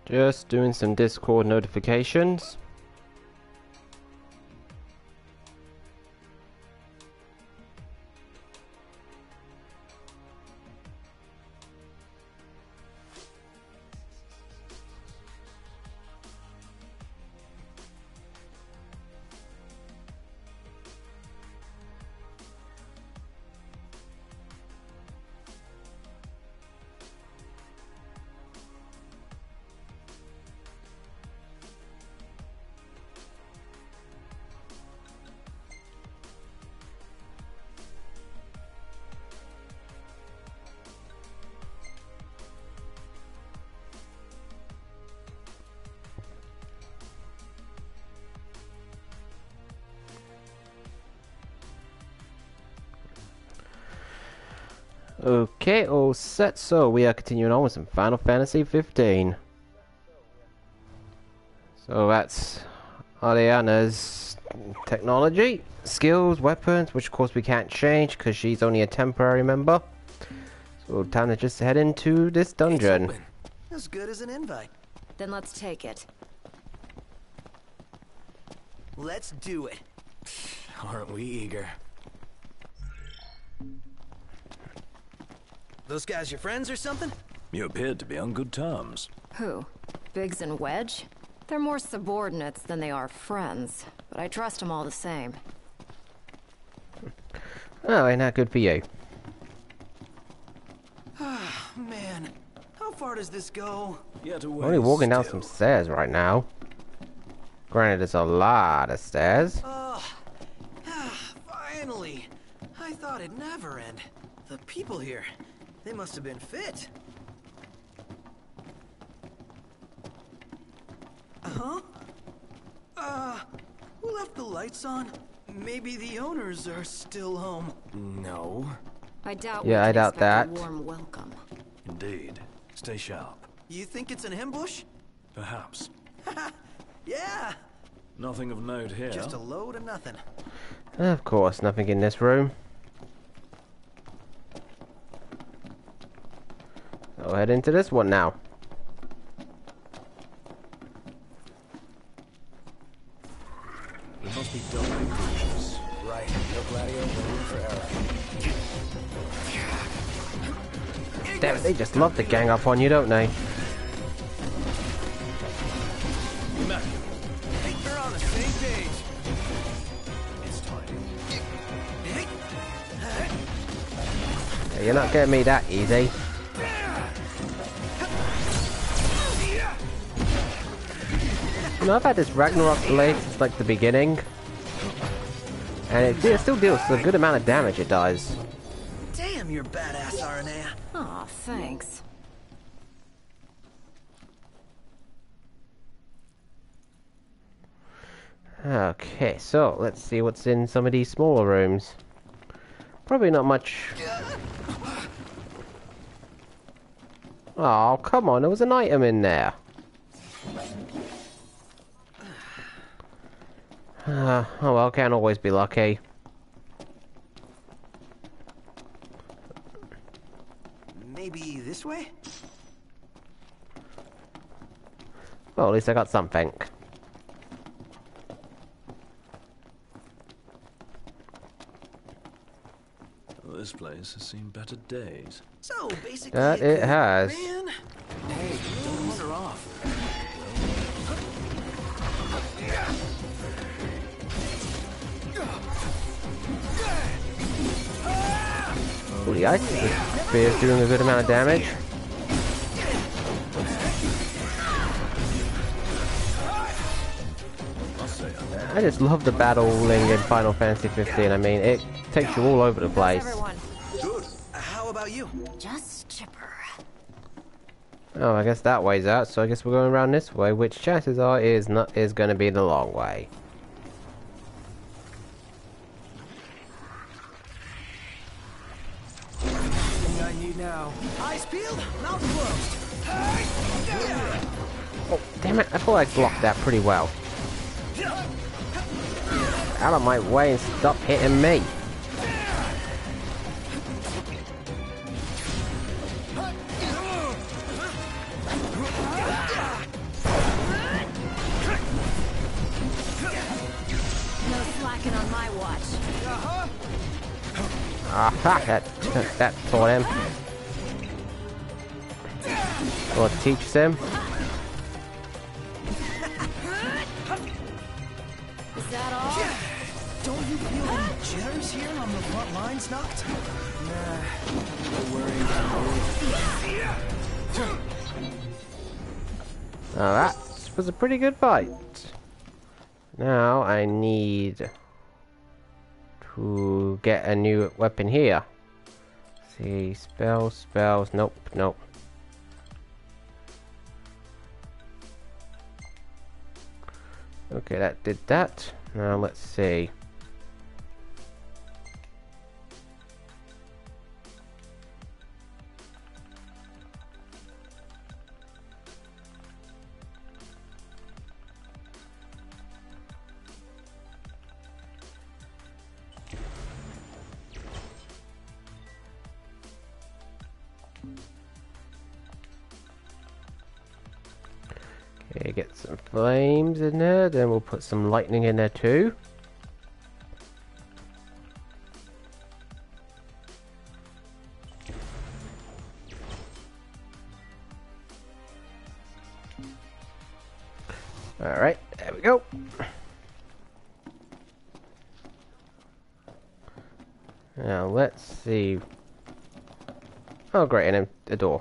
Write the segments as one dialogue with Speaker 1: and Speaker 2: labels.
Speaker 1: Just doing some Discord notifications. Okay, all set. So we are continuing on with some Final Fantasy 15. So that's Ariana's technology, skills, weapons, which of course we can't change because she's only a temporary member. So time to just head into this dungeon.
Speaker 2: As good as an invite.
Speaker 3: Then let's take it.
Speaker 2: Let's do it. Aren't we eager? Those guys your friends or something?
Speaker 4: You appeared to be on good terms.
Speaker 3: Who? Biggs and Wedge? They're more subordinates than they are friends, but I trust them all the same.
Speaker 1: Oh, ain't that good for you?
Speaker 2: Ah, man. How far does this go?
Speaker 1: I'm only walking down some stairs right now. Granted, it's a lot of stairs.
Speaker 2: Finally. I thought it'd never end. The people here, they must have been fit. Huh? Who left the lights on? Maybe the owners are still home. No.
Speaker 3: I doubt.
Speaker 1: Yeah, I doubt that.
Speaker 3: A warm welcome.
Speaker 4: Indeed. Stay sharp.
Speaker 2: You think it's an ambush?
Speaker 4: Perhaps.
Speaker 2: Yeah.
Speaker 4: Nothing of note here.
Speaker 2: Just a load of nothing.
Speaker 1: Of course, nothing in this room. I'll head into this one now.
Speaker 4: We must be doubly cautious.
Speaker 2: Right. No Gladio, no room for error.
Speaker 1: Damn it, they just love to gang up on you, don't they?
Speaker 2: I think they're on the same page.
Speaker 4: It's time.
Speaker 1: Yeah, you're not getting me that easy. You know, I've had this Ragnarok blade since like the beginning, and it still deals a good amount of damage. It does.
Speaker 2: Damn, you're badass, Aranea.
Speaker 3: Aw, thanks.
Speaker 1: Okay, so let's see what's in some of these smaller rooms. Probably not much. Oh, come on, there was an item in there. Oh well, can't always be lucky.
Speaker 2: Maybe this way?
Speaker 1: Well, at least I got something.
Speaker 4: Well, this place has seen better days.
Speaker 2: So, basically...
Speaker 1: That it has.
Speaker 2: Man. Hey, don't wander off.
Speaker 1: Oh, the ice spear is doing a good amount of damage. I just love the battling in Final Fantasy 15. I mean, it takes you all over the place.
Speaker 2: Good. How about you?
Speaker 3: Just chipper.
Speaker 1: Oh, I guess that way's out, so I guess we're going around this way, which chances are is going to be the long way.
Speaker 2: I need now. Eyes peeled, mouth closed.
Speaker 1: Oh, damn it, I thought I blocked that pretty well. Out of my way and stop hitting me. Aha! That taught him. Or teaches him.
Speaker 3: Is that all?
Speaker 2: Don't you feel any jitters here on the front lines, Noct? Nah, no worries.
Speaker 1: Now that was a pretty good fight. Now I need to get a new weapon here. See, spells. Nope. Okay, that did that. Now let's see. Okay, get some flames in there, then we'll put some lightning in there too. Alright, there we go. Now let's see. Oh great, and then a door.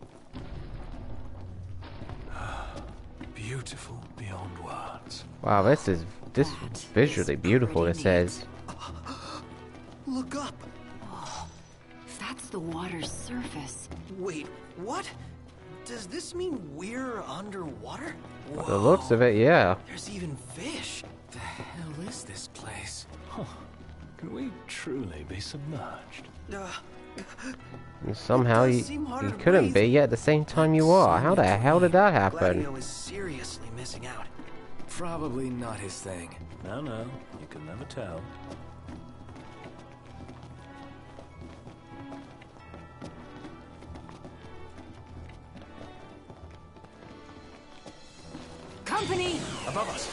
Speaker 4: Beautiful beyond words.
Speaker 1: Wow, this visually beautiful, it says.
Speaker 2: Look up.
Speaker 3: That's the water's surface.
Speaker 2: Wait, what? Does this mean we're underwater?
Speaker 1: By the looks of it, yeah.
Speaker 2: There's even fish.
Speaker 4: The hell is this place? Huh. Can we truly be submerged?
Speaker 1: And somehow
Speaker 2: does
Speaker 1: you
Speaker 2: seem harder to
Speaker 1: couldn't
Speaker 2: breathe.
Speaker 1: be, yet at the same time you are. How the hell did that happen?
Speaker 2: Gladio is seriously missing out.
Speaker 4: Probably not his thing. No, you can never tell.
Speaker 3: Company!
Speaker 4: Above us.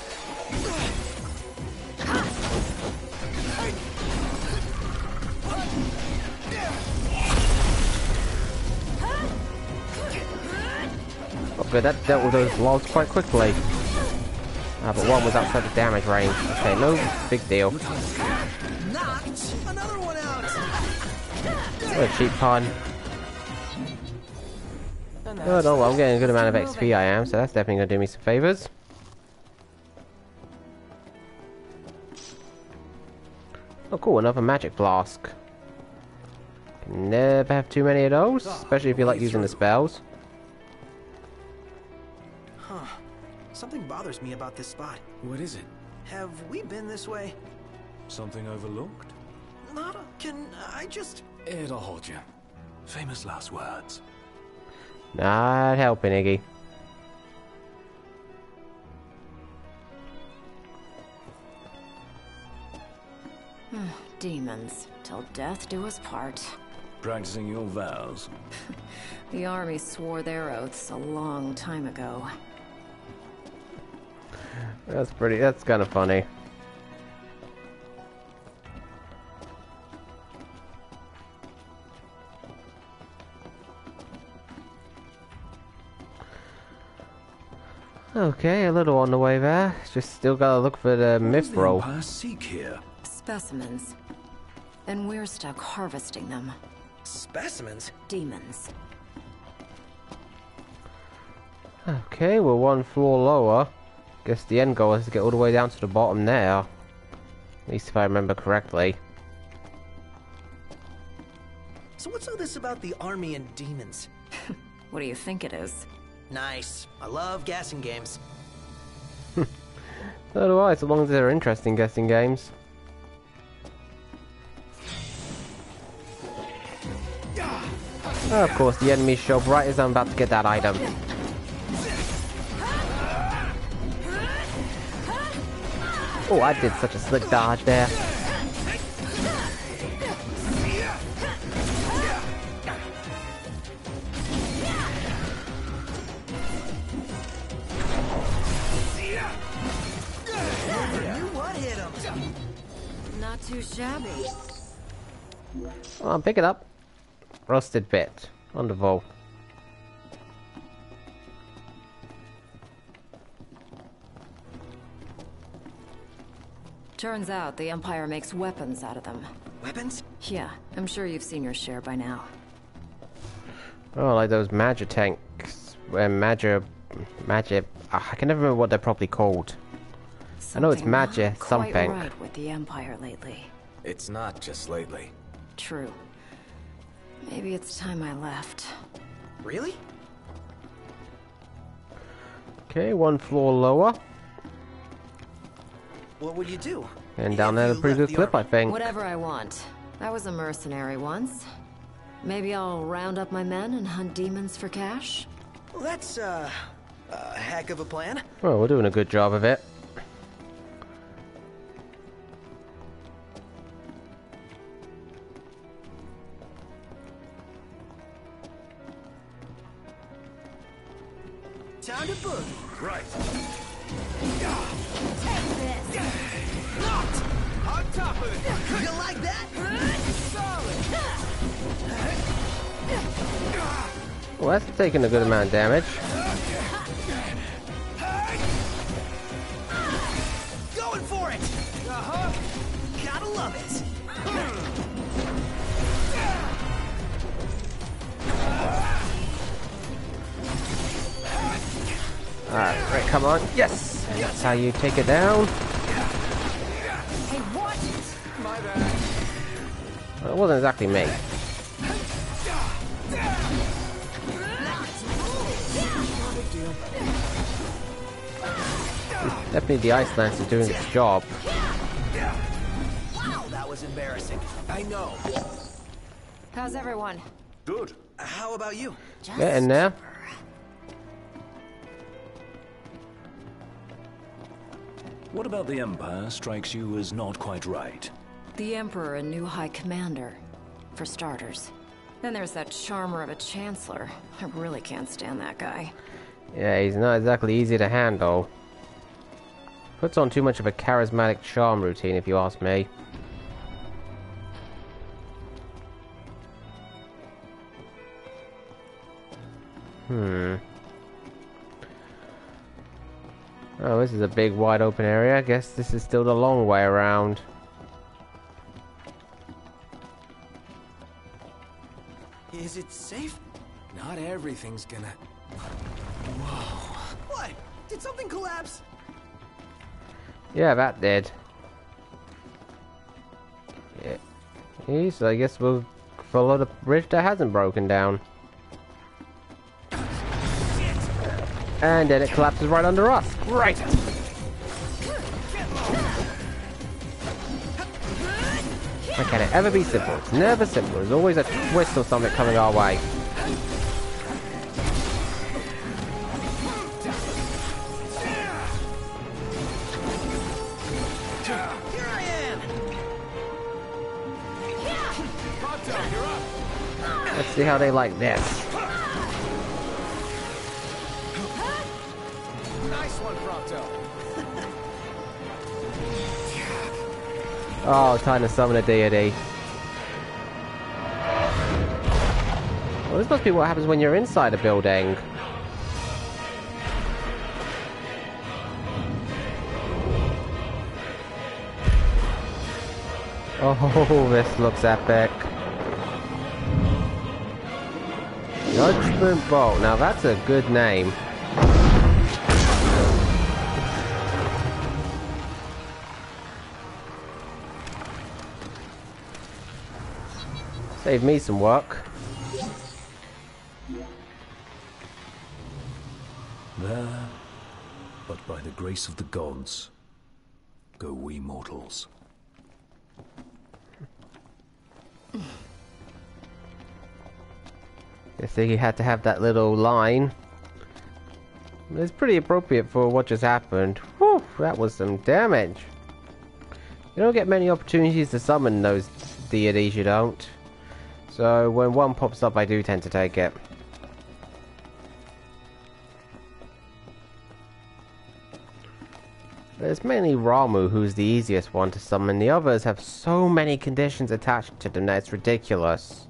Speaker 1: Okay, that dealt with those logs quite quickly. Ah, but one was outside the damage range. Okay, no big deal.
Speaker 2: Knocked another one out.
Speaker 1: What a cheap pun. Oh no, well, I'm getting a good amount of XP I am, so that's definitely going to do me some favors. Oh cool, another magic flask. Can never have too many of those, especially if you like using the spells.
Speaker 2: Huh. Something bothers me about this spot.
Speaker 4: What is it?
Speaker 2: Have we been this way?
Speaker 4: Something overlooked?
Speaker 2: Not. Can I just...
Speaker 4: It'll hold you. Famous last words.
Speaker 1: Not helping, Iggy.
Speaker 3: Demons. Till death do us part.
Speaker 4: Practicing your vows.
Speaker 3: The army swore their oaths a long time ago.
Speaker 1: That's kind of funny. Okay, a little on the way there. Just still gotta look for the mithril.
Speaker 4: Empire seek here?
Speaker 3: Specimens. And we're stuck harvesting them.
Speaker 2: Specimens?
Speaker 3: Demons.
Speaker 1: Okay, we're one floor lower. Guess the end goal is to get all the way down to the bottom there. At least if I remember correctly.
Speaker 2: So what's all this about the army and demons?
Speaker 3: What do you think it is?
Speaker 2: Nice. I love guessing games.
Speaker 1: So do I, so long as they're interesting guessing games. Oh, of course, the enemies show up right as I'm about to get that item. Oh, I did such a slick dodge there.
Speaker 2: What hit him?
Speaker 3: Not too shabby.
Speaker 1: Oh, pick it up. Rusted bit. Wonderful.
Speaker 3: Turns out the Empire makes weapons out of them.
Speaker 2: Weapons?
Speaker 3: Yeah, I'm sure you've seen your share by now.
Speaker 1: Oh, like those Magic tanks. Magic. I can never remember what they're properly called. I know it's Magic
Speaker 3: not
Speaker 1: something.
Speaker 3: quite right with the Empire lately.
Speaker 2: It's not just lately.
Speaker 3: True. Maybe it's time I left.
Speaker 2: Really?
Speaker 1: Okay, one floor lower.
Speaker 2: What would you do?
Speaker 1: And down
Speaker 2: if
Speaker 1: there, a
Speaker 2: you
Speaker 1: pretty
Speaker 2: left
Speaker 1: good
Speaker 2: the
Speaker 1: clip, I
Speaker 2: army?
Speaker 1: think.
Speaker 3: Whatever I want. I was a mercenary once. Maybe I'll round up my men and hunt demons for cash?
Speaker 2: Well, that's, a heck of a plan.
Speaker 1: Well, we're doing a good job of it.
Speaker 2: Time to boogie.
Speaker 4: Right.
Speaker 2: Knocked! On top of it! You like that? Solid!
Speaker 1: Well, that's taking a good amount of damage.
Speaker 2: Going for it! Gotta love it!
Speaker 1: Alright, right, come on. Yes! And that's how you take it down.
Speaker 3: Hey, what?
Speaker 2: My bad.
Speaker 1: Well, it wasn't exactly me. Definitely the Ice Lancer doing its job.
Speaker 2: Wow, that was embarrassing. I know.
Speaker 3: How's everyone?
Speaker 4: Good.
Speaker 2: How about you?
Speaker 1: Get in there.
Speaker 4: What about the Empire strikes you as not quite right?
Speaker 3: The Emperor and new High Commander, for starters. Then there's that charmer of a Chancellor. I really can't stand that guy.
Speaker 1: Yeah, he's not exactly easy to handle. Puts on too much of a charismatic charm routine, if you ask me. Oh, this is a big wide open area. I guess this is still the long way around.
Speaker 2: Is it safe? Not everything's gonna... Whoa. What? Did something collapse?
Speaker 1: Yeah, that did. Yeah. Okay, so I guess we'll follow the bridge that hasn't broken down. And then it collapses right under us. Right. How can it ever be simple? It's never simple. There's always a twist or something coming our way.
Speaker 2: Here I am!
Speaker 1: Let's see how they like this.
Speaker 2: Nice one, Prompto.
Speaker 1: Oh, time to summon a deity. Well, this must be what happens when you're inside a building. Oh, this looks epic. Judgment Bolt. Now that's a good name. Save me some work.
Speaker 4: There, but by the grace of the gods, go we mortals.
Speaker 1: I think he had to have that little line. It's pretty appropriate for what just happened. Whew, that was some damage. You don't get many opportunities to summon those deities, you don't. So when one pops up, I do tend to take it. It's mainly Ramu who's the easiest one to summon. The others have so many conditions attached to them that it's ridiculous.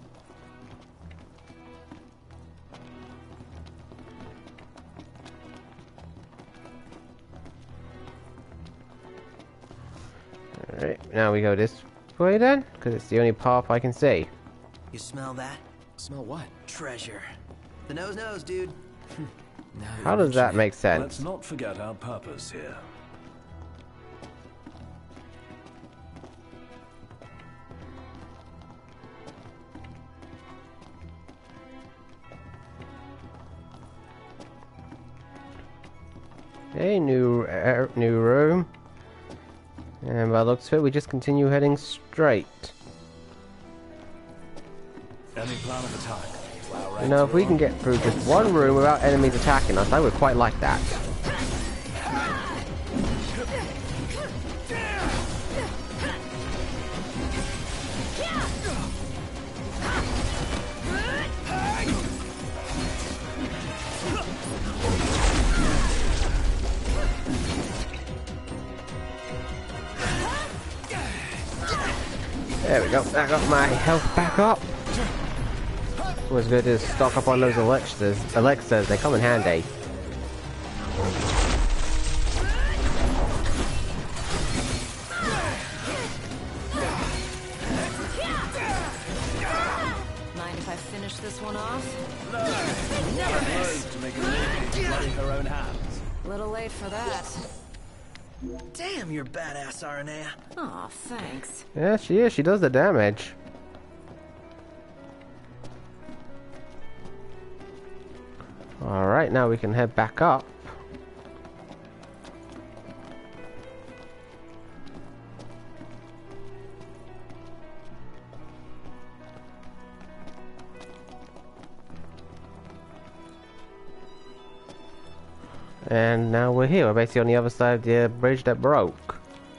Speaker 1: Alright, now we go this way then, because it's the only path I can see.
Speaker 2: You smell that?
Speaker 5: Smell what?
Speaker 2: Treasure. The nose, dude.
Speaker 1: How does that make sense?
Speaker 4: Let's not forget our purpose here.
Speaker 1: Hey, new room. And by the looks of it, we just continue heading straight.
Speaker 4: Any plan of attack? Plow right
Speaker 1: You know, if we
Speaker 4: through
Speaker 1: can get through just one room without enemies attacking us, I would quite like that. There we go, I got my health back up. Always good to stock up on those elixirs, they come in handy.
Speaker 3: Mind if I finish this one off?
Speaker 5: To make a living, bloody her own hands.
Speaker 3: Little late for that.
Speaker 2: Damn, you're badass, Aranea.
Speaker 3: Aw, thanks.
Speaker 1: Yeah, she is, she does the damage. Alright, now we can head back up. And now we're here, we're basically on the other side of the bridge that broke.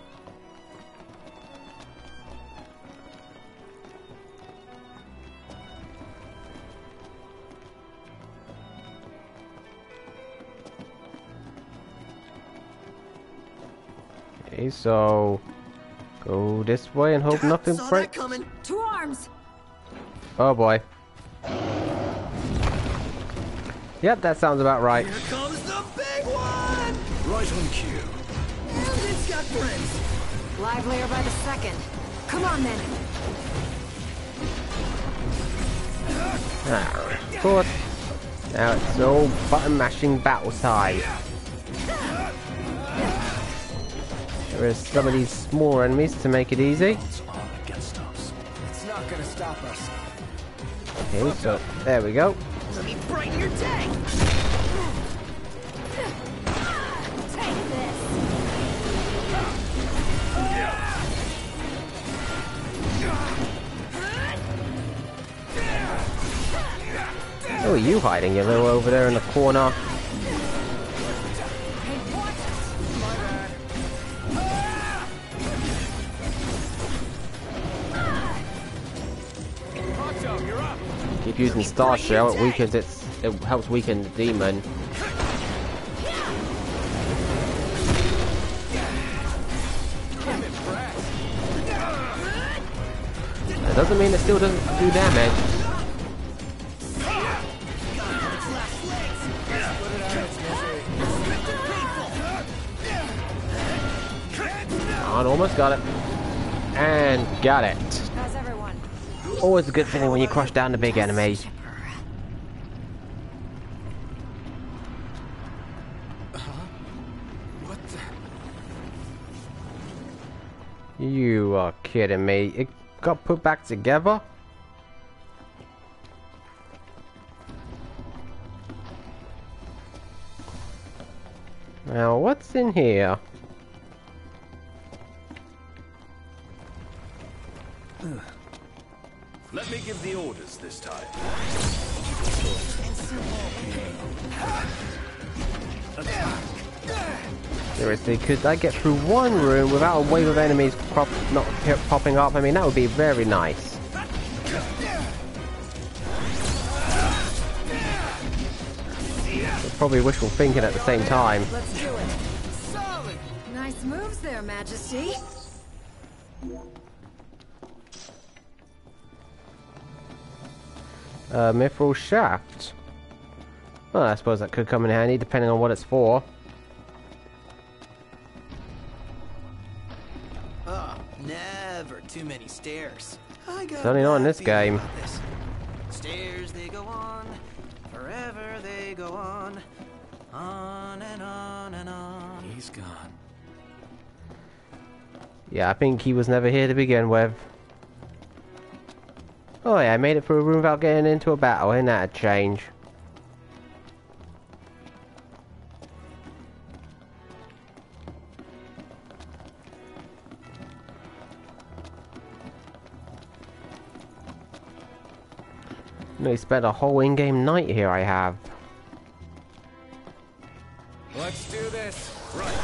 Speaker 1: Okay, so go this way and hope nothing
Speaker 2: Saw that
Speaker 1: breaks.
Speaker 2: coming.
Speaker 3: To arms!
Speaker 1: Oh boy. Yep, that sounds about right.
Speaker 2: Here comes the big one!
Speaker 4: right on cue.
Speaker 2: And it's got friends.
Speaker 3: Livelier by the second. Come on then.
Speaker 1: Ah, of course. Now it's all button mashing battle time. There is some of these small enemies to make it easy.
Speaker 4: Odds are against us.
Speaker 2: It's not gonna stop us.
Speaker 1: Okay, so there we go.
Speaker 2: Let me brighten your day.
Speaker 3: Take this.
Speaker 1: Oh, are you hiding? You're little over there in the corner. Keep using Star Shell. It weakens it helps weaken the demon. That doesn't mean it still doesn't do damage. On, almost got it. And got it.
Speaker 3: How's everyone?
Speaker 1: Always a good feeling when you crush down the big enemy.
Speaker 5: What the?
Speaker 1: You are kidding me. It got put back together? Now, what's in here?
Speaker 4: Let me give the orders this time.
Speaker 1: Seriously, could I get through one room without a wave of enemies not popping up? I mean, that would be very nice. But probably wishful thinking at the same time.
Speaker 3: Let's do it.
Speaker 2: Solid.
Speaker 3: Nice Nice moves there, Majesty.
Speaker 1: Mithril shaft. Well, I suppose that could come in handy depending on what it's for.
Speaker 2: Oh, never too many stairs. I got
Speaker 1: Certainly not in
Speaker 2: a
Speaker 1: this
Speaker 2: feeling
Speaker 1: game.
Speaker 2: about this. Stairs they go on, forever they go on and on and on.
Speaker 5: He's gone.
Speaker 1: Yeah, I think he was never here to begin with. Oh yeah, I made it through a room without getting into a battle. Ain't that a change? No, spent a whole in-game night here, I have.
Speaker 5: Let's do this. Right.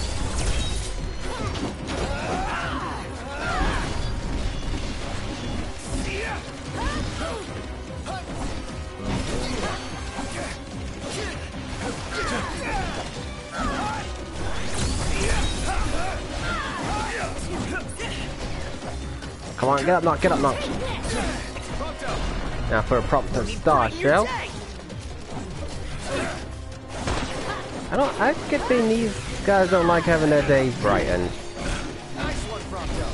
Speaker 1: Come on, get up, Noct, get up, Noct. Now for a proper star shell. I get the feeling these guys don't like having their days brightened.
Speaker 5: Nice one, Prompto.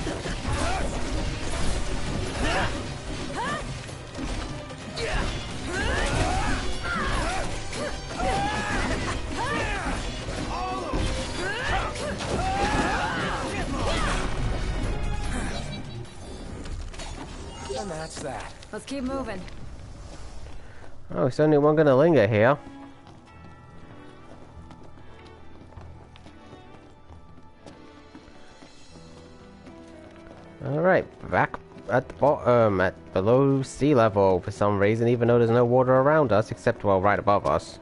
Speaker 5: And that's that.
Speaker 3: Let's keep moving.
Speaker 1: Oh, it's only one gonna linger here. Alright, back at the bottom, at below sea level for some reason, even though there's no water around us, except, well, right above us.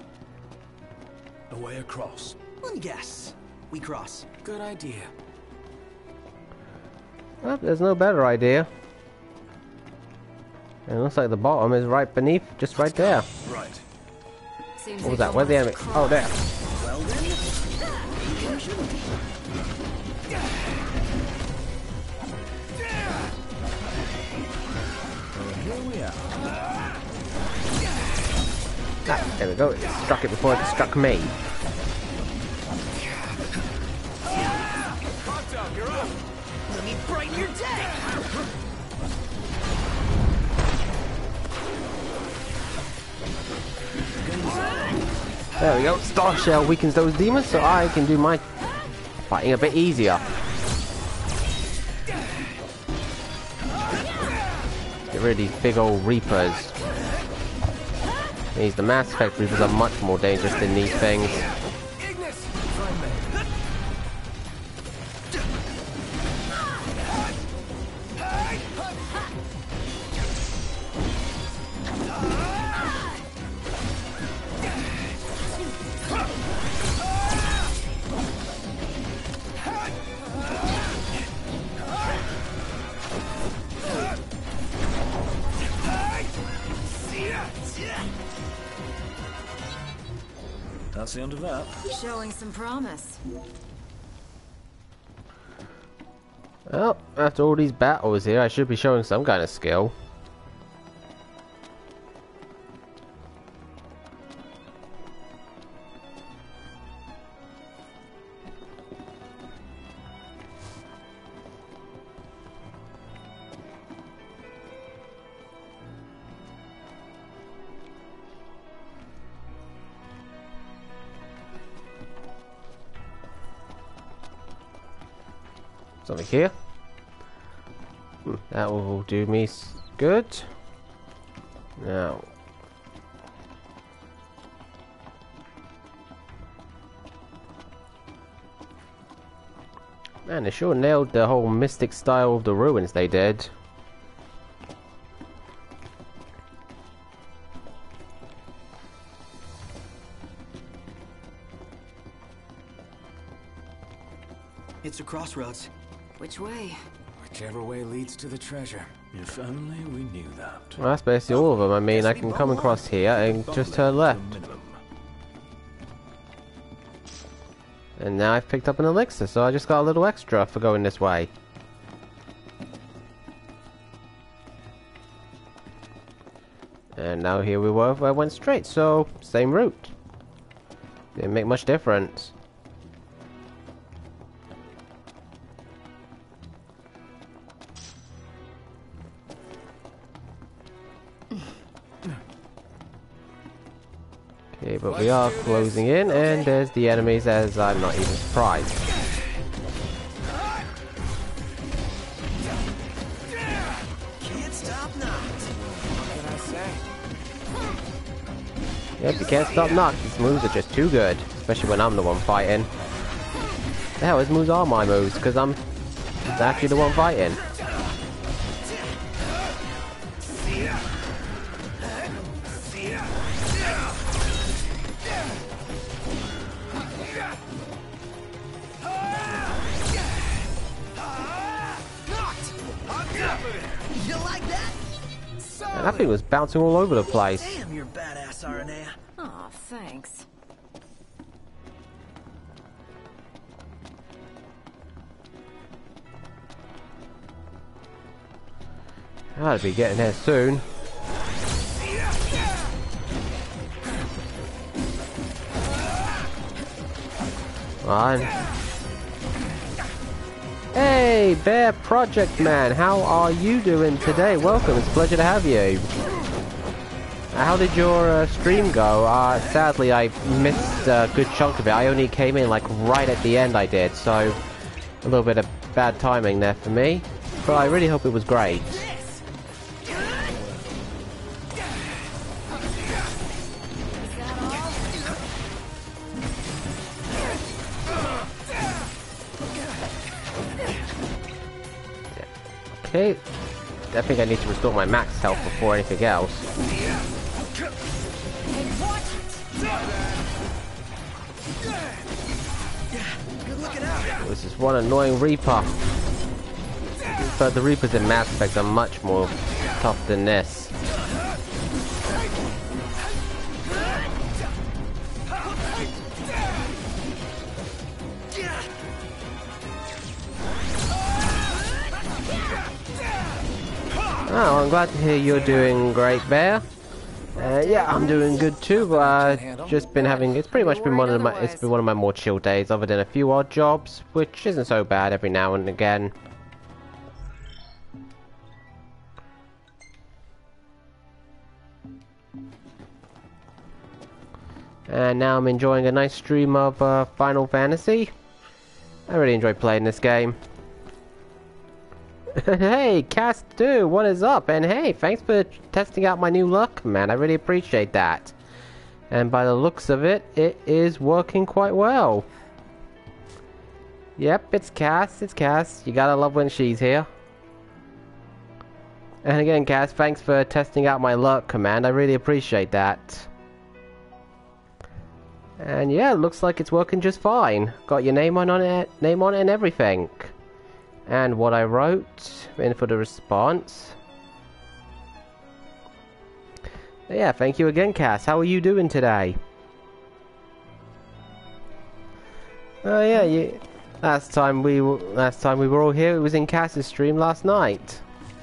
Speaker 4: A way across.
Speaker 2: Yes, we cross.
Speaker 5: Good idea.
Speaker 1: Well, there's no better idea. It looks like the bottom is right beneath, just right there.
Speaker 4: Right.
Speaker 3: Seems
Speaker 1: What was
Speaker 3: like
Speaker 1: that? Where's the enemy? Oh, there.
Speaker 2: Well then,
Speaker 5: Here we are.
Speaker 1: Ah, there we go. It struck it before it struck me.
Speaker 5: Prompto, you're up.
Speaker 2: let me brighten your day.
Speaker 1: There we go. Star Shell weakens those demons, so I can do my fighting a bit easier. Get rid of these big old Reapers. The Mass Effect Reapers are much more dangerous than these things.
Speaker 5: Ignis! Try me.
Speaker 4: That's the end of that.
Speaker 3: Showing some promise.
Speaker 1: Well, after all these battles here, I should be showing some kind of skill. Something here. That will do me good. Now. Man, they sure nailed the whole mystic style of the ruins they did.
Speaker 2: It's a crossroads.
Speaker 3: Which way?
Speaker 5: Whichever way leads to the treasure.
Speaker 4: If only we knew that.
Speaker 1: Well, that's basically all of them. I mean, I can come across here and just turn left.
Speaker 4: Minimum.
Speaker 1: And now I've picked up an elixir, so I just got a little extra for going this way. And now here we were, I went straight, so same route. Didn't make much difference. Okay, but we are closing in, and there's the enemies, as I'm not even surprised.
Speaker 2: Can't stop now.
Speaker 5: What can I say?
Speaker 1: Yep, you can't stop Noct. His moves are just too good, especially when I'm the one fighting. The hell, his moves are my moves, because I'm actually the one fighting.
Speaker 2: You like that?
Speaker 1: And that thing was bouncing all over the place.
Speaker 2: Damn, you're badass, Aranea.
Speaker 3: Aw, thanks.
Speaker 1: I'll be getting there soon. Come on. Hey, Bear Project Man, how are you doing today? Welcome, it's a pleasure to have you. How did your stream go? Sadly, I missed a good chunk of it. I only came in like right at the end I did, so a little bit of bad timing there for me. But I really hope it was great. Okay, I think I need to restore my max health before anything else.
Speaker 2: Good looking out.
Speaker 1: This is one annoying Reaper. But the Reapers in Mass Effect are much more tough than this. Oh, I'm glad to hear you're doing great, Bear. Yeah, I'm doing good too. Just been having. It's pretty much been one of my. It's been one of my more chill days, other than a few odd jobs, which isn't so bad every now and again. And now I'm enjoying a nice stream of Final Fantasy. I really enjoy playing this game. Hey, Cast2, what is up? And hey, thanks for testing out my new luck, man. I really appreciate that. And by the looks of it, it is working quite well. Yep, it's Cass, it's Cass. You gotta love when she's here. And again, Cass, thanks for testing out my luck command. I really appreciate that. And yeah, it looks like it's working just fine. Got your name on it and everything. And what I wrote in for the response. Yeah, thank you again, Cass. How are you doing today? Oh yeah, last time we were all here, it was in Cass's stream last night.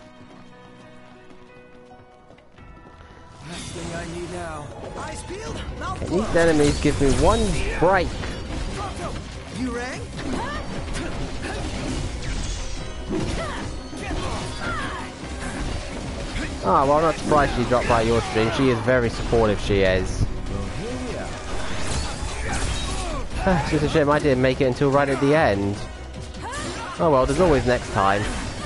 Speaker 5: Last thing I need now.
Speaker 2: Eyes peeled, mouth
Speaker 1: And
Speaker 2: closed.
Speaker 1: these enemies give me one break.
Speaker 2: You rang?
Speaker 1: Oh, well, I'm not surprised she dropped by your stream. She is very supportive, she is. It's just a shame I didn't make it until right at the end. Oh well, there's always next time.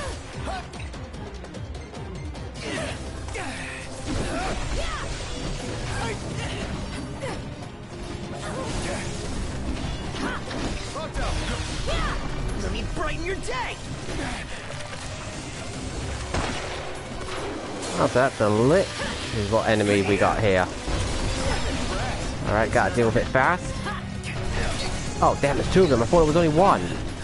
Speaker 2: Let me brighten your day.
Speaker 1: Oh, so that's a lich is what enemy we got here. Alright, gotta deal with it fast. Oh damn, there's two of them. I thought it was only one.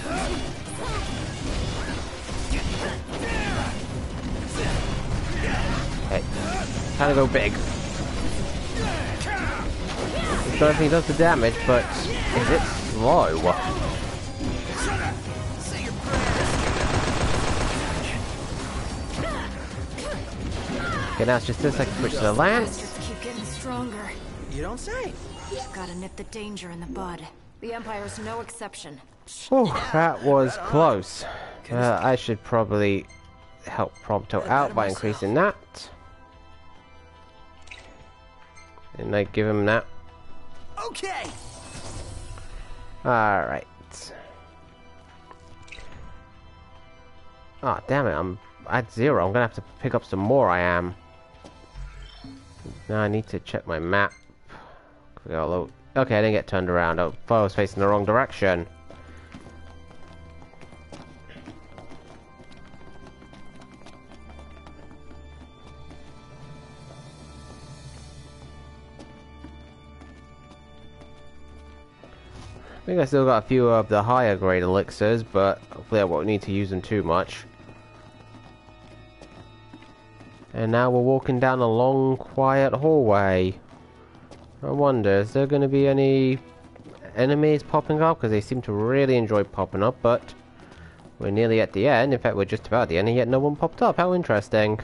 Speaker 1: Okay, time to go big. I don't think he does the damage, but is it? slow.
Speaker 2: Say your prayers.
Speaker 1: Okay, now it's just this. I can switch to the lance.
Speaker 3: Bastards keep getting stronger.
Speaker 2: You don't say.
Speaker 3: Gotta nip the danger in the bud. The Empire's no exception.
Speaker 1: Oh, that was close. I should probably help Prompto out by increasing that. And I give him that.
Speaker 2: Okay.
Speaker 1: Alright. Ah, damn it, I'm at 0. I'm gonna have to pick up some more, I am. Now I need to check my map. Okay, I didn't get turned around. I thought I was facing the wrong direction. I think I still got a few of the higher grade elixirs, but hopefully I won't need to use them too much. And now we're walking down a long, quiet hallway. I wonder, is there going to be any enemies popping up? Because they seem to really enjoy popping up, but we're nearly at the end. In fact, we're just about at the end, and yet no one popped up. How interesting.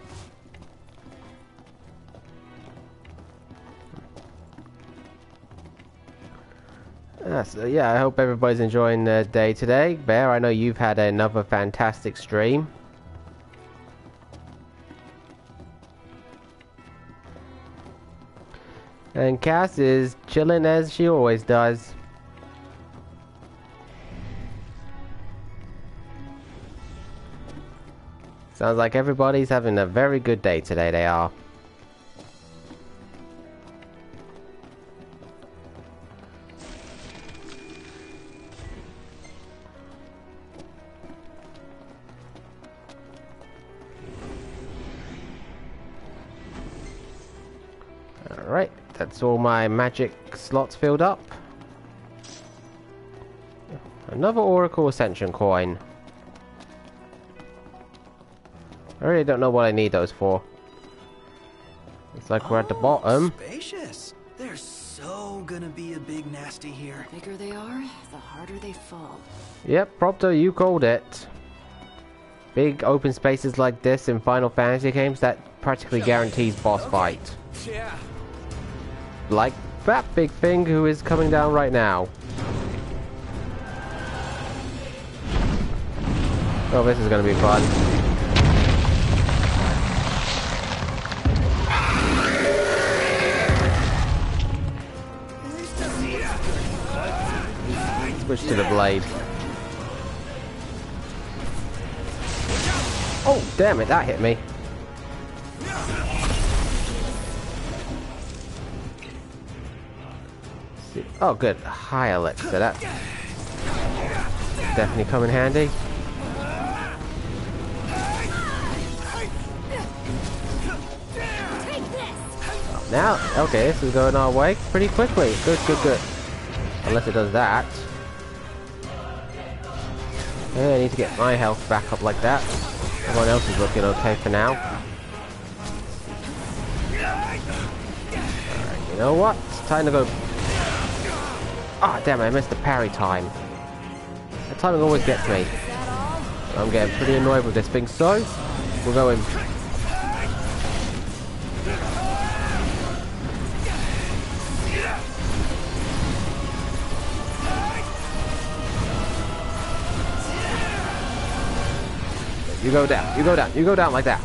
Speaker 1: So yeah, I hope everybody's enjoying their day today. Bear, I know you've had another fantastic stream. And Cass is chilling as she always does. Sounds like everybody's having a very good day today, they are. Alright, that's all my magic slots filled up. Another Oracle Ascension coin. I really don't know what I need those for. It's like we're at the bottom.
Speaker 2: Spacious. There's so gonna be a big nasty here.
Speaker 3: The bigger they are, the harder they fall.
Speaker 1: Yep, Prompto, you called it. Big open spaces like this in Final Fantasy games, that practically guarantees boss fight.
Speaker 5: Yeah.
Speaker 1: Like that big thing who is coming down right now. Oh, this is gonna be fun. Switch to the blade. Oh, damn it, that hit me. Oh, good. High elixir. That definitely come in handy. Oh, now, okay, this is going our way pretty quickly. Good, good, good. Unless it does that. Yeah, I need to get my health back up like that. Everyone else is looking okay for now. Alright, you know what? It's time to go. Ah, damn it, I missed the parry time. The timing always gets me. I'm getting pretty annoyed with this thing, so we're going. You go down, you go down, you go down like that.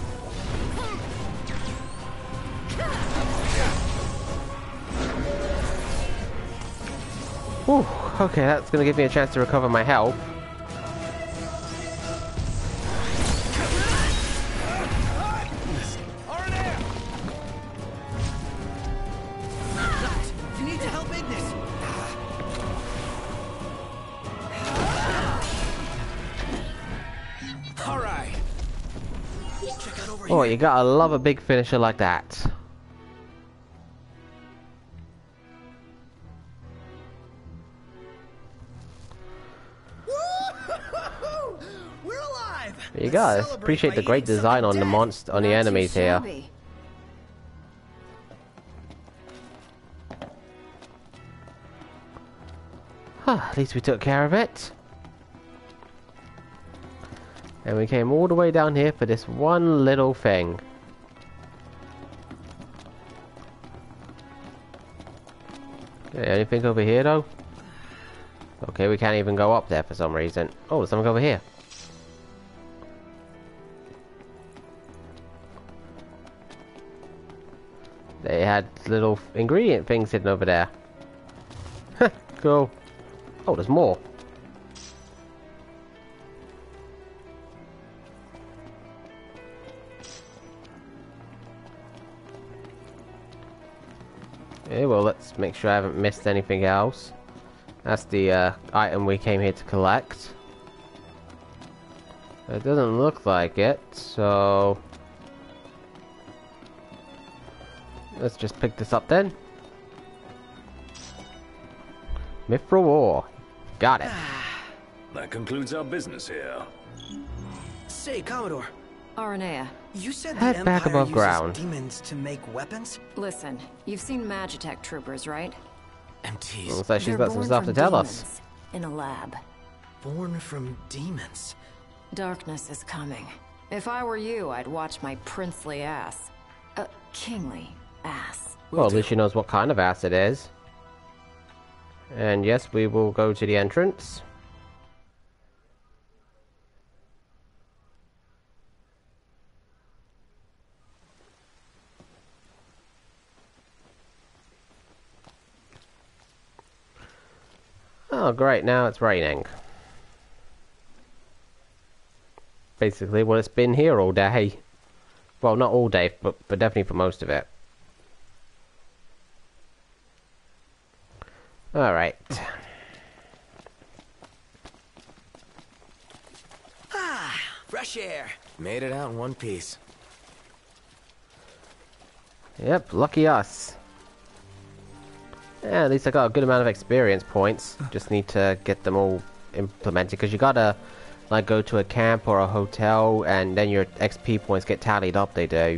Speaker 1: Whew, okay, that's gonna give me a chance to recover my health.
Speaker 2: You need to help Ignis. All right. Check out over
Speaker 1: Oh,
Speaker 2: here.
Speaker 1: you gotta love a big finisher like that.
Speaker 2: Woo-hoo-hoo-hoo! We're alive.
Speaker 1: You
Speaker 2: Let's
Speaker 1: guys
Speaker 2: celebrate
Speaker 1: appreciate
Speaker 2: by
Speaker 1: the great
Speaker 2: eating
Speaker 1: design on
Speaker 2: something
Speaker 1: the
Speaker 2: dead.
Speaker 1: monster, on the
Speaker 3: Not too
Speaker 1: enemies here.
Speaker 3: shabby.
Speaker 1: At least we took care of it. And we came all the way down here for this one little thing. Okay, anything over here though? Okay, we can't even go up there for some reason. Oh, there's something over here. They had little ingredient things hidden over there. Cool. Oh, there's more. Okay, well, let's make sure I haven't missed anything else. That's the item we came here to collect. It doesn't look like it, so... let's just pick this up then. Mithril ore. Got it.
Speaker 4: That concludes our business here.
Speaker 2: Say, Commodore,
Speaker 3: Aranea,
Speaker 2: you said
Speaker 1: Head
Speaker 2: the
Speaker 1: back
Speaker 2: Empire
Speaker 1: above
Speaker 2: uses
Speaker 1: ground.
Speaker 2: demons to make weapons?
Speaker 3: listen. You've seen Magitech troopers, right?
Speaker 2: MTs.
Speaker 1: Looks like she's
Speaker 3: They're
Speaker 1: got some
Speaker 3: born
Speaker 1: stuff to
Speaker 3: from
Speaker 1: tell us.
Speaker 3: demons in a lab.
Speaker 2: Born from demons.
Speaker 3: Darkness is coming. If I were you, I'd watch my princely ass. Kingly ass.
Speaker 1: Well, at least she knows what kind of ass it is. And yes, we will go to the entrance. Oh, great, now it's raining. Basically, well, it's been here all day. Well, not all day, but definitely for most of it. Alright.
Speaker 2: Ah, fresh air. Made it out in one piece.
Speaker 1: Yep, lucky us. Yeah, at least I got a good amount of experience points. Just need to get them all implemented, because you gotta, like, go to a camp or a hotel, and then your XP points get tallied up, they do.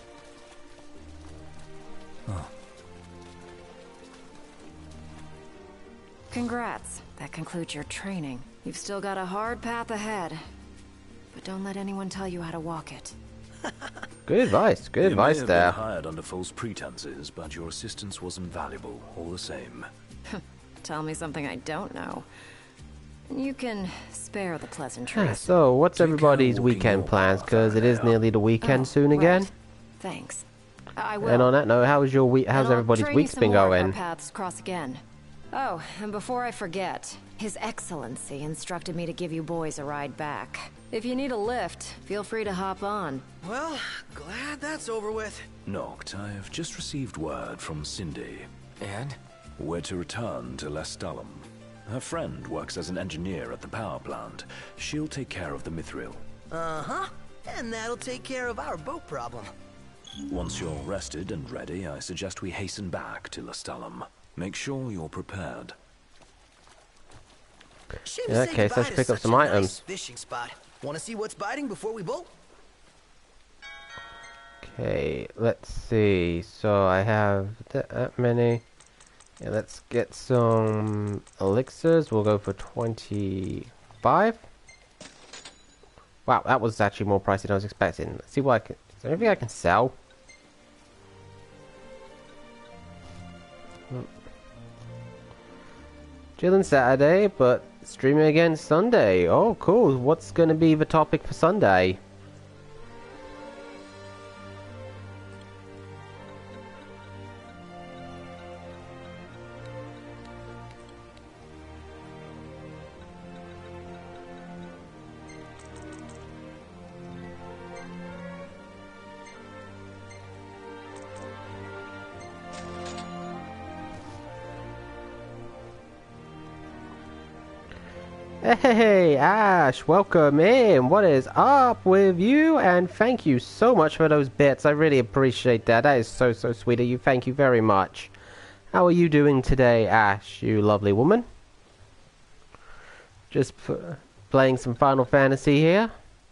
Speaker 3: Congrats. That concludes your training. You've still got a hard path ahead. But don't let anyone tell you how to walk it.
Speaker 1: Good advice, good
Speaker 4: You may
Speaker 1: advice
Speaker 4: have
Speaker 1: there.
Speaker 4: been hired under false pretenses, but your assistance was invaluable, all the same.
Speaker 3: Tell me something I don't know. You can spare the pleasantries.
Speaker 1: So, what's
Speaker 4: Take
Speaker 1: everybody's
Speaker 4: care of walking
Speaker 1: weekend
Speaker 4: your
Speaker 1: plans?
Speaker 4: path,
Speaker 1: Because it is
Speaker 4: Aranea.
Speaker 1: nearly the weekend
Speaker 3: Oh,
Speaker 1: soon
Speaker 3: right.
Speaker 1: again.
Speaker 3: Thanks. I will.
Speaker 1: And on that note, how's your week? How's
Speaker 3: And I'll
Speaker 1: everybody's
Speaker 3: train you
Speaker 1: week's
Speaker 3: some
Speaker 1: been
Speaker 3: more if our
Speaker 1: going?
Speaker 3: paths cross again. Oh, and before I forget, His Excellency instructed me to give you boys a ride back. If you need a lift, feel free to hop on.
Speaker 2: Well, glad that's over with.
Speaker 4: Noct, I have just received word from Cindy.
Speaker 2: And?
Speaker 4: We're to return to Lestalum. Her friend works as an engineer at the power plant. She'll take care of the Mithril.
Speaker 2: Uh-huh. And that'll take care of our boat problem.
Speaker 4: Once you're rested and ready, I suggest we hasten back to Lestalum. Make sure you're prepared.
Speaker 2: Shame
Speaker 1: In
Speaker 2: to
Speaker 1: that
Speaker 2: say
Speaker 1: case,
Speaker 2: goodbye
Speaker 1: let's
Speaker 2: to
Speaker 1: pick up
Speaker 2: such
Speaker 1: some
Speaker 2: a nice
Speaker 1: items.
Speaker 2: fishing spot. Want to see what's biting before we bolt?
Speaker 1: Okay, let's see. So I have that many. Yeah, let's get some elixirs. We'll go for 25. Wow, that was actually more pricey than I was expecting. Let's see what I can. Is there anything I can sell? Chilling Saturday, but streaming again Sunday. Oh, cool. What's going to be the topic for Sunday? Hey, Ash, welcome in. What is up with you? And thank you so much for those bits. I really appreciate that. That is so sweet of you. Thank you very much. How are you doing today, Ash, you lovely woman? Just playing some Final Fantasy here.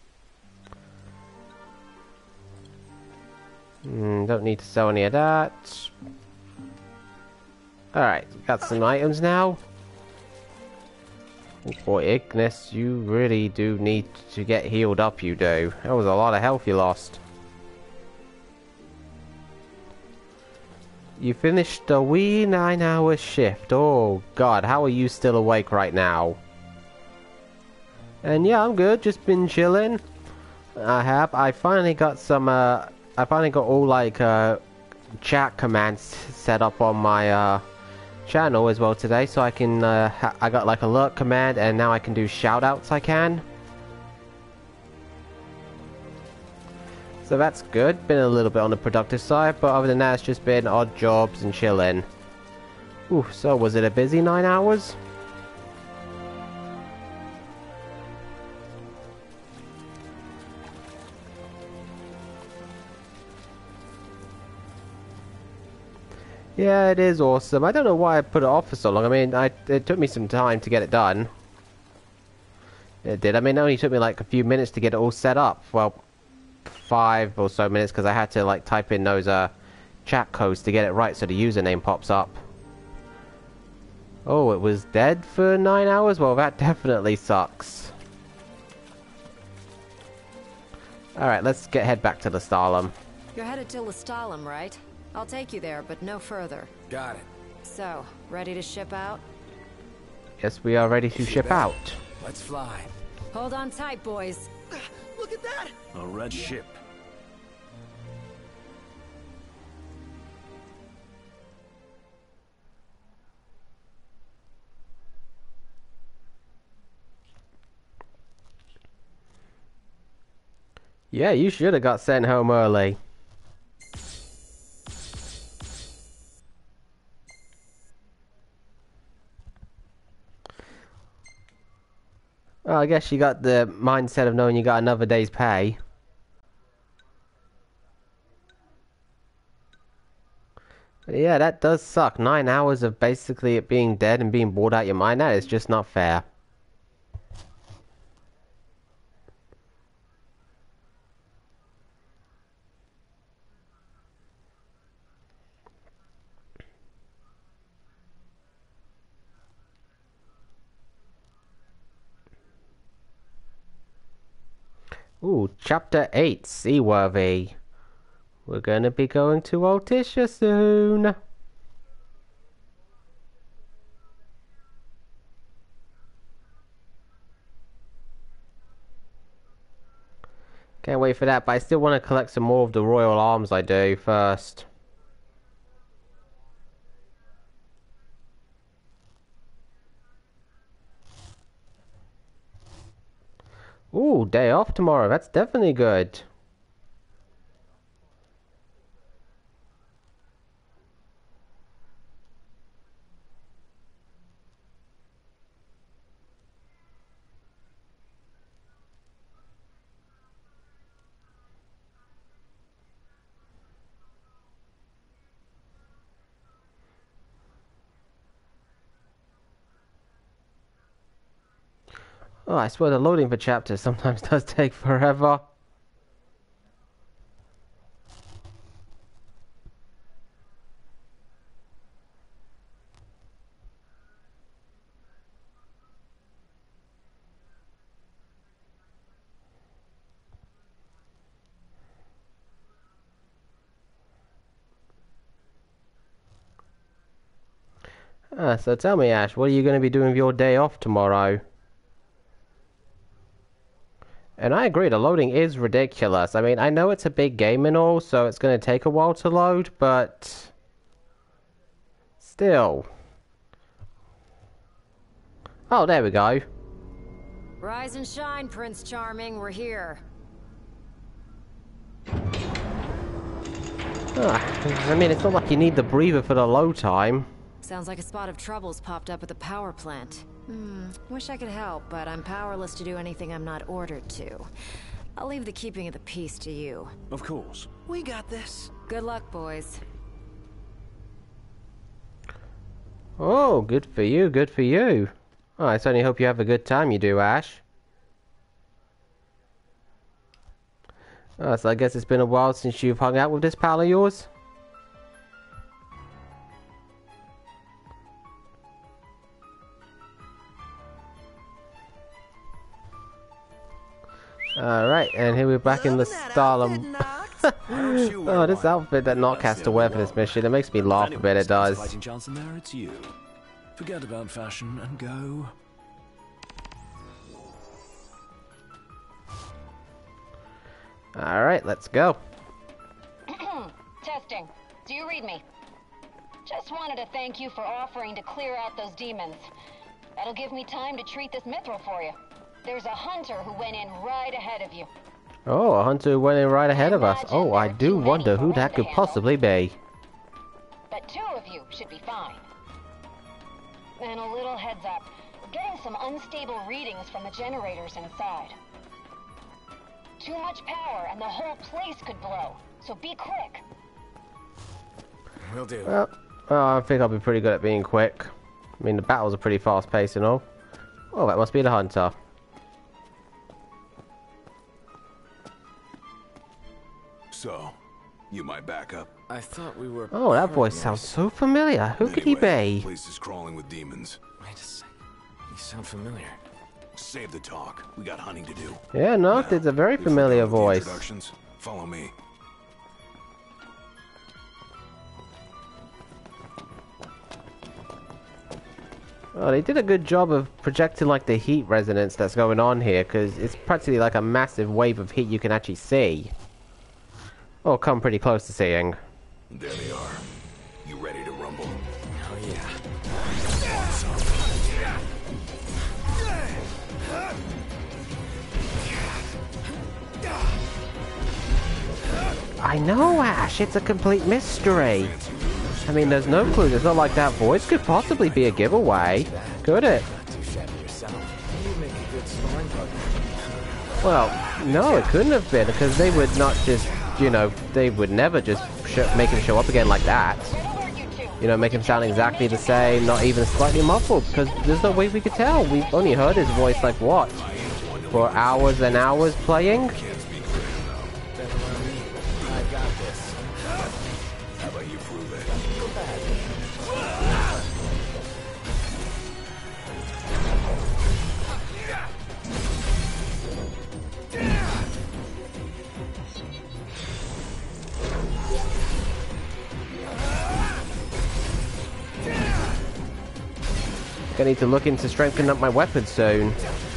Speaker 1: Don't need to sell any of that. Alright, got some items now. Boy, Ignis, you really do need to get healed up, you do. That was a lot of health you lost. You finished a wee 9-hour shift. Oh god, how are you still awake right now? And yeah, I'm good, just been chilling. I finally got some, I finally got all like, chat commands set up on my, channel as well today, so I can, I got like alert command, and now I can do shoutouts. I can. So that's good. Been a little bit on the productive side, but other than that, it's just been odd jobs and chilling. Ooh, so was it a busy 9 hours? Yeah, it is awesome. I don't know why I put it off for so long. I mean, it took me some time to get it done. It did. I mean, it only took me like a few minutes to get it all set up. Well, 5 or so minutes, because I had to like type in those chat codes to get it right so the username pops up. Oh, it was dead for 9 hours? Well, that definitely sucks. Alright, let's head back to Lestallum.
Speaker 3: You're headed to Lestallum, right? I'll take you there, but no further.
Speaker 5: Got it.
Speaker 3: So, ready to ship out?
Speaker 1: Yes, we are ready to ship out.
Speaker 5: Let's fly.
Speaker 3: Hold on tight, boys.
Speaker 2: Look at that!
Speaker 4: A red ship.
Speaker 1: Yeah, you should have got sent home early. Well, I guess you got the mindset of knowing you got another day's pay. But yeah, that does suck. 9 hours of basically it being dead and being bored out your mind. That is just not fair. Ooh, Chapter 8, Seaworthy. We're gonna be going to Altissia soon. Can't wait for that, but I still want to collect some more of the royal arms I do first. Ooh, day off tomorrow. That's definitely good. Oh, I swear the loading for chapters sometimes does take forever. So tell me, Ash, what are you going to be doing with your day off tomorrow? And I agree, the loading is ridiculous. I mean, I know it's a big game and all, so it's going to take a while to load, but still. Oh, there we go.
Speaker 3: Rise and shine, Prince Charming. We're here.
Speaker 1: I mean, it's not like you need the breather for the load time.
Speaker 3: Sounds like a spot of trouble's popped up at the power plant. Wish I could help, but I'm powerless to do anything I'm not ordered to. I'll leave the keeping of the peace to you.
Speaker 4: Of course.
Speaker 2: We got this.
Speaker 3: Good luck, boys.
Speaker 1: Oh, good for you, good for you. Oh, I certainly hope you have a good time, you do, Ash. Oh, so I guess it's been a while since you've hung out with this pal of yours? Alright, and here we're back in the Stalin. Oh, this outfit that Noct has to wear for this mission, it makes me laugh a bit, it does.
Speaker 4: Fighting chance in there, it's you. Forget about fashion and go.
Speaker 1: Alright, let's go.
Speaker 6: Testing. Do you read me? Just wanted to thank you for offering to clear out those demons. That'll give me time to treat this mithril for you. There's a hunter who went in right ahead of you.
Speaker 1: Oh, a hunter went in right ahead of us. Oh, I do wonder who that could possibly be.
Speaker 6: But 2 of you should be fine. And a little heads up. We're getting some unstable readings from the generators inside. Too much power and the whole place could blow. So be quick.
Speaker 5: Will do.
Speaker 1: Well, I think I'll be pretty good at being quick. I mean, the battles are pretty fast-paced and all. Oh, that must be the hunter.
Speaker 7: So, you my backup?
Speaker 5: I thought we were.
Speaker 1: Oh, that voice
Speaker 5: partners.
Speaker 1: sounds so familiar. Who could he
Speaker 7: Anyway,
Speaker 1: be?
Speaker 7: place is crawling with demons.
Speaker 5: Wait a sec. You sound familiar.
Speaker 7: Save the talk. We got hunting to do.
Speaker 1: Yeah, no, it's a very familiar
Speaker 7: If we're done with the
Speaker 1: voice.
Speaker 7: introductions, follow me.
Speaker 1: Oh, they did a good job of projecting like the heat resonance that's going on here, because it's practically like a massive wave of heat you can actually see. Or come pretty close to seeing.
Speaker 7: There they are. You ready to rumble?
Speaker 5: Oh yeah.
Speaker 1: I know, Ash, it's a complete mystery. I mean, there's no clue. It's not like that voice could possibly be a giveaway, could it?
Speaker 5: Not too shabby yourself. You make a good sparring partner.
Speaker 1: Well, no, it couldn't have been, because they would not just, you know, they would never just make him show up again like that. You know, make him sound exactly the same, not even slightly muffled, because there's no way we could tell. We've only heard his voice, like, what? For hours and hours playing?
Speaker 5: I got this.
Speaker 7: How about you prove it?
Speaker 1: I need to look into strengthening up my weapons soon.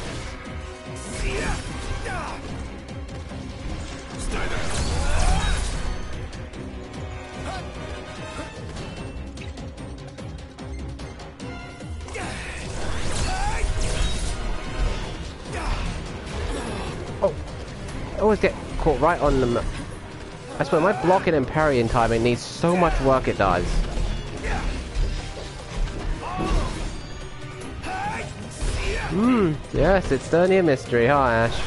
Speaker 1: Oh, I always get caught right on the... I swear, my blocking and parrying timing needs so much work, it does. Yes, it's certainly a mystery, huh, Ash?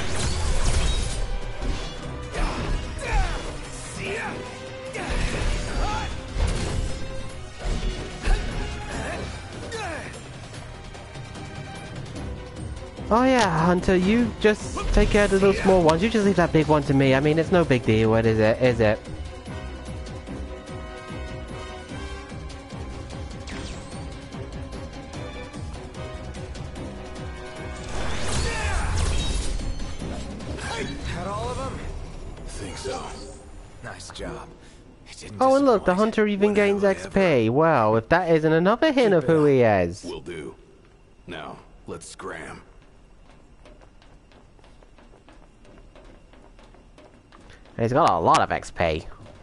Speaker 1: Oh yeah, Hunter, you just take care of the little small ones. You just leave that big one to me. I mean, it's no big deal, what is it? Is it?
Speaker 5: Had all of them?
Speaker 7: Think so.
Speaker 5: Nice job. It didn't
Speaker 1: Oh, and look, the
Speaker 5: disappoint.
Speaker 1: Hunter even gains XP. Well, if that isn't another hint of who he is.
Speaker 7: Will do. Now, let's scram.
Speaker 1: And he's got a lot of XP.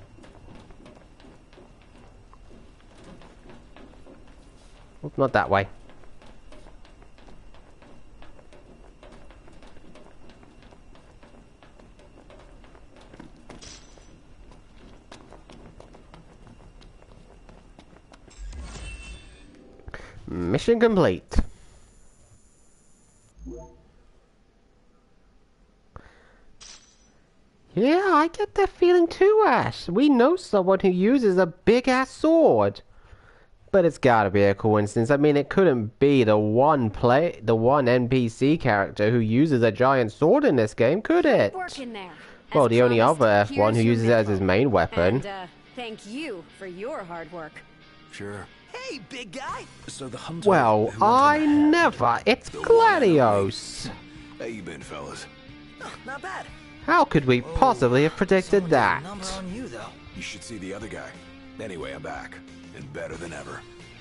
Speaker 1: Oop, not that way. Mission complete. Yeah, I get that feeling too, Ash. We know someone who uses a big-ass sword. But it's gotta be a coincidence. I mean, it couldn't be the one NPC character who uses a giant sword in this game, could it?
Speaker 3: Work in there.
Speaker 1: Well,
Speaker 3: As
Speaker 1: the only
Speaker 3: promised,
Speaker 1: other F1 who
Speaker 3: here's your
Speaker 1: uses it as his
Speaker 3: mithril.
Speaker 1: main weapon.
Speaker 3: And, thank you for your hard work.
Speaker 5: Sure.
Speaker 2: Hey, big guy!
Speaker 4: So the hunter.
Speaker 1: Well,
Speaker 4: who went
Speaker 1: I
Speaker 4: in ahead-
Speaker 1: never. It's Gladios.
Speaker 7: How you been, fellas?
Speaker 2: Oh, not bad.
Speaker 1: How could we possibly have predicted
Speaker 2: Someone did a
Speaker 1: that?
Speaker 2: number on you, though.
Speaker 7: You should see the other guy. Anyway, I'm back. And better than ever.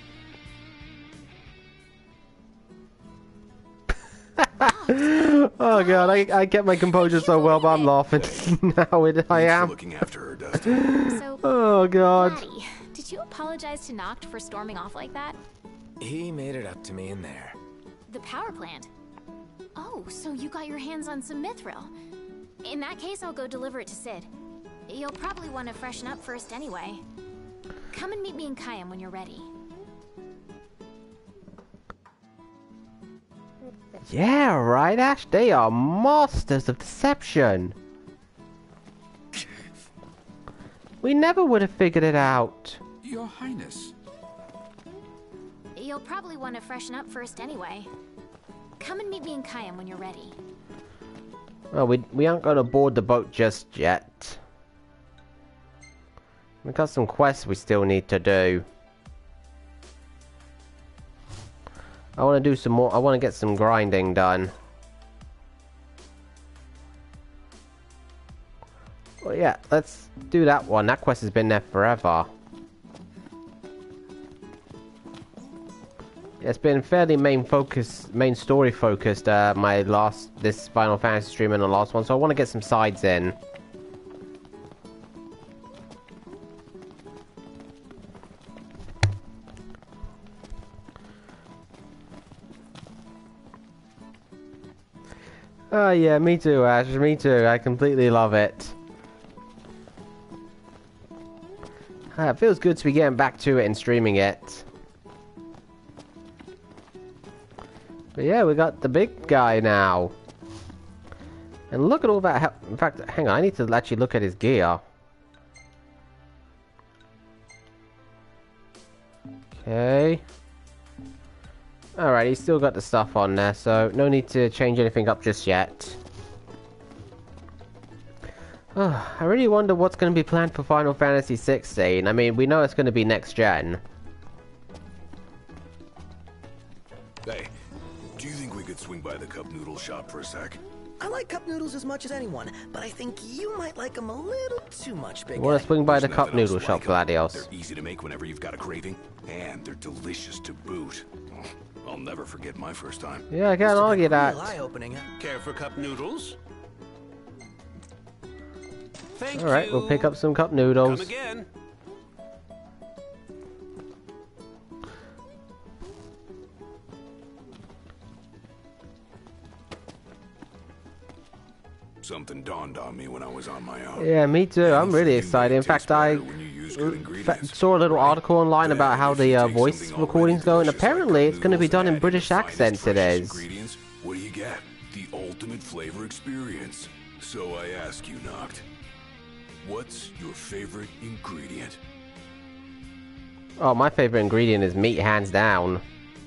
Speaker 1: Oh god, I kept my composure so well, but I'm laughing now. I
Speaker 7: Thanks
Speaker 1: am.
Speaker 7: for looking after her, Dustin.
Speaker 8: So,
Speaker 1: Oh god.
Speaker 8: Maddie, did you apologize to Noct for storming off like that?
Speaker 5: He made it up to me in there.
Speaker 8: The power plant. Oh, so you got your hands on some mithril. In that case, I'll go deliver it to Sid. You'll probably want to freshen up first anyway. Come and meet me in Kayam when you're ready.
Speaker 1: Yeah, right, Ash. They are masters of deception. We never would have figured it out.
Speaker 9: Your Highness.
Speaker 8: You'll probably want to freshen up first anyway. Come and meet me in Kayam when you're ready.
Speaker 1: Well, we aren't going to board the boat just yet. We've got some quests we still need to do. I want to do some more. I want to get some grinding done. Well, yeah, let's do that one. That quest has been there forever. Yeah, it's been fairly main story focused. This Final Fantasy stream and the last one, so I want to get some sides in. Oh yeah, me too, Ash. Me too. I completely love it. It feels good to be getting back to it and streaming it. But yeah, we got the big guy now. And look at all that. In fact, hang on. I need to actually look at his gear. Okay. Alright, he's still got the stuff on there, so no need to change anything up just yet. Oh, I really wonder what's going to be planned for Final Fantasy 16. I mean, we know it's going to be next gen.
Speaker 7: Hey, do you think we could swing by the cup noodle shop for a sec?
Speaker 2: I like cup noodles as much as anyone, but I think you might like them a little too much, big
Speaker 1: You want
Speaker 2: guy.
Speaker 1: to swing by the
Speaker 7: There's
Speaker 1: cup
Speaker 7: nothing else
Speaker 1: noodle shop,
Speaker 7: like 'em.
Speaker 1: Gladios.
Speaker 7: They're easy to make whenever you've got a craving, and they're delicious to boot. I'll never forget my first time.
Speaker 1: Yeah, I can't argue that.
Speaker 2: Real eye-opening.
Speaker 10: Care for cup noodles? Thank you.
Speaker 1: Alright, we'll pick up some cup
Speaker 10: Come
Speaker 1: noodles.
Speaker 10: again.
Speaker 7: Something dawned on me when I was on my own.
Speaker 1: Yeah, me too. I'm really
Speaker 7: You
Speaker 1: excited. In
Speaker 7: taste
Speaker 1: fact, I
Speaker 7: better when you use good ingredients.
Speaker 1: saw a little article online
Speaker 7: Then
Speaker 1: about how
Speaker 7: if you
Speaker 1: the
Speaker 7: take
Speaker 1: voice
Speaker 7: something already
Speaker 1: recordings go, and
Speaker 7: delicious like
Speaker 1: apparently
Speaker 7: cup
Speaker 1: it's going to be
Speaker 7: noodles
Speaker 1: done in
Speaker 7: and
Speaker 1: British
Speaker 7: add the finest,
Speaker 1: accents. It
Speaker 7: freshest
Speaker 1: is.
Speaker 7: ingredients, what do you get? The ultimate flavor experience. So I ask you, Noct, what's your favorite ingredient?
Speaker 1: Oh, my favorite ingredient is meat, hands down.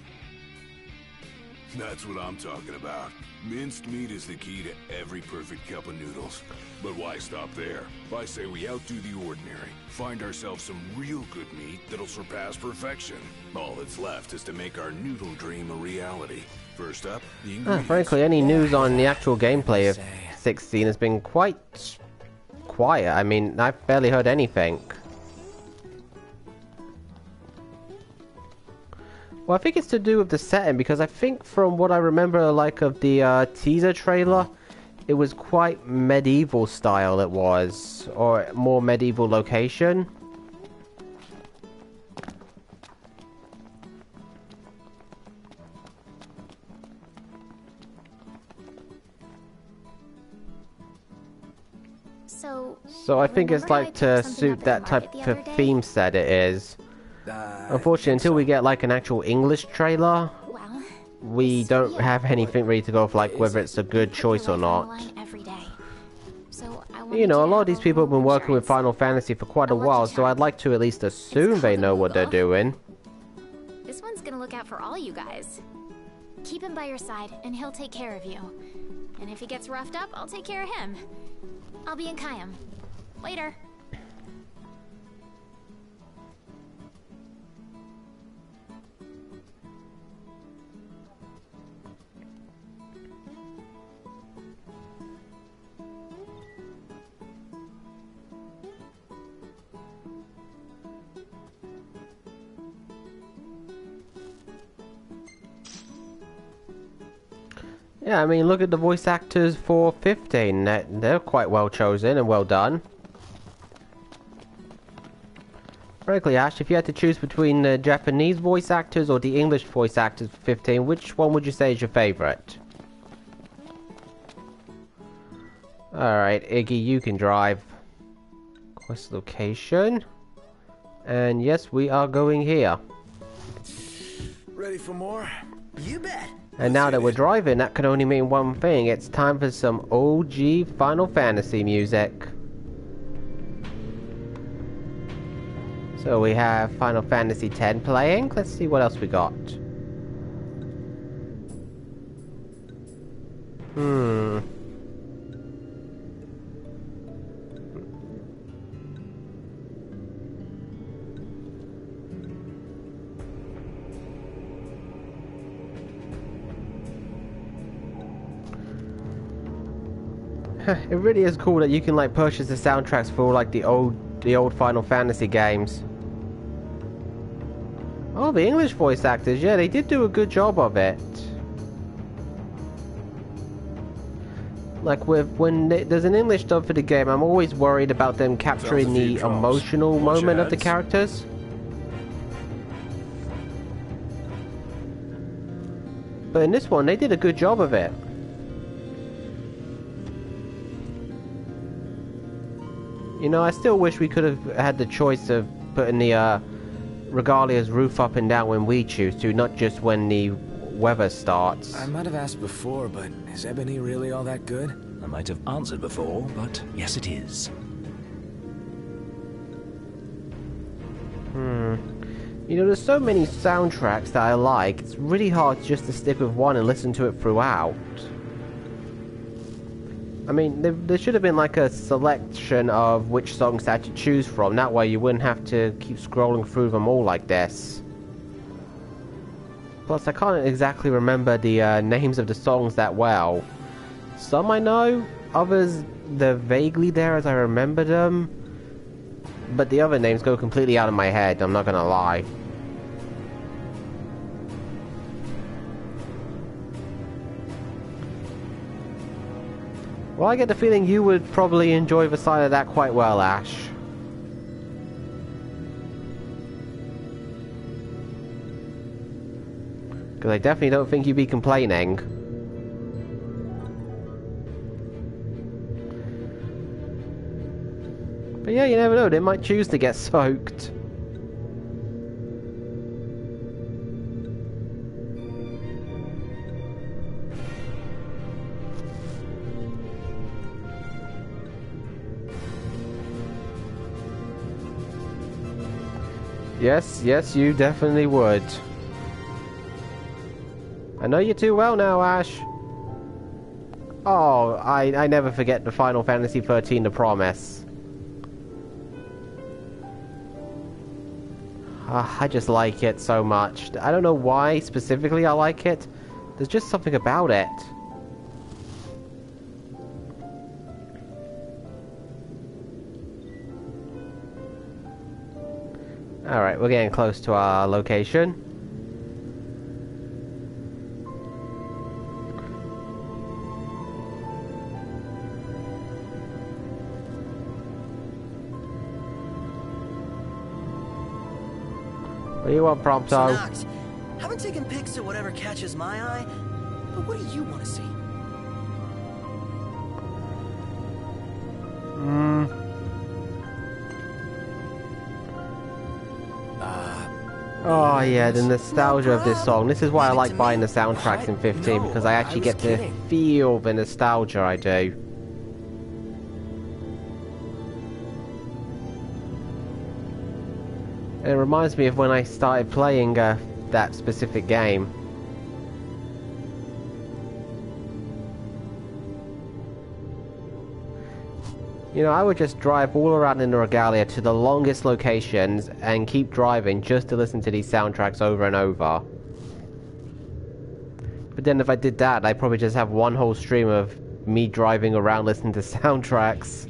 Speaker 7: That's what I'm talking about. Minced meat is the key to every perfect cup of noodles. But why stop there? I say we outdo the ordinary. Find ourselves some real good meat that'll surpass perfection. All that's left is to make our noodle dream a reality. First up, the ingredients.
Speaker 1: Frankly, any news on the actual gameplay of 16 has been quite quiet. I mean, I've barely heard anything. Well, I think it's to do with the setting, because I think from what I remember, like, of the teaser trailer, it was quite medieval style it was, or more medieval location. So I think it's like to suit that type of theme set it is. Unfortunately, until we get like an actual English trailer,
Speaker 8: Well,
Speaker 1: we don't have anything ready to go for like whether it's a good choice or not. You know, a lot of these people have been working with Final Fantasy for quite a while, so I'd like to at least assume they know what they're doing.
Speaker 8: This one's gonna look out for all you guys. Keep him by your side, and he'll take care of you. And if he gets roughed up, I'll take care of him. I'll be in Kayam. Later.
Speaker 1: Yeah, I mean, look at the voice actors for 15. They're quite well chosen and well done. Frankly, Ash, if you had to choose between the Japanese voice actors or the English voice actors for 15, which one would you say is your favorite? Alright, Iggy, you can drive. Quest location. And yes, we are going here.
Speaker 5: Ready for more?
Speaker 2: You bet.
Speaker 1: And now that we're driving, that can only mean one thing. It's time for some OG Final Fantasy music. So we have Final Fantasy X playing. Let's see what else we got. It really is cool that you can like purchase the soundtracks for like the old Final Fantasy games. Oh, the English voice actors, yeah, they did do a good job of it. Like when there's an English dub for the game, I'm always worried about them capturing the emotional moment of the characters. But in this one, they did a good job of it. You know, I still wish we could have had the choice of putting the Regalia's roof up and down when we choose to, not just when the weather starts.
Speaker 5: I might have asked before, but is Ebony really all that good?
Speaker 4: I might have answered before, but yes it is.
Speaker 1: You know, there's so many soundtracks that I like, it's really hard just to stick with one and listen to it throughout. I mean, there should have been like a selection of which songs to actually choose from. That way you wouldn't have to keep scrolling through them all like this. Plus, I can't exactly remember the names of the songs that well. Some I know, others they're vaguely there as I remember them. But the other names go completely out of my head, I'm not gonna lie. Well, I get the feeling you would probably enjoy the side of that quite well, Ash. Because I definitely don't think you'd be complaining. But yeah, you never know, they might choose to get soaked. Yes, you definitely would. I know you too well now, Ash. Oh, I never forget the Final Fantasy XIII The Promise. I just like it so much. I don't know why specifically I like it. There's just something about it. Alright, we're getting close to our location. What do you want, Prompto?
Speaker 2: So Nox, haven't taken pics of whatever catches my eye, but what do you want to see?
Speaker 1: Oh yeah, the nostalgia of this song. This is why I like buying the soundtracks in 15, because I actually get to feel the nostalgia I do. And it reminds me of when I started playing that specific game. You know, I would just drive all around in the Regalia to the longest locations and keep driving just to listen to these soundtracks over and over. But then if I did that, I'd probably just have one whole stream of me driving around listening to soundtracks.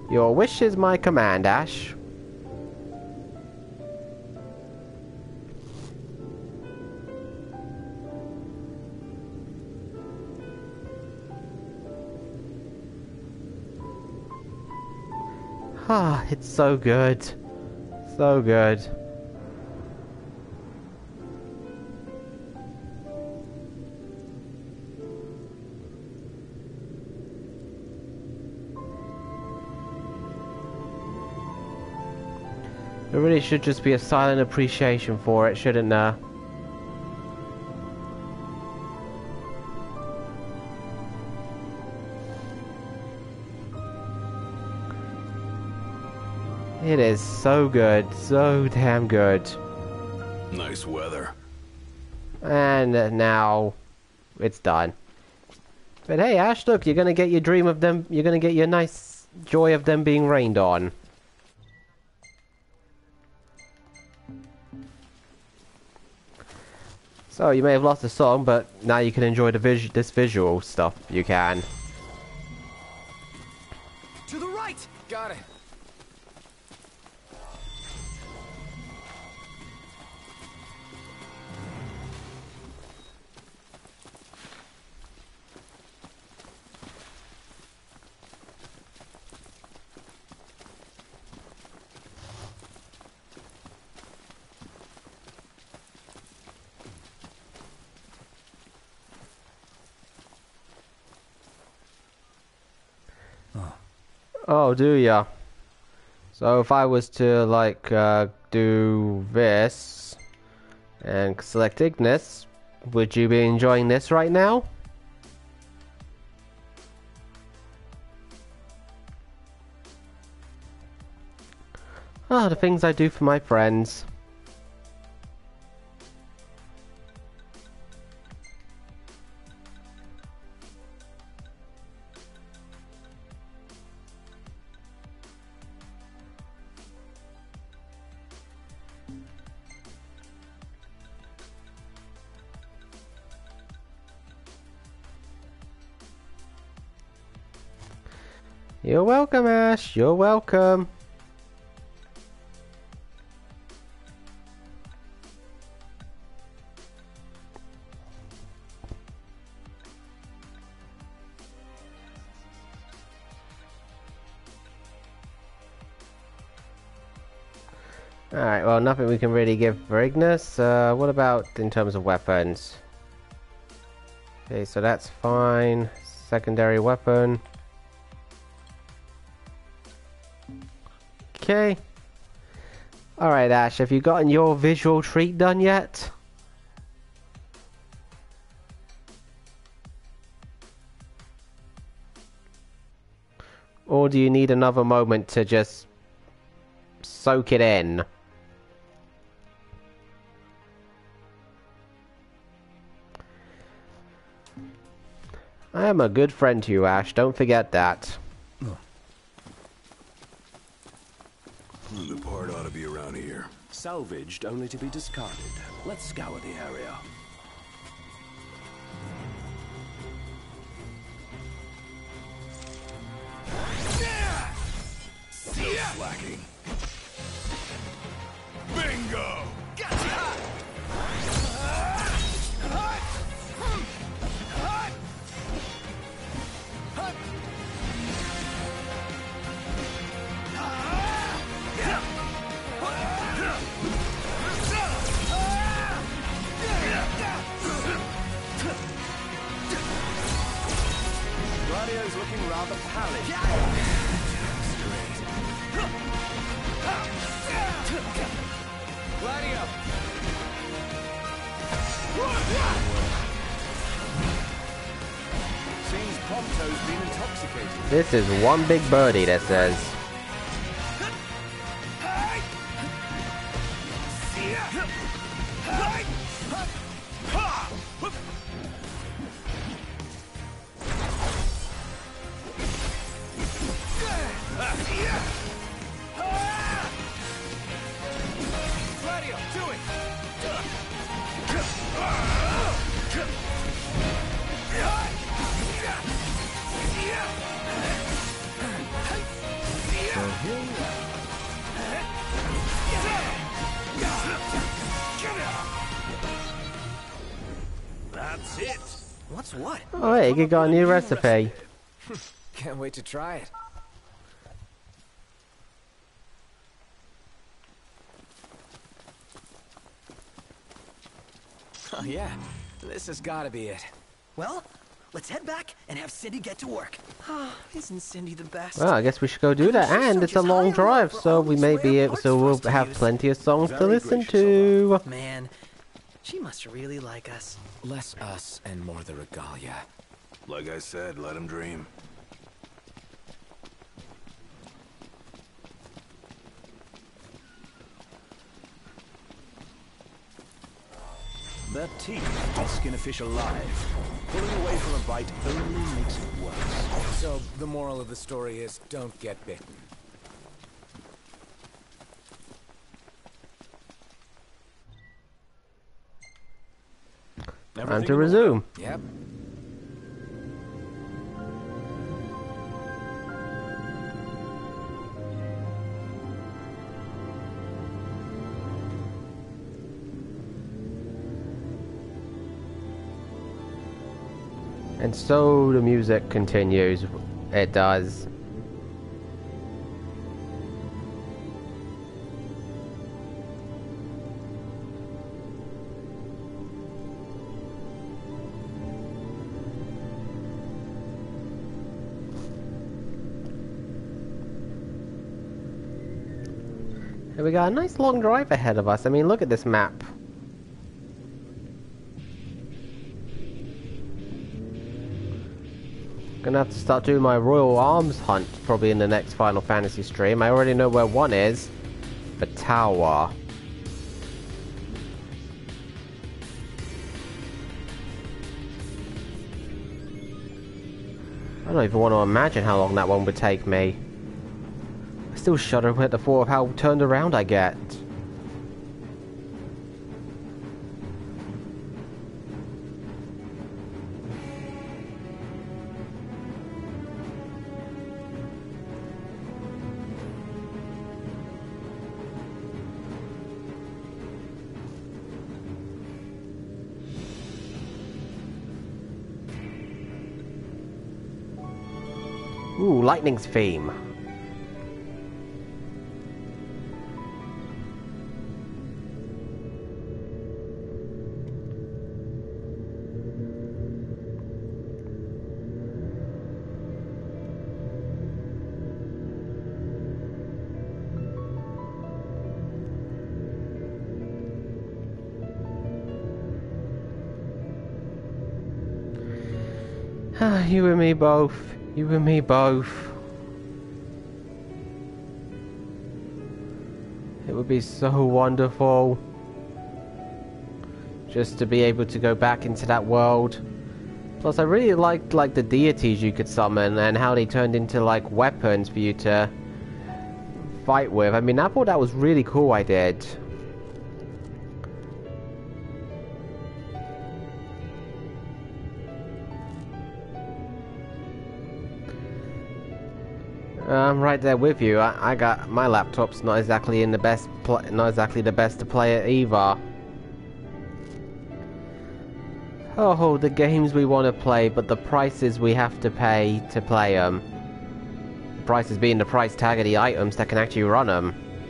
Speaker 1: Your wish is my command, Ash. Ah, it's so good. So good. There really should just be a silent appreciation for it, shouldn't there? It is so good, so damn good.
Speaker 7: Nice weather.
Speaker 1: And now it's done. But hey, Ash, look, you're gonna get your dream of them. You're gonna get your nice joy of them being rained on. So you may have lost the song, but now you can enjoy the this visual stuff. You can.
Speaker 5: To the right! Got it.
Speaker 1: Oh, do ya? So if I was to like do this and select Ignis, would you be enjoying this right now? Ah, the things I do for my friends. You're welcome, Ash. You're welcome. Alright, well, nothing we can really give for Ignis. What about in terms of weapons? Okay, so that's fine. Secondary weapon. Okay. Alright, Ash, have you gotten your visual treat done yet? Or do you need another moment to just soak it in? I am a good friend to you, Ash. Don't forget that.
Speaker 7: The part ought to be around here.
Speaker 4: Salvaged only to be discarded. Let's scour the area.
Speaker 7: No slacking. Bingo!
Speaker 4: Gladio's looking rather pallid.
Speaker 5: Gladio!
Speaker 4: Seems Prompto's been intoxicated.
Speaker 1: This is one big birdie that says.
Speaker 5: Gladio, do it!
Speaker 10: That's it.
Speaker 2: What's what?
Speaker 1: Oh, hey, you got a new recipe.
Speaker 5: Can't wait to try it. Oh yeah, this has got to be it.
Speaker 2: Well, let's head back and have Cindy get to work. Isn't Cindy the best?
Speaker 1: Well, I guess we should go do that, and it's a long drive, so we may be able, so we'll have plenty of songs to listen to.
Speaker 2: Man, she must really like us.
Speaker 5: Less us and more the regalia.
Speaker 7: Like I said, let him dream.
Speaker 4: That teeth will skin a fish alive. Pulling away from a bite only makes it worse.
Speaker 5: So the moral of the story is don't get bitten.
Speaker 1: Time to resume.
Speaker 5: Yep.
Speaker 1: And so the music continues. It does. And we got a nice long drive ahead of us. I mean, look at this map. Gonna have to start doing my Royal Arms hunt probably in the next Final Fantasy stream. I already know where one is. The tower. I don't even want to imagine how long that one would take me. I still shudder at the thought of how turned around I get. Ooh, Lightning's theme. You and me both. You and me both. It would be so wonderful just to be able to go back into that world. Plus, I really liked like the deities you could summon and how they turned into like weapons for you to fight with. I mean, I thought that was really cool. I did. I'm right there with you. I got my laptop's not exactly in the best, not exactly the best to play it either. Oh, the games we want to play, but the prices we have to pay to play them. The prices being the price tag of the items that can actually run them.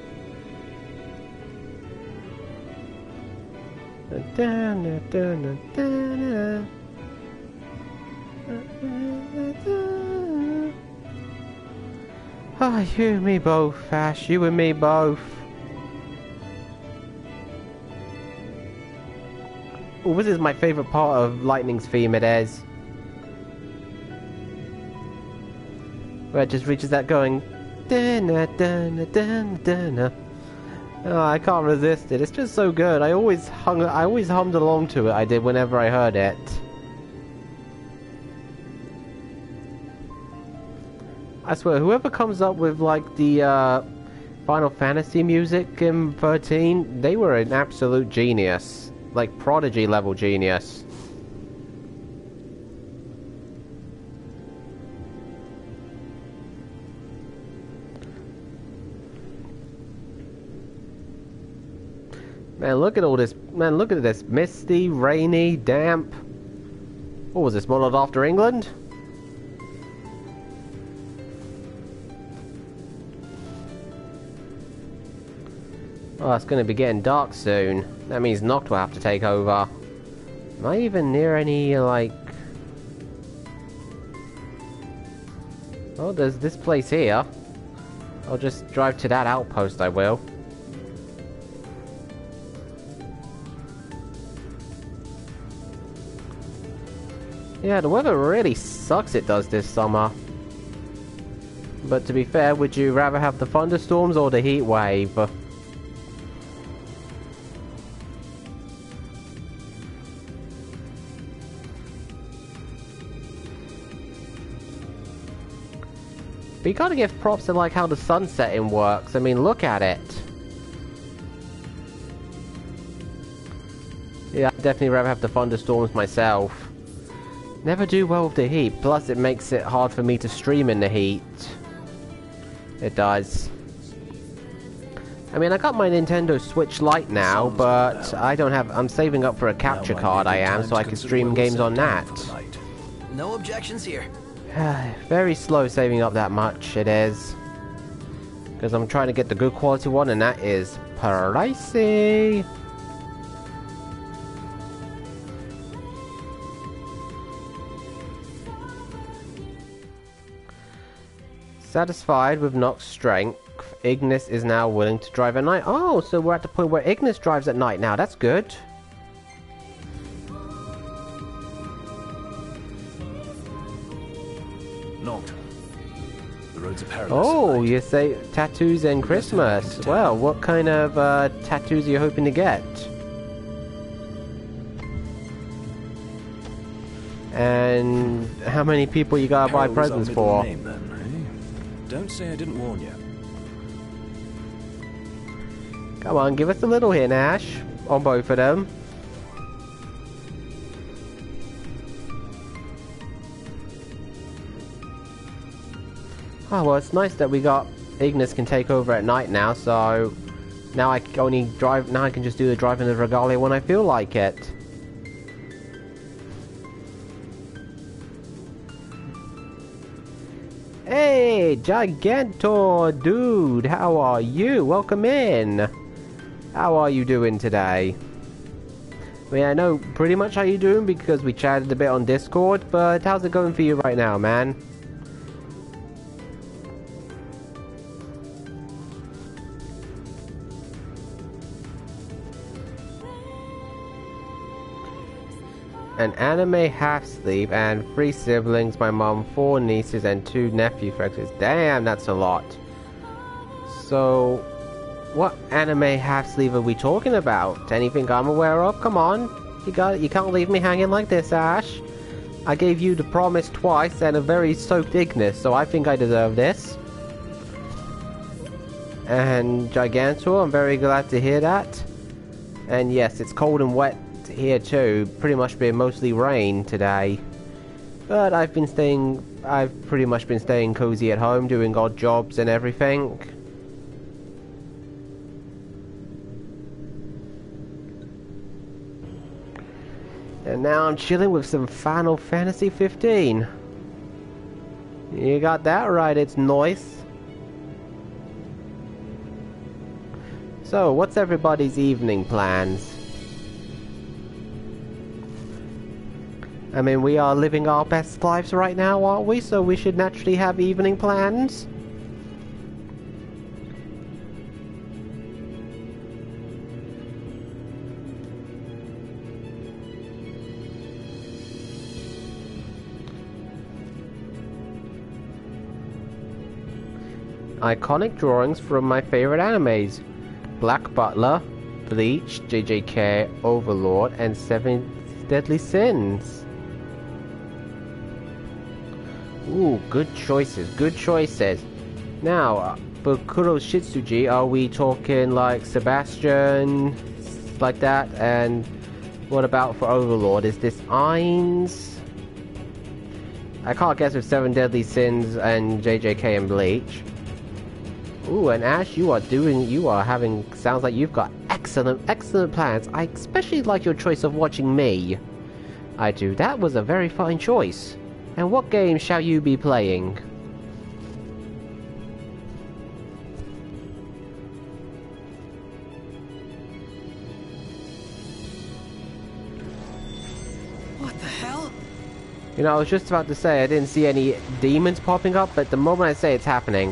Speaker 1: Ah, you and me both, Ash. You and me both. Oh, this is my favourite part of Lightning's theme, it is. Where it just reaches that going... Oh, I can't resist it. It's just so good. I always hummed along to it, I did, whenever I heard it. I swear, whoever comes up with, like, the, Final Fantasy music in 13, they were an absolute genius. Like, Prodigy level genius. Man, look at all this. Man, look at this. Misty, rainy, damp. What was this, modeled after England? Oh, it's going to be getting dark soon. That means Noct will have to take over. Am I even near any, like... Oh, there's this place here. I'll just drive to that outpost, I will. Yeah, the weather really sucks it does this summer. But to be fair, would you rather have the thunderstorms or the heat wave? But you gotta give props to like how the sun setting works. I mean, look at it. Yeah, I'd definitely rather have the thunderstorms myself. Never do well with the heat, plus it makes it hard for me to stream in the heat. It does. I mean, I got my Nintendo Switch Lite now, but I don't have... I'm saving up for a capture card, I am, so I can stream games on that.
Speaker 2: No objections here.
Speaker 1: Very slow saving up that much, it is. Because I'm trying to get the good quality one, and that is pricey. Satisfied with Noct's strength, Ignis is now willing to drive at night. Oh, so we're at the point where Ignis drives at night now. That's good.
Speaker 4: Noct. The roads are perilous.
Speaker 1: Oh, you say tattoos and Christmas. Well, what kind of tattoos are you hoping to get? And how many people you gotta buy presents for?
Speaker 4: Name, then, eh? Don't say I didn't warn you.
Speaker 1: Come on, give us a little hint, Ash. On both of them. Oh, well, it's nice that we got Ignis can take over at night now, so now I can only drive. Now I can just do the driving of Regalia when I feel like it. Hey, Gigantor, dude, how are you? Welcome in. How are you doing today? I mean, I know pretty much how you're doing because we chatted a bit on Discord, but how's it going for you right now, man? An anime half-sleeve and 3 siblings, my mom, 4 nieces and 2 nephew friends. Damn, that's a lot. So, what anime half-sleeve are we talking about? Anything I'm aware of? Come on. You can't leave me hanging like this, Ash. I gave you the promise twice and a very soaked Ignis, so I think I deserve this. And Gigantor, I'm very glad to hear that. And yes, it's cold and wet here too. Pretty much been mostly rain today. But I've pretty much been staying cozy at home, doing odd jobs and everything. And now I'm chilling with some Final Fantasy 15. You got that right, it's nice. So, what's everybody's evening plans? I mean, we are living our best lives right now, aren't we? So we should naturally have evening plans. Iconic drawings from my favorite animes. Black Butler, Bleach, JJK, Overlord, and 7 Deadly Sins. Ooh, good choices, good choices. Now, for Kuro Shitsuji, are we talking like Sebastian, like that? And what about for Overlord? Is this Ainz? I can't guess with 7 Deadly Sins and JJK and Bleach. Ooh, and Ash, sounds like you've got excellent plans. I especially like your choice of watching me. I do. That was a very fine choice. And what game shall you be playing?
Speaker 2: What the hell?
Speaker 1: You know, I was just about to say I didn't see any demons popping up, but the moment I say it's happening.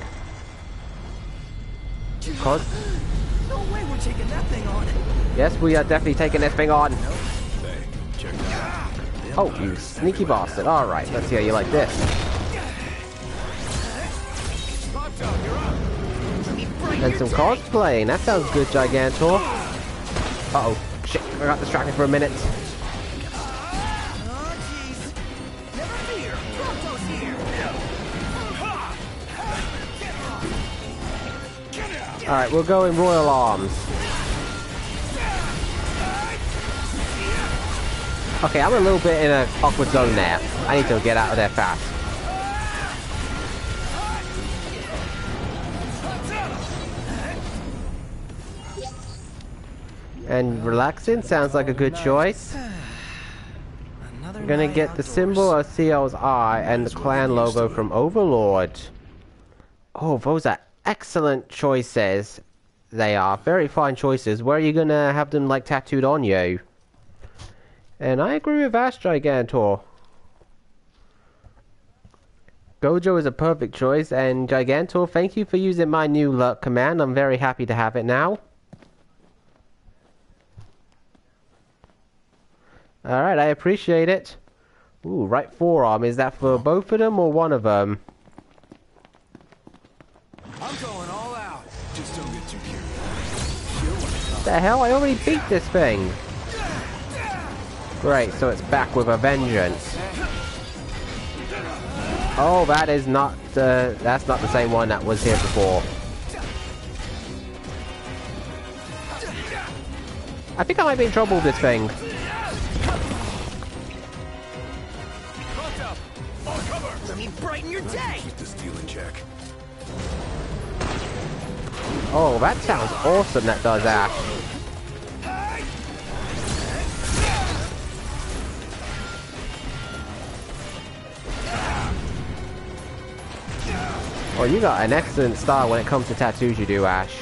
Speaker 1: Cause?
Speaker 2: No way we're taking that thing on.
Speaker 1: Yes, we are definitely taking this thing on.
Speaker 7: Hey, check that out.
Speaker 1: Oh, you sneaky bastard. Alright, let's see how you like this. And some cosplaying. That sounds good, Gigantor. Uh-oh. Shit, I got distracted for a minute.
Speaker 2: Oh, jeez. Never fear. Prompto's here.
Speaker 1: Alright, we'll go in Royal Arms. Okay, I'm a little bit in an awkward zone there. I need to get out of there fast. And relaxing sounds like a good choice. I'm gonna get the symbol of Ciel's eye and the clan logo from Overlord. Oh, those are excellent choices. They are very fine choices. Where are you gonna have them like tattooed on you? And I agree with Ash Gigantor. Gojo is a perfect choice, and Gigantor, thank you for using my new luck command. I'm very happy to have it now. Alright, I appreciate it. Ooh, right forearm. Is that for both of them or one of them?
Speaker 5: I'm going all out.
Speaker 7: Just don't get too carried.
Speaker 1: What the hell? I already beat this thing. Great, so it's back with a vengeance. Oh, that is not, that's not the same one that was here before. I think I might be in trouble with this thing.
Speaker 2: Let me brighten your day.
Speaker 7: Keep the steel in check.
Speaker 1: Oh, that sounds awesome, that does, Ash. Oh, you got an excellent style when it comes to tattoos, you do, Ash.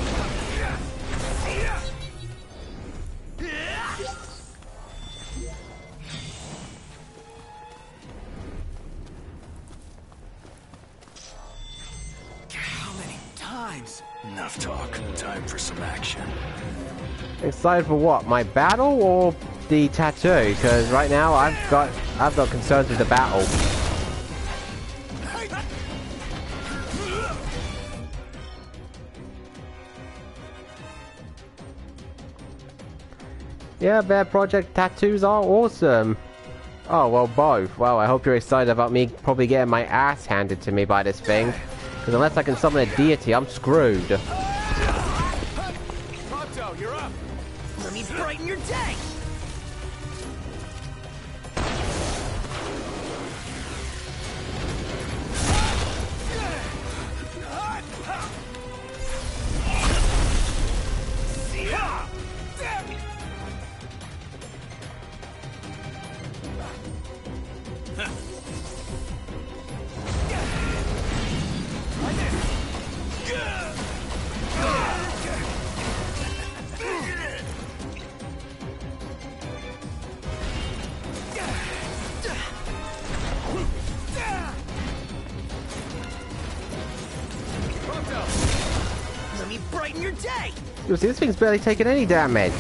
Speaker 2: How many times?
Speaker 7: Enough talk. Time for some action.
Speaker 1: Excited for what? My battle or the tattoo? Because right now I've got concerns with the battle. Yeah, Bad Project tattoos are awesome. Oh, well, both. Well, I hope you're excited about me probably getting my ass handed to me by this thing. Because unless I can summon a deity, I'm screwed.
Speaker 5: Prompto, you're up.
Speaker 2: Let me brighten your day. Let me brighten your day.
Speaker 1: You see, this thing's barely taking any damage.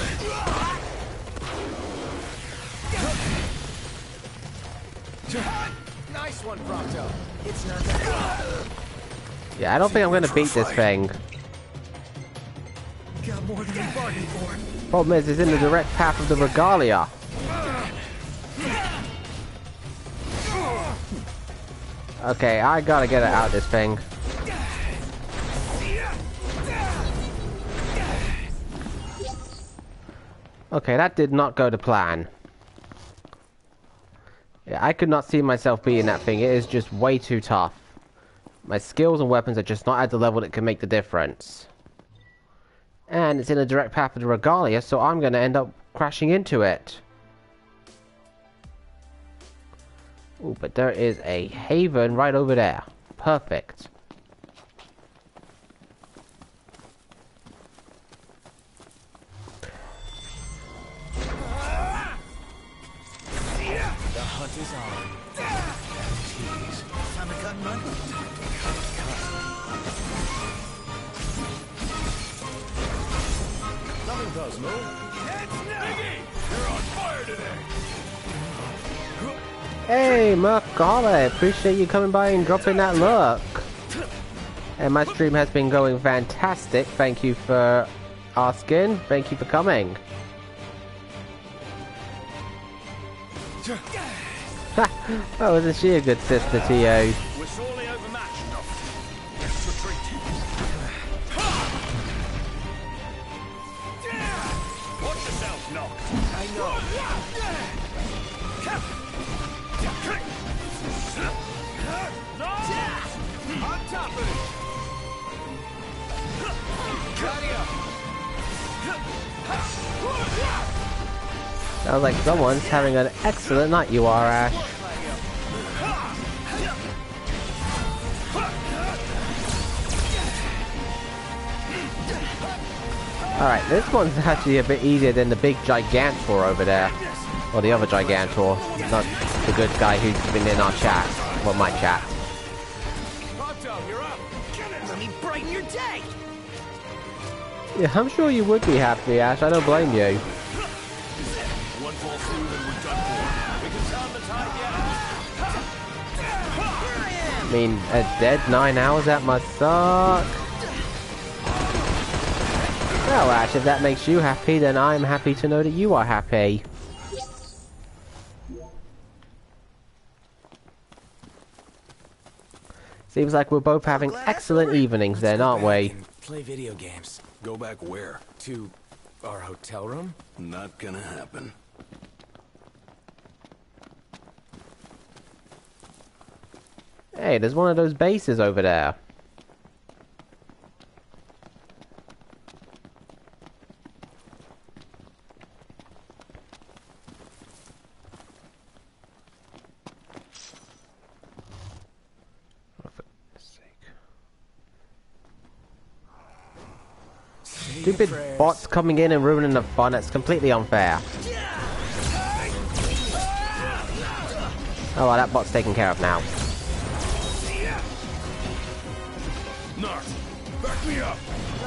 Speaker 5: Nice one, Prompto. It's not that.
Speaker 1: Yeah, I don't think I'm gonna beat this thing.
Speaker 2: Got more than we bargained for.
Speaker 1: Problem is, it's in the direct path of the Regalia. Okay, I gotta get it out of this thing. Okay, that did not go to plan. Yeah, I could not see myself beating that thing. It is just way too tough. My skills and weapons are just not at the level that can make the difference. And it's in a direct path of the Regalia, so I'm gonna end up crashing into it. Ooh, but there is a haven right over there. Perfect.
Speaker 5: The hunt is on. Jeez.
Speaker 2: Time to cut and run.
Speaker 4: Nothing personal.
Speaker 7: Biggie, you're on fire today.
Speaker 1: Hey, Mark Golly, appreciate you coming by and dropping that look. And my stream has been going fantastic. Thank you for asking. Thank you for coming. Oh, isn't she a good sister to you?
Speaker 10: We're sorely overmatched, Doc. Let's retreat. Watch yourself, Nock.
Speaker 5: I know. On top of it.
Speaker 1: Sounds like someone's having an excellent night, you are, Ash. Alright, this one's actually a bit easier than the big Gigantor over there. Or the other Gigantor. Not the good guy who's been in our chat. Well, my chat.
Speaker 5: Pronto, you're up.
Speaker 2: Let me brighten your day.
Speaker 1: Yeah, I'm sure you would be happy, Ash. I don't blame you.
Speaker 7: One fall through, then we're done for.
Speaker 10: We can turn the tide yet.
Speaker 1: I mean, a dead 9 hours, that must suck. Well, Ash, if that makes you happy, then I'm happy to know that you are happy. Seems like we're both having excellent evenings then, aren't we?
Speaker 5: Play video games.
Speaker 7: Go back where?
Speaker 5: To our hotel room?
Speaker 7: Not gonna happen.
Speaker 1: Hey, there's one of those bases over there. Stupid bots coming in and ruining the fun. It's completely unfair. Oh, well, that bot's taken care of now.
Speaker 7: Narc, back me up.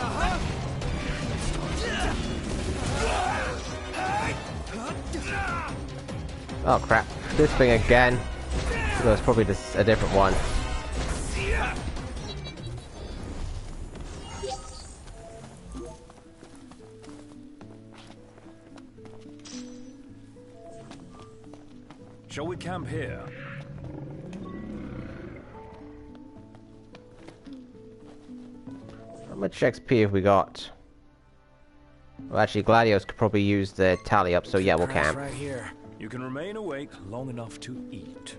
Speaker 1: Oh crap, this thing again. No, it's probably just a different one.
Speaker 4: Shall we camp here?
Speaker 1: How much XP have we got? Well, actually, Gladios could probably use the tally up, so yeah, we'll
Speaker 5: Crash
Speaker 1: camp.
Speaker 5: right here.
Speaker 4: You can remain awake long enough to eat.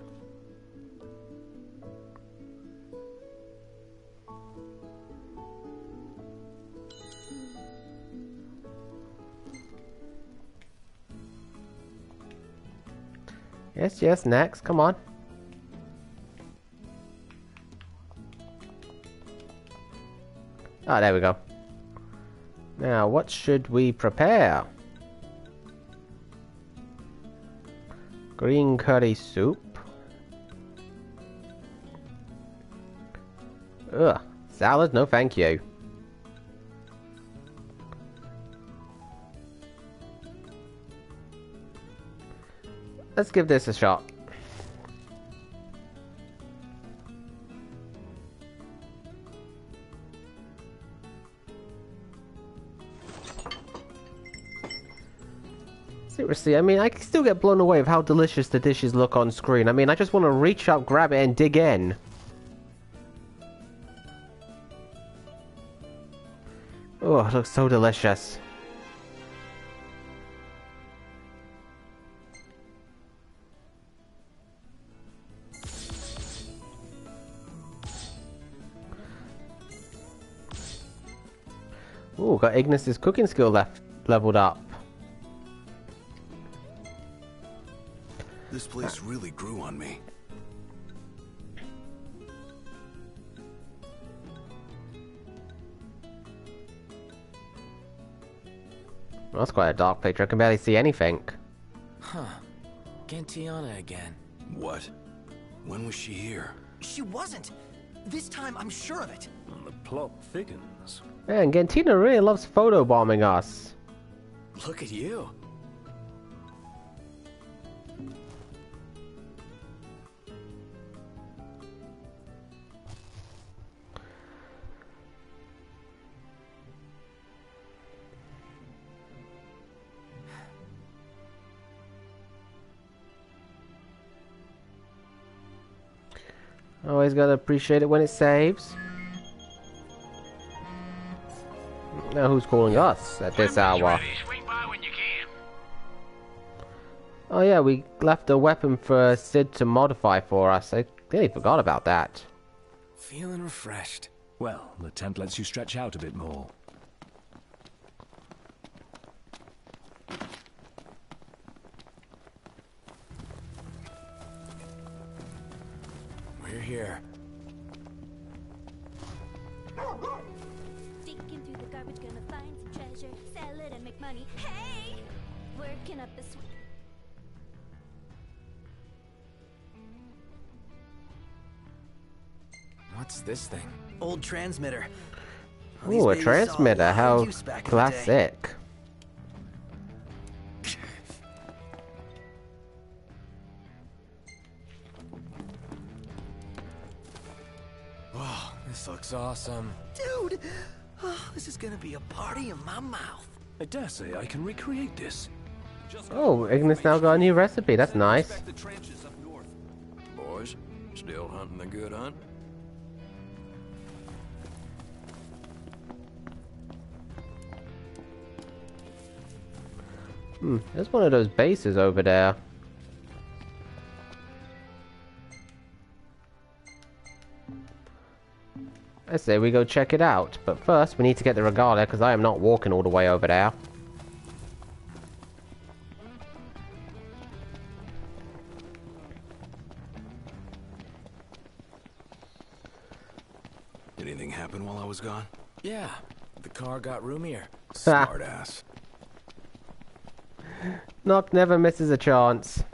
Speaker 1: Yes, yes, next, come on. Ah, there we go. Now, what should we prepare? Green curry soup. Ugh, salad? No, thank you. Let's give this a shot. Seriously, I mean, I still get blown away with how delicious the dishes look on screen. I mean, I just want to reach up, grab it, and dig in. Oh, it looks so delicious. Ooh, got Ignis's cooking skill leveled up.
Speaker 7: This place really grew on me.
Speaker 1: That's quite a dark picture. I can barely see anything.
Speaker 5: Huh. Gentiana again.
Speaker 7: What? When was she here?
Speaker 2: She wasn't. This time, I'm sure of it.
Speaker 4: And the plot thickens.
Speaker 1: Man, Gentina really loves photobombing us.
Speaker 5: Look at you.
Speaker 1: Always gotta appreciate it when it saves. Now who's calling us at this hour? Oh yeah, we left a weapon for Sid to modify for us. I really forgot about that.
Speaker 5: Feeling refreshed.
Speaker 4: Well, the tent lets you stretch out a bit more.
Speaker 5: We're here.
Speaker 9: Digging through the garbage, gonna find some treasure, sell it and make money. Hey, working up a sweat.
Speaker 5: What's this thing?
Speaker 2: Old transmitter.
Speaker 1: Ooh, a transmitter. How classic.
Speaker 5: Wow, this looks awesome.
Speaker 2: Dude, this is gonna be a party in my mouth.
Speaker 4: I dare say I can recreate this.
Speaker 1: Oh, Ignis now got a new recipe. That's nice.
Speaker 7: Boys, still hunting the good hunt?
Speaker 1: There's one of those bases over there. I say we go check it out, but first we need to get the regalia because I am not walking all the way over there.
Speaker 7: Anything happen while I was gone?
Speaker 5: Yeah, the car got roomier.
Speaker 7: Smart ass.
Speaker 1: Nock never misses a chance.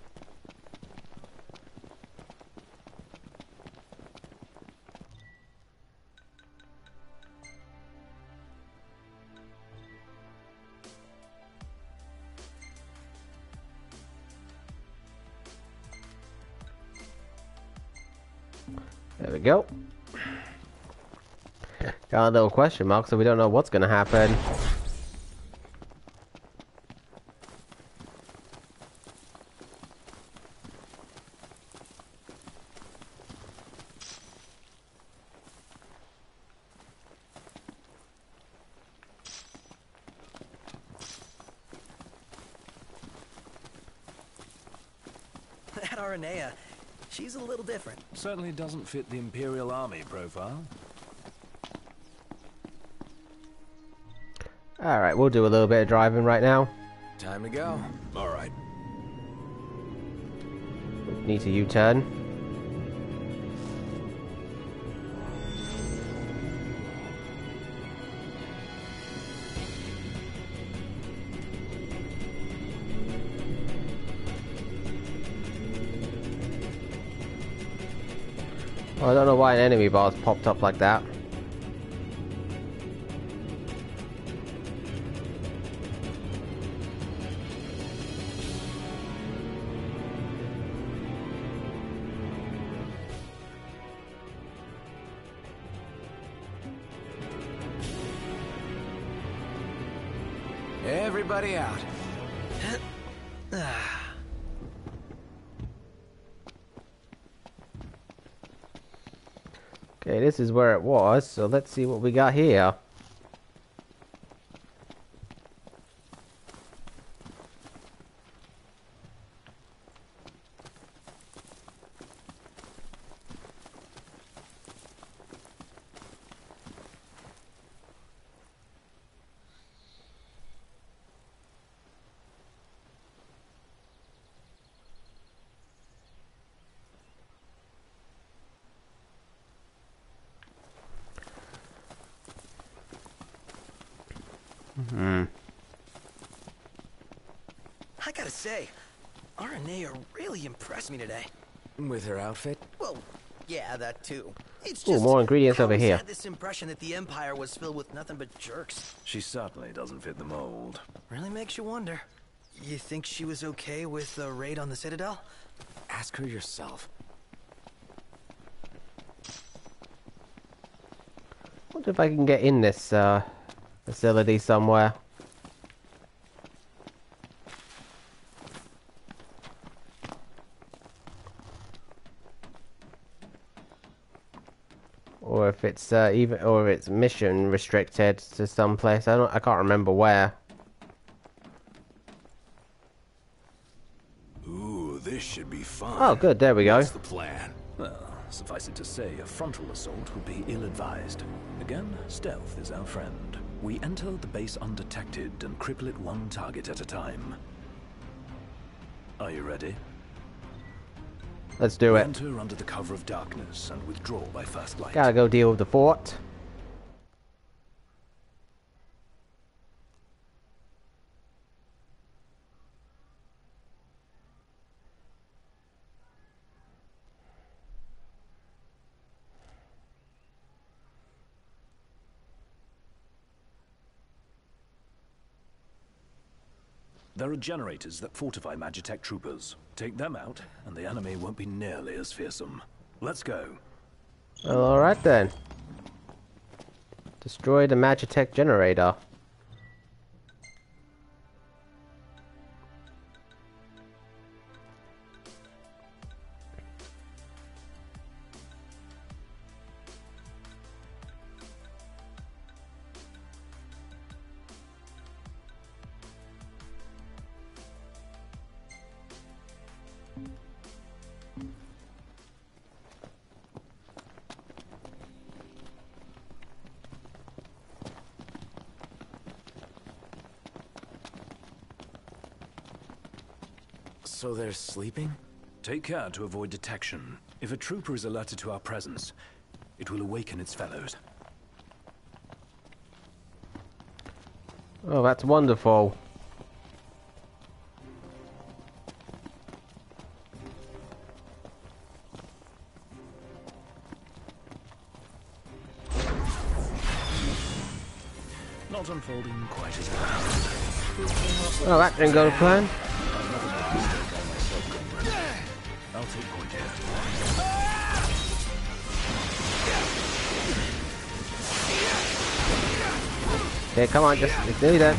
Speaker 1: There we go. Got a little question mark, so we don't know what's gonna happen.
Speaker 2: That Aranea, she's a little different.
Speaker 4: Certainly doesn't fit the Imperial Army profile.
Speaker 1: Alright, we'll do a little bit of driving right now.
Speaker 5: Time to go.
Speaker 7: All right.
Speaker 1: Need to U-turn. Oh, I don't know why an enemy bar's popped up like that.
Speaker 5: Everybody out.
Speaker 1: Okay, this is where it was, so let's see what we got here.
Speaker 2: say, Aranea really impressed me today.
Speaker 5: With her outfit?
Speaker 2: Well, yeah, that too. It's
Speaker 1: Ooh,
Speaker 2: just
Speaker 1: more ingredients
Speaker 2: I
Speaker 1: over
Speaker 2: always
Speaker 1: here.
Speaker 2: had this impression that the Empire was filled with nothing but jerks.
Speaker 4: She certainly doesn't fit the mold.
Speaker 2: Really makes you wonder. You think she was okay with the raid on the Citadel?
Speaker 5: Ask her yourself.
Speaker 1: Wonder if I can get in this facility somewhere. Or if it's or if it's mission restricted to some place. I can't remember where.
Speaker 7: Ooh, this should be fun.
Speaker 1: Oh, good. There we go.
Speaker 7: What's the plan?
Speaker 4: Well, suffice it to say, a frontal assault would be ill-advised. Again, stealth is our friend. We enter the base undetected and cripple it one target at a time. Are you ready?
Speaker 1: Let's do
Speaker 4: We
Speaker 1: it.
Speaker 4: enter under the cover of darkness and withdraw by first light.
Speaker 1: Gotta go deal with the fort.
Speaker 4: There are generators that fortify Magitech troopers. Take them out, and the enemy won't be nearly as fearsome. Let's go.
Speaker 1: Well, alright then. Destroy the Magitech generator.
Speaker 5: So they're sleeping?
Speaker 4: Take care to avoid detection. If a trooper is alerted to our presence, it will awaken its fellows.
Speaker 1: Oh, that's wonderful.
Speaker 4: Not unfolding quite as planned.
Speaker 1: Oh, that didn't go to plan.
Speaker 4: I'll take point here.
Speaker 1: Okay, come on, just do that.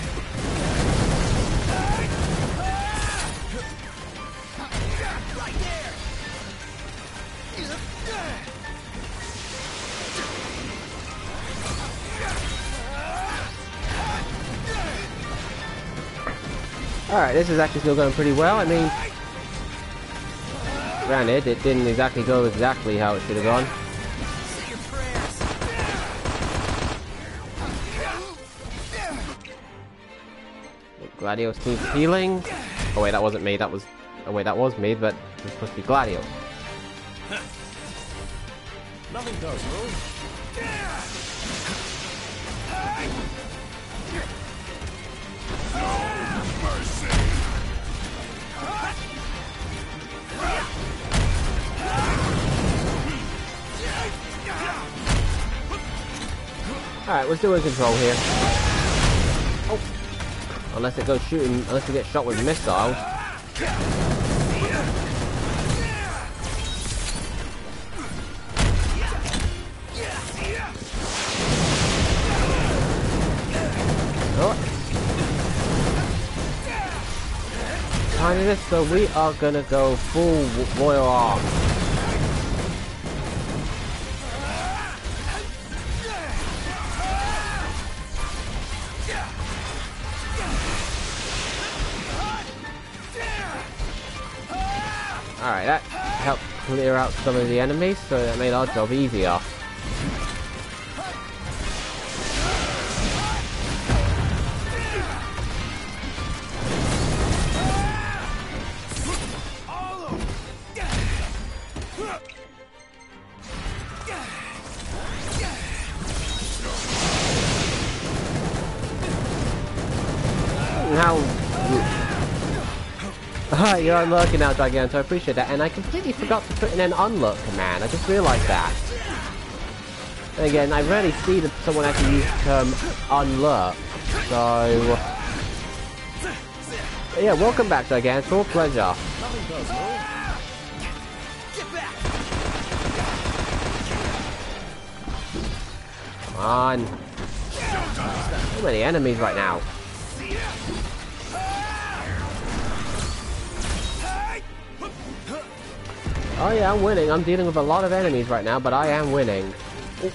Speaker 1: Alright, this is actually still going pretty well. I mean, granted, it didn't exactly go exactly how it should have gone.
Speaker 2: Say your prayers.
Speaker 1: Gladios needs healing. Oh wait, that wasn't me. That was. Oh wait, that was me, but it was supposed to be Gladios.
Speaker 10: Nothing personal.
Speaker 1: Alright, we're still in control here. Oh. Unless it goes shooting, unless it gets shot with missiles. Oh. Tiny this, so we are gonna go full Royal Arm. Alright, that helped clear out some of the enemies, so that made our job easier. Now, You're unlocking now, Giganto. I appreciate that. And I completely forgot to put in an unlock command. I just realized that. And again, I rarely see someone actually use the term unlock. So... But yeah, welcome back, Giganto. Pleasure. Come on. So many enemies right now. Oh yeah, I'm winning. I'm dealing with a lot of enemies right now, but I am winning. Ooh.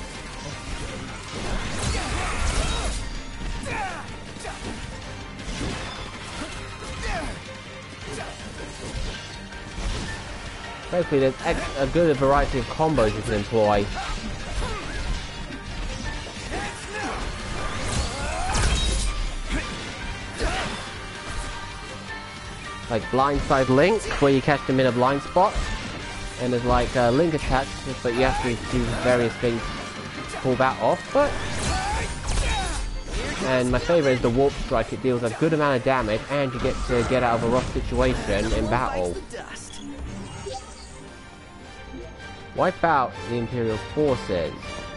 Speaker 1: Basically, there's a good variety of combos you can employ. Like blindside Link, where you catch them in a blind spot, and there's like Link attacks, but you have to do various things to pull that off. And my favourite is the Warp Strike. It deals a good amount of damage, and you get to get out of a rough situation in battle. Wipe out the Imperial forces.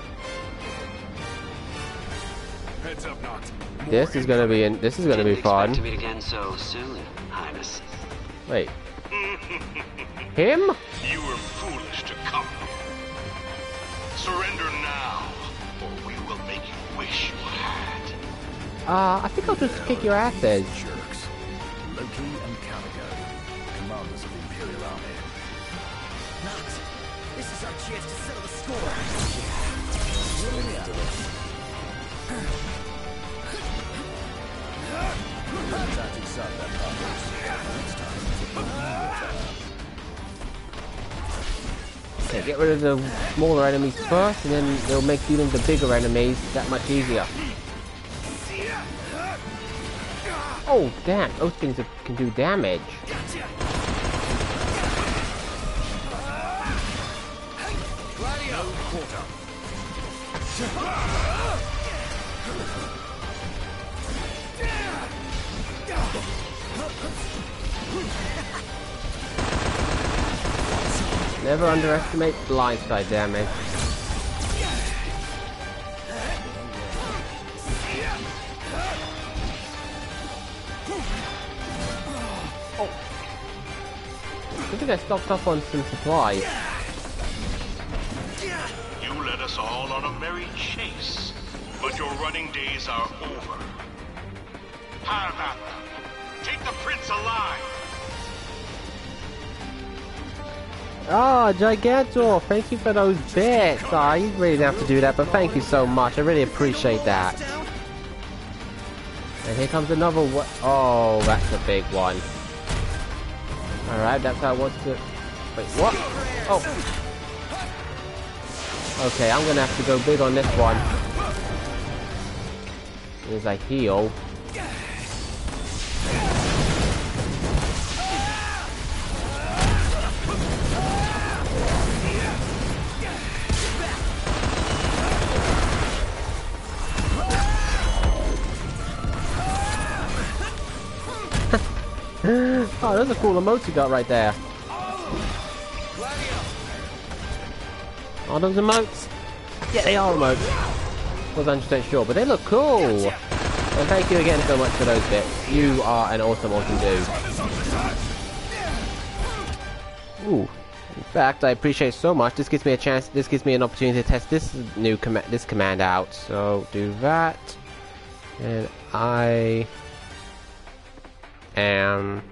Speaker 7: Heads up, Noct.
Speaker 1: This is gonna be fun.
Speaker 11: To meet again so soon, Highness.
Speaker 1: Wait. Him?
Speaker 12: You were foolish to come here. Surrender now, or we will make you wish you had.
Speaker 1: I think I'll just kick your asses.
Speaker 4: Jerks. Loki and Calico, commanders of the Imperial Army.
Speaker 2: Noct, this is our chance to settle the score.
Speaker 4: Tactics out that Next time,
Speaker 1: Okay, get rid of the smaller enemies first, and then it'll make dealing with the bigger enemies that much easier. Oh, damn, those things can do damage. Never underestimate blindside damage. Oh. I think I stocked up on some supplies.
Speaker 12: You led us all on a merry chase, but your running days are over. Have at them. Take the prince alive.
Speaker 1: Oh, Gigantor, thank you for those bits. Oh, you really didn't have to do that, but thank you so much. I really appreciate that. And here comes another one. Oh, that's a big one. Alright, that's how I want to... Wait, what? Oh. Okay, I'm gonna have to go big on this one. As I heal. Oh, there's a cool emote you got right there. Are those emotes? Yeah, they are emotes. Wasn't 100% sure, but they look cool. And thank you again so much for those bits. You are an awesome dude. Ooh. In fact, I appreciate so much. This gives me a chance. This gives me an opportunity to test this new command out. So do that, and I am.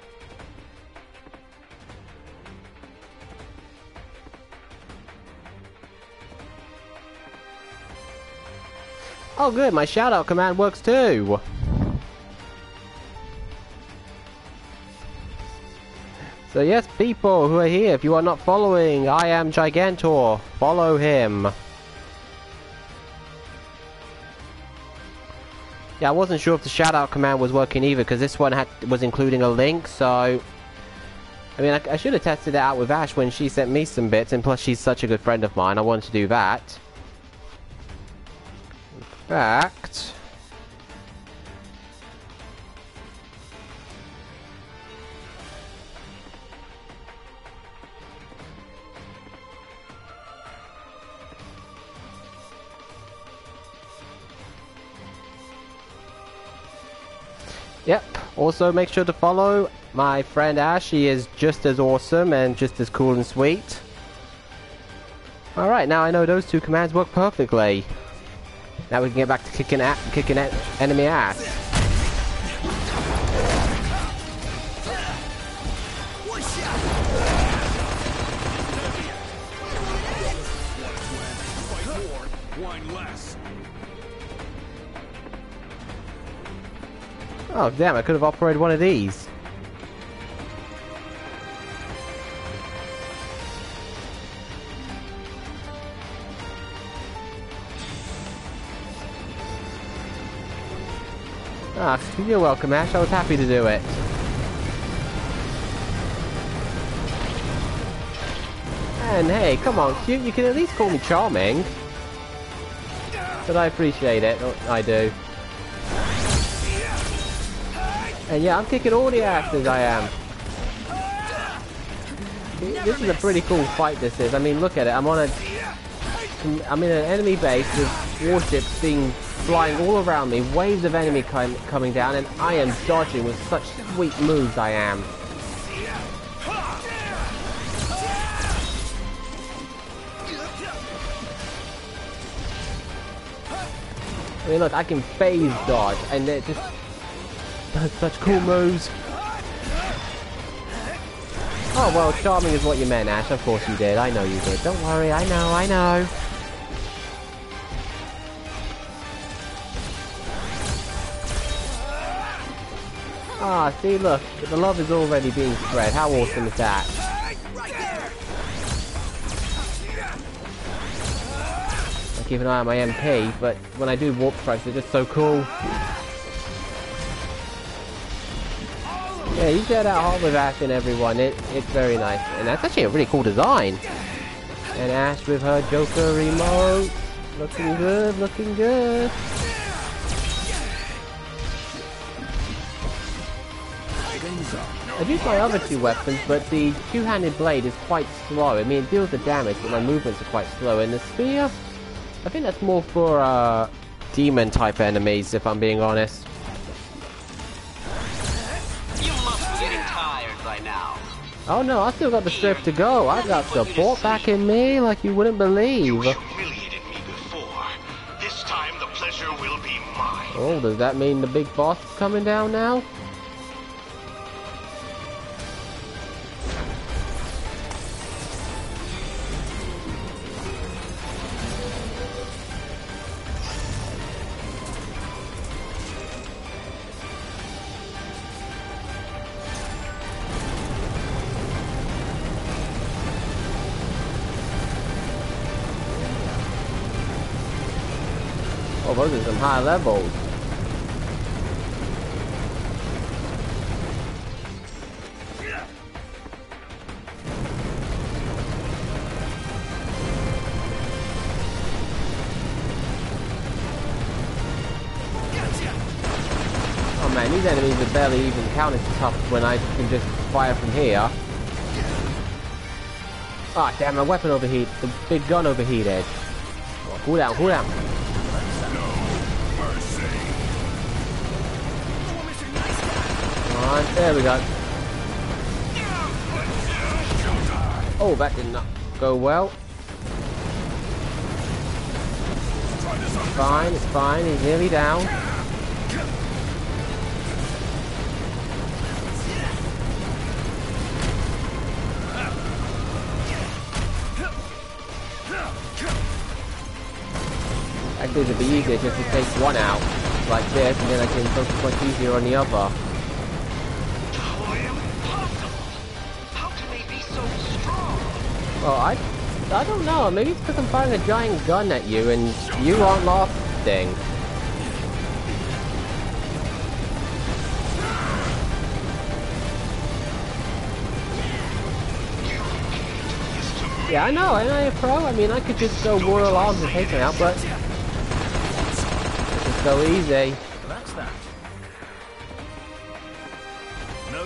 Speaker 1: Oh good, my shoutout command works too! So yes, people who are here, if you are not following, I am Gigantor. Follow him. Yeah, I wasn't sure if the shoutout command was working either, because this one was including a link, so... I mean, I should have tested it out with Ash when she sent me some bits, and plus she's such a good friend of mine, I wanted to do that. In fact... Yep. Also, make sure to follow my friend Ash. She is just as awesome and just as cool and sweet. Alright, now I know those two commands work perfectly. Now we can get back to kicking enemy ass. Oh damn, I could have operated one of these. Ah, you're welcome, Ash. I was happy to do it. And hey, come on, cute. You can at least call me charming. But I appreciate it. Oh, I do. And yeah, I'm kicking all the asses, I am. This is a pretty cool fight, this is. I mean, look at it. I'm in an enemy base with warships flying all around me, waves of enemy coming down, and I am dodging with such sweet moves, I am. I mean, look, I can phase dodge, and it just does such cool moves. Oh, well, charming is what you meant, Ash. Of course you did. I know you did. Don't worry. I know. Ah, see, look. The love is already being spread. How awesome is that? I keep an eye on my MP, but when I do warp strikes, they're just so cool. Yeah, you share that heart with Ash and everyone. It's very nice. And that's actually a really cool design. And Ash with her Joker remote. Looking good, looking good. I've used my other two weapons, but the two-handed blade is quite slow. I mean, it deals the damage, but my movements are quite slow. And the spear, I think that's more for demon-type enemies, if I'm being honest. Oh no, I still got the strength to go. I got support back in me like you wouldn't believe.
Speaker 12: You humiliated me before. This time the pleasure will be mine.
Speaker 1: Oh, does that mean the big boss is coming down now? Oh, those are some high levels. Oh man, these enemies are barely even counter tough when I can just fire from here. Ah, damn, my weapon overheat. The big gun overheated. Oh, cool down, cool down. There we go. Oh, that did not go well. It's fine, he's nearly down. Actually, it'd be easier just to take one out like this, and then I can focus much easier on the other. Well, I don't know. Maybe it's because I'm firing a giant gun at you and you aren't lasting. Yeah, I know. Am I a pro? I mean, I could just go Royal Arms and take him out, but it's so easy.
Speaker 10: That's that. No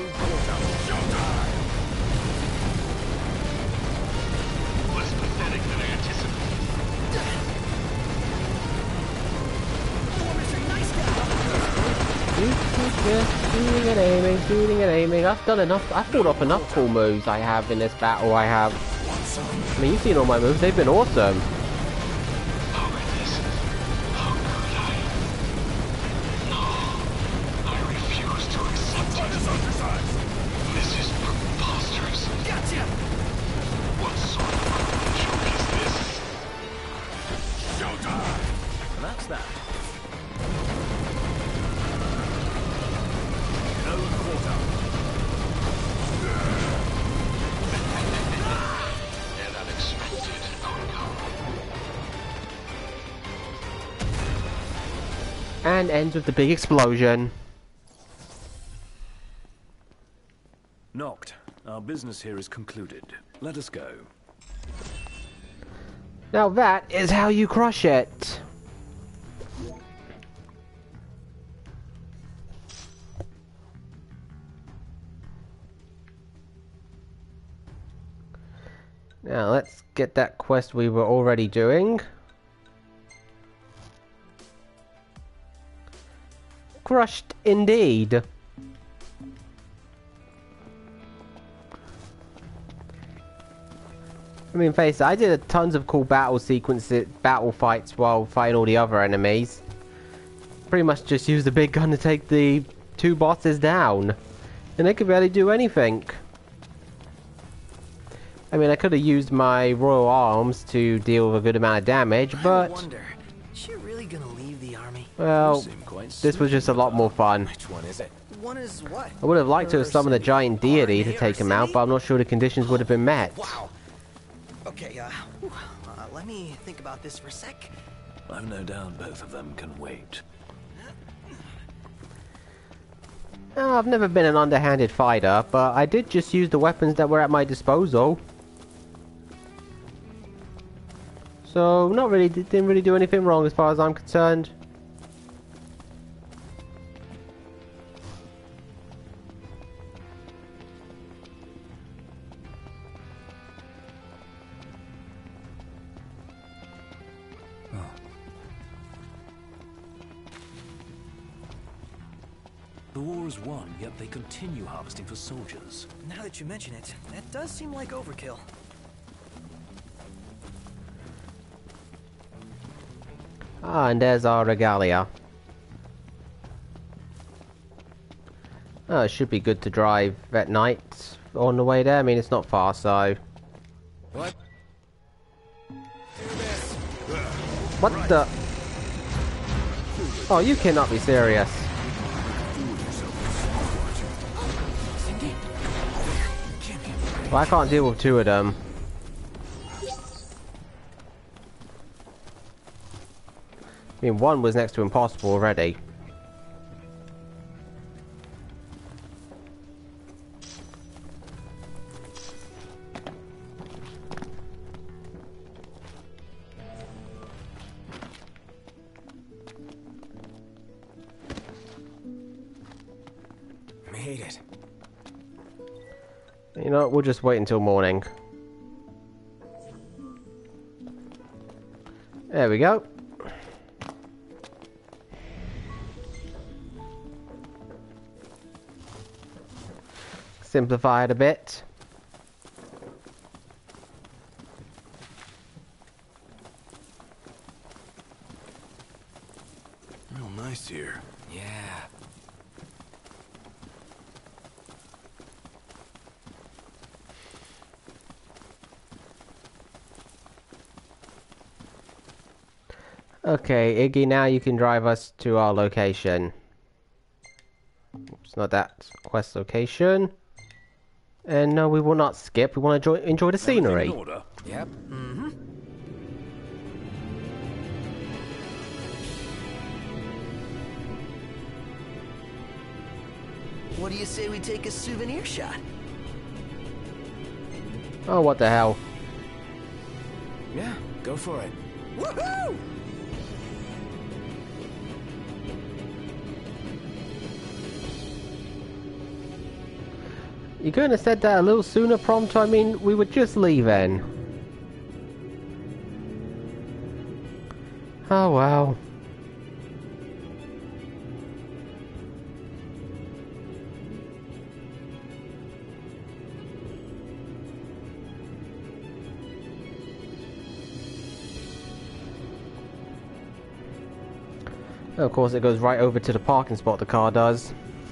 Speaker 12: You
Speaker 1: just Shooting and aiming, shooting and aiming. I've done enough. I've pulled off enough cool moves I have in this battle. I have. I mean, you've seen all my moves. They've been awesome. And ends with the big explosion.
Speaker 4: Noct, our business here is concluded. Let us go.
Speaker 1: Now that is how you crush it. Now let's get that quest we were already doing. Crushed indeed. I mean, face it, I did tons of cool battle sequences, battle fights while fighting all the other enemies. Pretty much just used the big gun to take the 2 bosses down. And they could barely do anything. I mean, I could have used my royal arms to deal with a good amount of damage, but...
Speaker 2: I wonder, is she really gonna leave the army?
Speaker 1: Well, this was just a lot more fun.
Speaker 2: Which one is it? One is what?
Speaker 1: I would have liked to have summoned a giant deity to take him out, but I'm not sure the conditions would have been met.
Speaker 2: Wow. Okay, let me think about this for a sec.
Speaker 4: I've no doubt both of them can wait.
Speaker 1: Oh, I've never been an underhanded fighter, but I did just use the weapons that were at my disposal. So, didn't really do anything wrong as far as I'm concerned.
Speaker 4: The war is won, yet they continue harvesting for soldiers.
Speaker 2: Now that you mention it, that does seem like overkill.
Speaker 1: Ah, and there's our regalia. Oh, it should be good to drive at night on the way there. I mean, it's not far, so...
Speaker 5: What?
Speaker 1: What the... Oh, you cannot be serious. Well, I can't deal with 2 of them. I mean, 1 was next to impossible already.
Speaker 2: Made it.
Speaker 1: You know, we'll just wait until morning. There we go. Simplify it a bit.
Speaker 7: Real nice here.
Speaker 2: Yeah.
Speaker 1: Okay, Iggy, now you can drive us to our location. Oops, not that quest location. And no, we will not skip. We want to enjoy the scenery.
Speaker 2: Yep. Mm-hmm. What do you say we take a souvenir shot?
Speaker 1: Oh, what the hell?
Speaker 5: Yeah, go for it.
Speaker 2: Woohoo!
Speaker 1: You couldn't have said that a little sooner, Prompt. I mean, we were just leaving. Oh, well. Of course, it goes right over to the parking spot, the car does.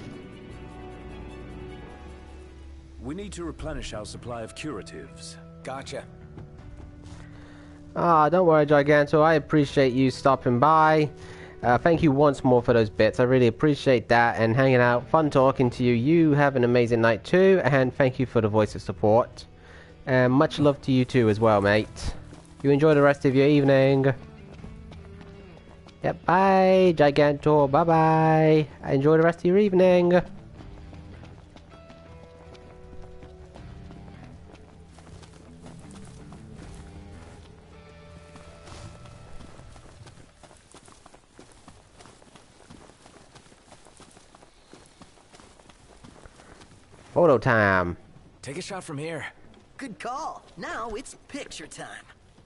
Speaker 4: We need to replenish our supply of curatives.
Speaker 5: Gotcha.
Speaker 1: Ah, don't worry, Giganto. I appreciate you stopping by. Thank you once more for those bits. I really appreciate that and hanging out. Fun talking to you. You have an amazing night too, and thank you for the voice of support. And much love to you too as well, mate. You enjoy the rest of your evening. Yep, bye, Gigantor. Bye-bye. Enjoy the rest of your evening. Photo time.
Speaker 5: Take a shot from here.
Speaker 2: Good call. Now it's picture time.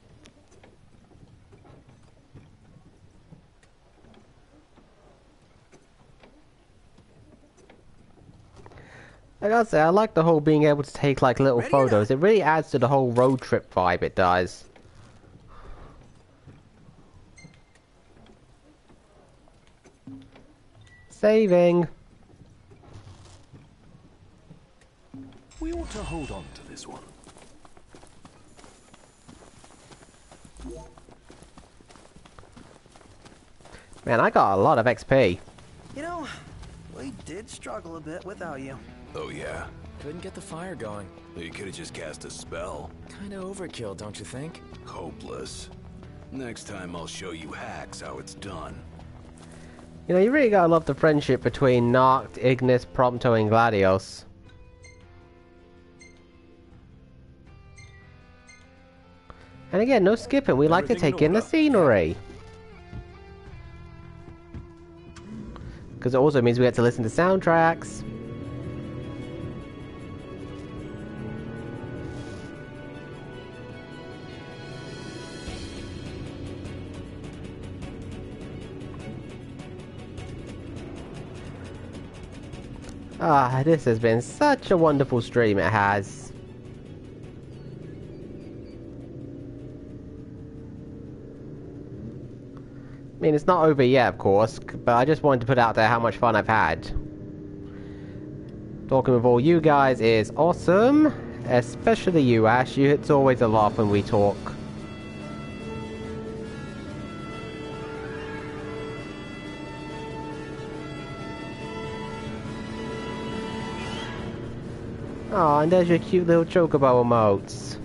Speaker 1: I gotta say, I like the whole being able to take like little photos. It really adds to the whole road trip vibe, it does. Saving.
Speaker 4: We ought to hold on to this one.
Speaker 1: Man, I got a lot of XP.
Speaker 2: You know, we did struggle a bit without you.
Speaker 7: Oh yeah?
Speaker 5: Couldn't get the fire going.
Speaker 7: You could've just cast a spell.
Speaker 5: Kinda overkill, don't you think?
Speaker 7: Hopeless. Next time I'll show you hacks how it's done.
Speaker 1: You know, you really gotta love the friendship between Noct, Ignis, Prompto, and Gladios. And again, no skipping. We like to take in the scenery. Because it also means we get to listen to soundtracks. Ah, this has been such a wonderful stream, it has. I mean, it's not over yet, of course, but I just wanted to put out there how much fun I've had. Talking with all you guys is awesome, especially you, Ash. It's always a laugh when we talk. Oh, and there's your cute little chocobo emotes.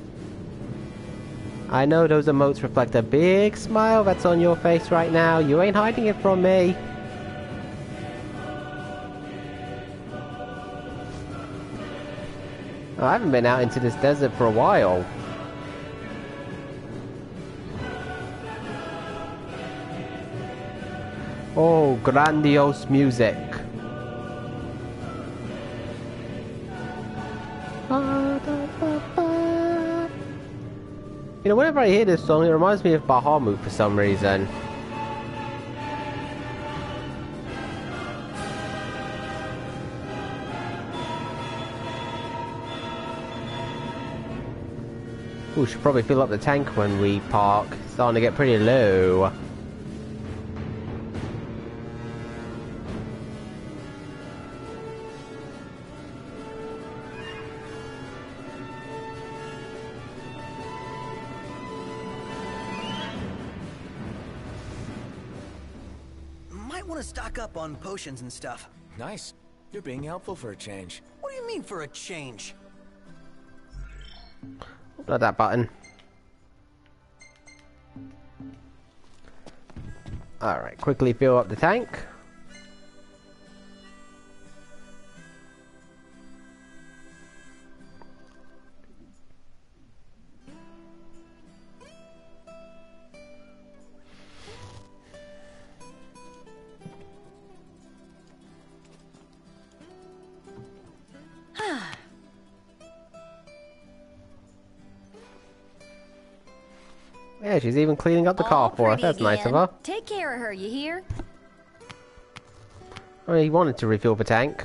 Speaker 1: I know those emotes reflect a big smile that's on your face right now. You ain't hiding it from me. Oh, I haven't been out into this desert for a while. Oh, grandiose music. You know, whenever I hear this song, it reminds me of Bahamut for some reason. Ooh, should probably fill up the tank when we park. It's starting to get pretty low.
Speaker 2: Stock up on potions and stuff.
Speaker 5: Nice. You're being helpful for a change.
Speaker 2: What do you mean for a change?
Speaker 1: Not that button. Alright, quickly fill up the tank. Yeah, she's even cleaning up the car for us. That's nice of her.
Speaker 3: Take care of her, you hear?
Speaker 1: I mean, he wanted to refill the tank.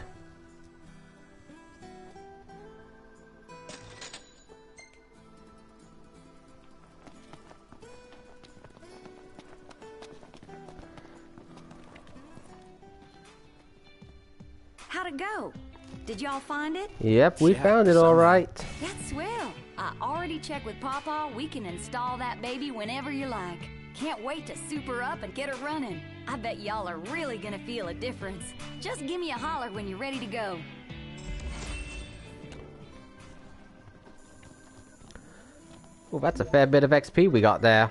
Speaker 13: how'd it go? Did y'all find it?
Speaker 1: Yep, we found it all right.
Speaker 13: That's swell. I already checked with Pawpaw. We can install that baby whenever you like. Can't wait to soup her up and get her running. I bet y'all are really gonna feel a difference. Just give me a holler when you're ready to go.
Speaker 1: Well, that's a fair bit of XP we got there.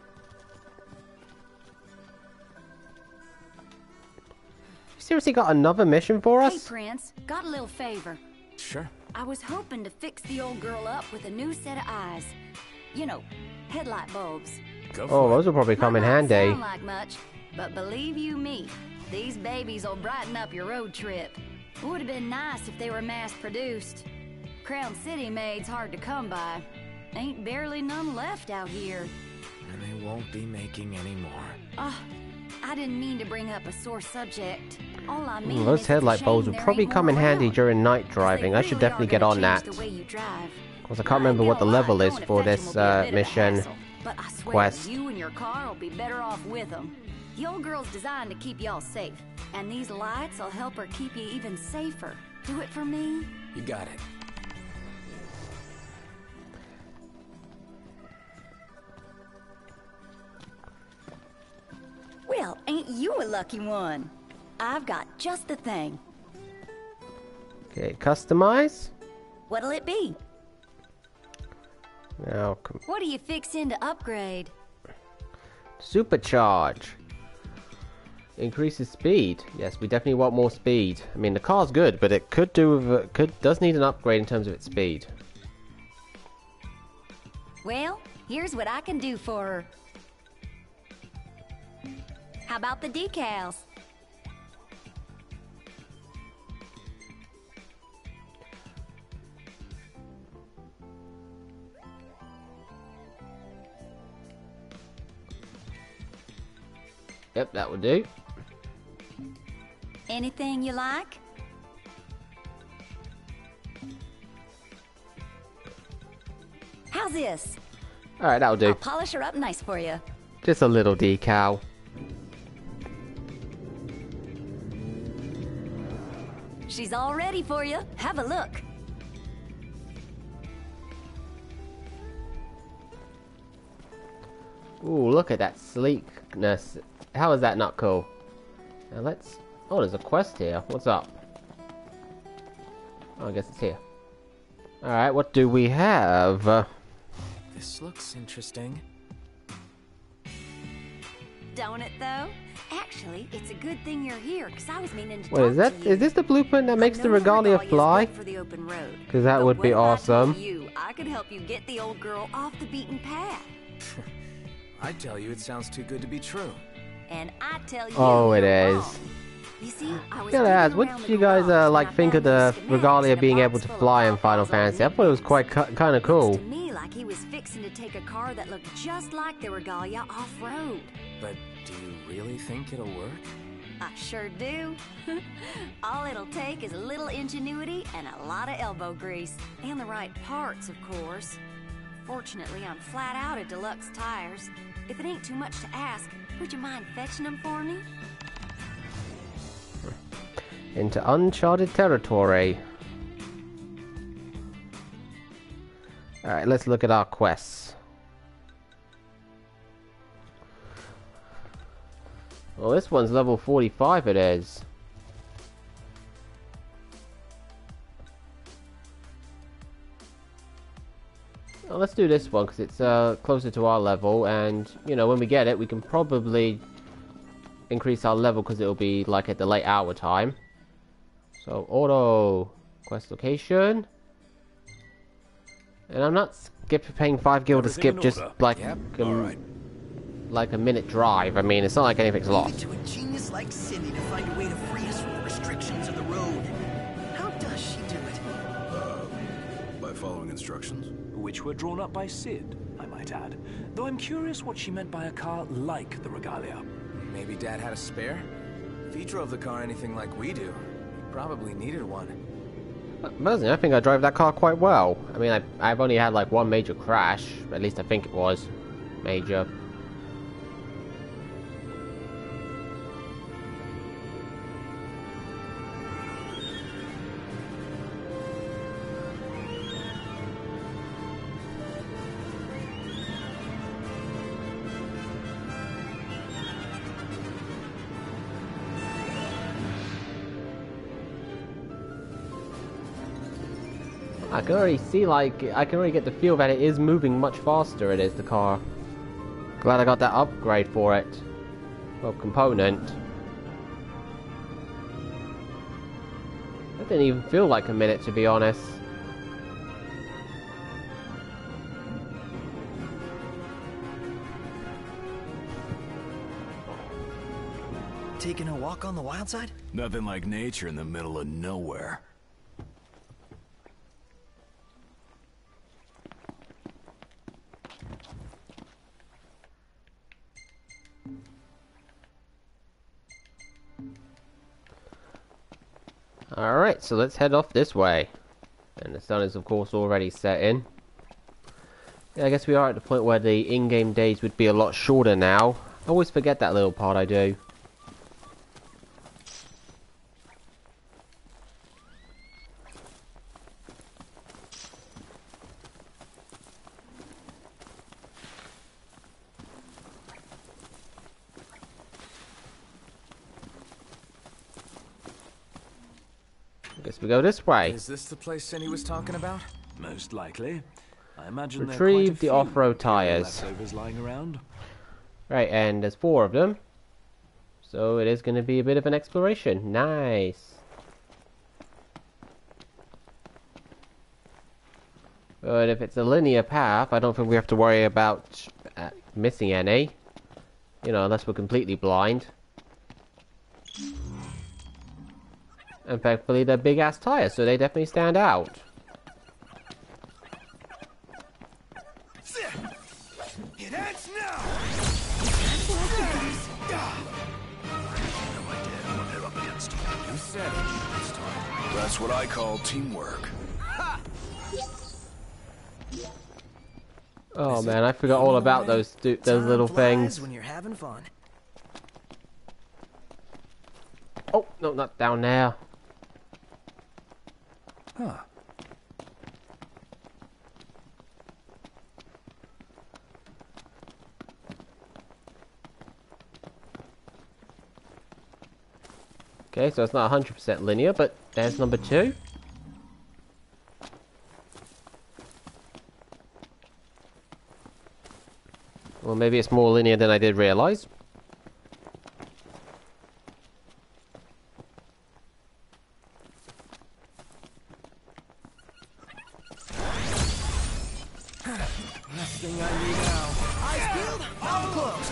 Speaker 1: You seriously got another mission for us?
Speaker 13: Hey, Prince. Got a little favor.
Speaker 10: Sure.
Speaker 13: I was hoping to fix the old girl up with a new set of eyes. You know, headlight bulbs.
Speaker 1: Oh, those will probably come in handy.
Speaker 13: Sound like much, but believe you me, these babies will brighten up your road trip. Would have been nice if they were mass-produced. Crown City made's hard to come by. Ain't barely none left out here.
Speaker 10: And they won't be making any more.
Speaker 13: I didn't mean to bring up a sore subject. All I mean
Speaker 1: Those
Speaker 13: is
Speaker 1: headlight
Speaker 13: it's a
Speaker 1: bulbs
Speaker 13: shame
Speaker 1: will
Speaker 13: there
Speaker 1: probably
Speaker 13: ain't
Speaker 1: come
Speaker 13: more
Speaker 1: in handy
Speaker 13: around.
Speaker 1: during night driving. I should definitely get on that. Because I can't remember what the level is for this mission
Speaker 13: But I swear,
Speaker 1: quest.
Speaker 13: you and your car will be better off with them. The old girl's designed to keep y'all safe, and these lights will help her keep you even safer. Do it for me?
Speaker 10: You got it.
Speaker 13: Well, ain't you a lucky one? I've got just the thing.
Speaker 1: Okay, customize.
Speaker 13: What'll it be?
Speaker 1: Now,
Speaker 13: What are you fixing to upgrade?
Speaker 1: supercharge. Increases speed. Yes, we definitely want more speed. I mean, the car's good, but it could do with, does need an upgrade in terms of its speed.
Speaker 13: Well, here's what I can do for her. How about the decals?
Speaker 1: Yep, that would do.
Speaker 13: Anything you like? How's this?
Speaker 1: Alright, that'll do.
Speaker 13: I'll polish her up nice for you.
Speaker 1: Just a little decal.
Speaker 13: She's all ready for you. Have a look.
Speaker 1: Ooh, look at that sleekness. How is that not cool? Now let's... Oh, there's a quest here. What's up? Oh, I guess it's here. Alright, what do we have?
Speaker 10: This looks interesting.
Speaker 13: Don't it, though? Actually, it's a good thing you're here, because I was meaning to
Speaker 1: What is that? Is this the blueprint that makes the Regalia fly? Because that would be awesome.
Speaker 13: I could help you get the old girl off the beaten path.
Speaker 10: I tell you, it sounds too good to be true.
Speaker 13: And I tell you,
Speaker 1: Oh, it
Speaker 13: you're
Speaker 1: is.
Speaker 13: wrong. You see, I was
Speaker 1: Gotta ask,
Speaker 13: digging
Speaker 1: what
Speaker 13: around
Speaker 1: did
Speaker 13: the
Speaker 1: you guys
Speaker 13: garage
Speaker 1: like
Speaker 13: and I
Speaker 1: think of
Speaker 13: found
Speaker 1: the
Speaker 13: these schematics
Speaker 1: Regalia
Speaker 13: in a
Speaker 1: being
Speaker 13: box
Speaker 1: able to
Speaker 13: full of
Speaker 1: fly in Final
Speaker 13: Pawpaw's
Speaker 1: Fantasy? I
Speaker 13: old
Speaker 1: thought it was quite kind of cool.
Speaker 13: To me, like he was fixing to take a car that looked just like the Regalia off-road.
Speaker 10: But do you really think it'll work?
Speaker 13: I sure do. All it'll take is a little ingenuity and a lot of elbow grease. And the right parts, of course. Fortunately, I'm flat out of deluxe tires. If it ain't too much to ask, would you mind fetching them for me?
Speaker 1: Into uncharted territory. Alright, let's look at our quests. Well, this one's level 45 it is. Well, let's do this one because it's closer to our level, and you know, when we get it we can probably increase our level because it'll be like at the late hour time. So auto quest location, and I'm not paying 5 gil to skip just like like a minute drive. I mean, it's not like anything's lost.
Speaker 2: To a genius like Cindy to find a way to free us from the restrictions of the road. How does she do it?
Speaker 7: By following instructions?
Speaker 4: Which were drawn up by Sid, I might add. Though I'm curious what she meant by a car like the Regalia.
Speaker 10: Maybe Dad had a spare? If he drove the car anything like we do, he probably needed one.
Speaker 1: Personally, I think I drove that car quite well. I mean, I've only had like one major crash. At least I think it was major. I can already see, like, I can already get the feel that it is moving much faster, it is, the car. Glad I got that upgrade for it. Well, component. That didn't even feel like a minute, to be honest.
Speaker 2: Taking a walk on the wild side?
Speaker 7: Nothing like nature in the middle of nowhere.
Speaker 1: Alright, so let's head off this way. And the sun is of course already setting. Yeah, I guess we are at the point where the in-game days would be a lot shorter now. I always forget that little part, I do. I guess we go this way.
Speaker 10: Is this the place Cindy was talking about?
Speaker 4: Most likely. I imagine
Speaker 1: Retrieve the off-road tires.
Speaker 4: leftovers lying around.
Speaker 1: Right, and there's 4 of them. So it is going to be a bit of an exploration. Nice. But if it's a linear path, I don't think we have to worry about missing any. You know, unless we're completely blind. And thankfully they're big ass tires, so they definitely stand out.
Speaker 2: It ends now!
Speaker 7: You said it. That's what I call teamwork.
Speaker 1: Oh man, I forgot all about those little things.
Speaker 2: When you're having fun.
Speaker 1: Oh, no, not down there.
Speaker 10: Huh.
Speaker 1: Okay, so it's not 100% linear, but there's number 2. Well, maybe it's more linear than I did realize.
Speaker 2: Last thing I need now. Eyes peeled, mouth closed.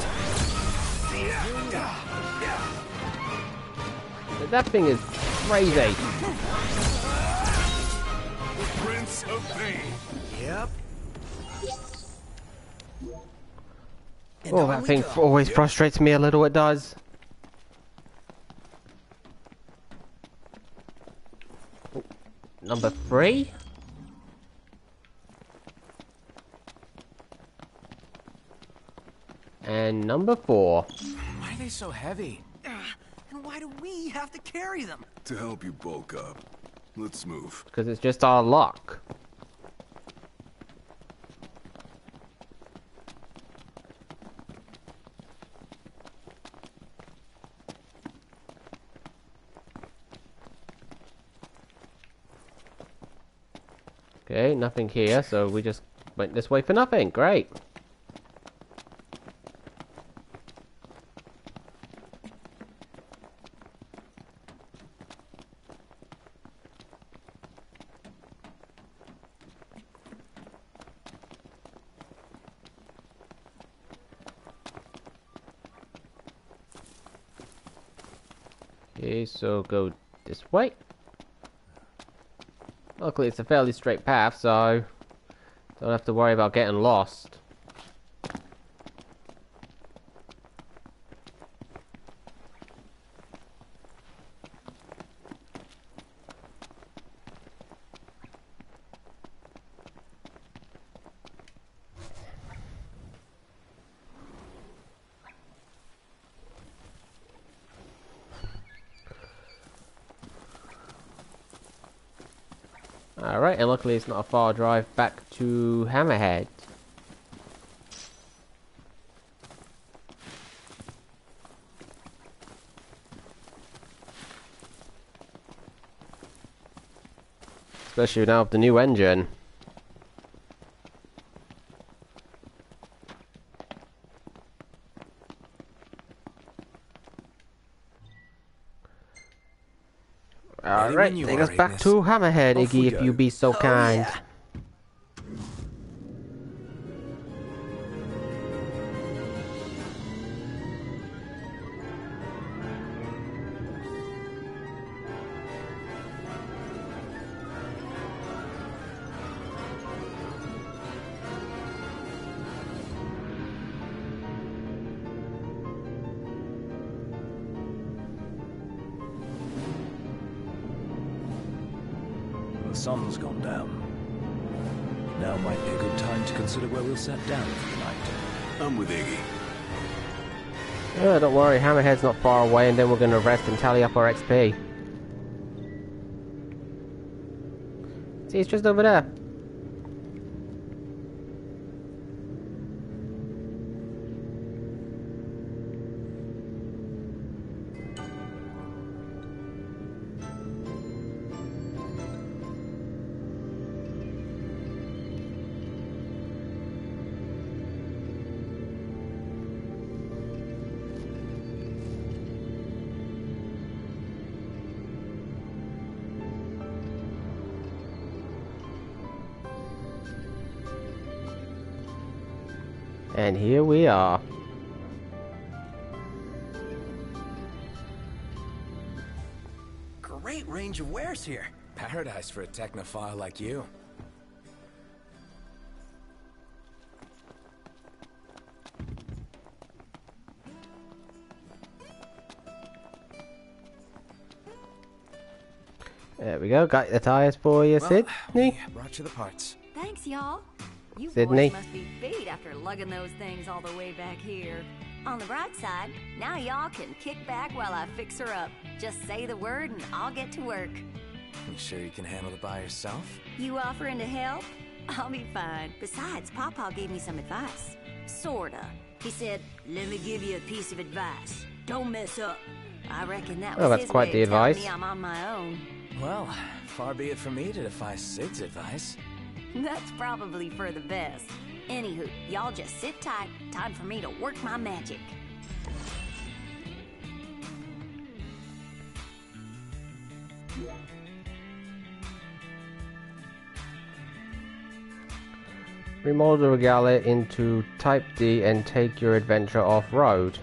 Speaker 1: That thing is crazy.
Speaker 7: Prince of Pain.
Speaker 2: Yep.
Speaker 1: Oh, that thing always frustrates me a little, it does. Oh, number 3? And number 4.
Speaker 10: Why are they so heavy?
Speaker 2: And why do we have to carry them?
Speaker 7: To help you bulk up. Let's move.
Speaker 1: Because it's just our luck. Okay, nothing here, so we just went this way for nothing. Great. Okay, so go this way. Luckily it's a fairly straight path, so don't have to worry about getting lost. Alright, and luckily it's not a far drive back to Hammerhead. Especially now with the new engine. Alright, take us back to Hammerhead, Iggy, if you be so kind.
Speaker 2: Yeah.
Speaker 4: The sun's gone down. Now might be a good time to consider where we'll set down for the night.
Speaker 7: I'm with Iggy.
Speaker 1: Oh, don't worry, Hammerhead's not far away, and then we're gonna rest and tally up our XP. See, it's just over there. And here we are.
Speaker 2: Great range of wares here.
Speaker 10: Paradise for a technophile like you.
Speaker 1: There we go, got the tires for you,
Speaker 10: Well,
Speaker 1: Sydney.
Speaker 10: we brought you the parts.
Speaker 13: Thanks, y'all. You
Speaker 1: Sydney.
Speaker 13: boys must be beat after lugging those things all the way back here. On the bright side, now y'all can kick back while I fix her up. Just say the word and I'll get to work.
Speaker 10: You sure you can handle it by yourself?
Speaker 13: You offering to help? I'll be fine. Besides, Pawpaw gave me some advice. Sorta. He said, let me give you a piece of advice. Don't mess up. I reckon that was
Speaker 1: Oh, that's
Speaker 13: his
Speaker 1: quite
Speaker 13: way
Speaker 1: the
Speaker 13: of telling
Speaker 1: advice.
Speaker 13: me I'm on my own.
Speaker 10: Well, far be it from me to defy Sid's advice.
Speaker 13: That's probably for the best. Anywho, y'all just sit tight. Time for me to work my magic.
Speaker 1: Remodel the Regalia into Type D and take your adventure off-road.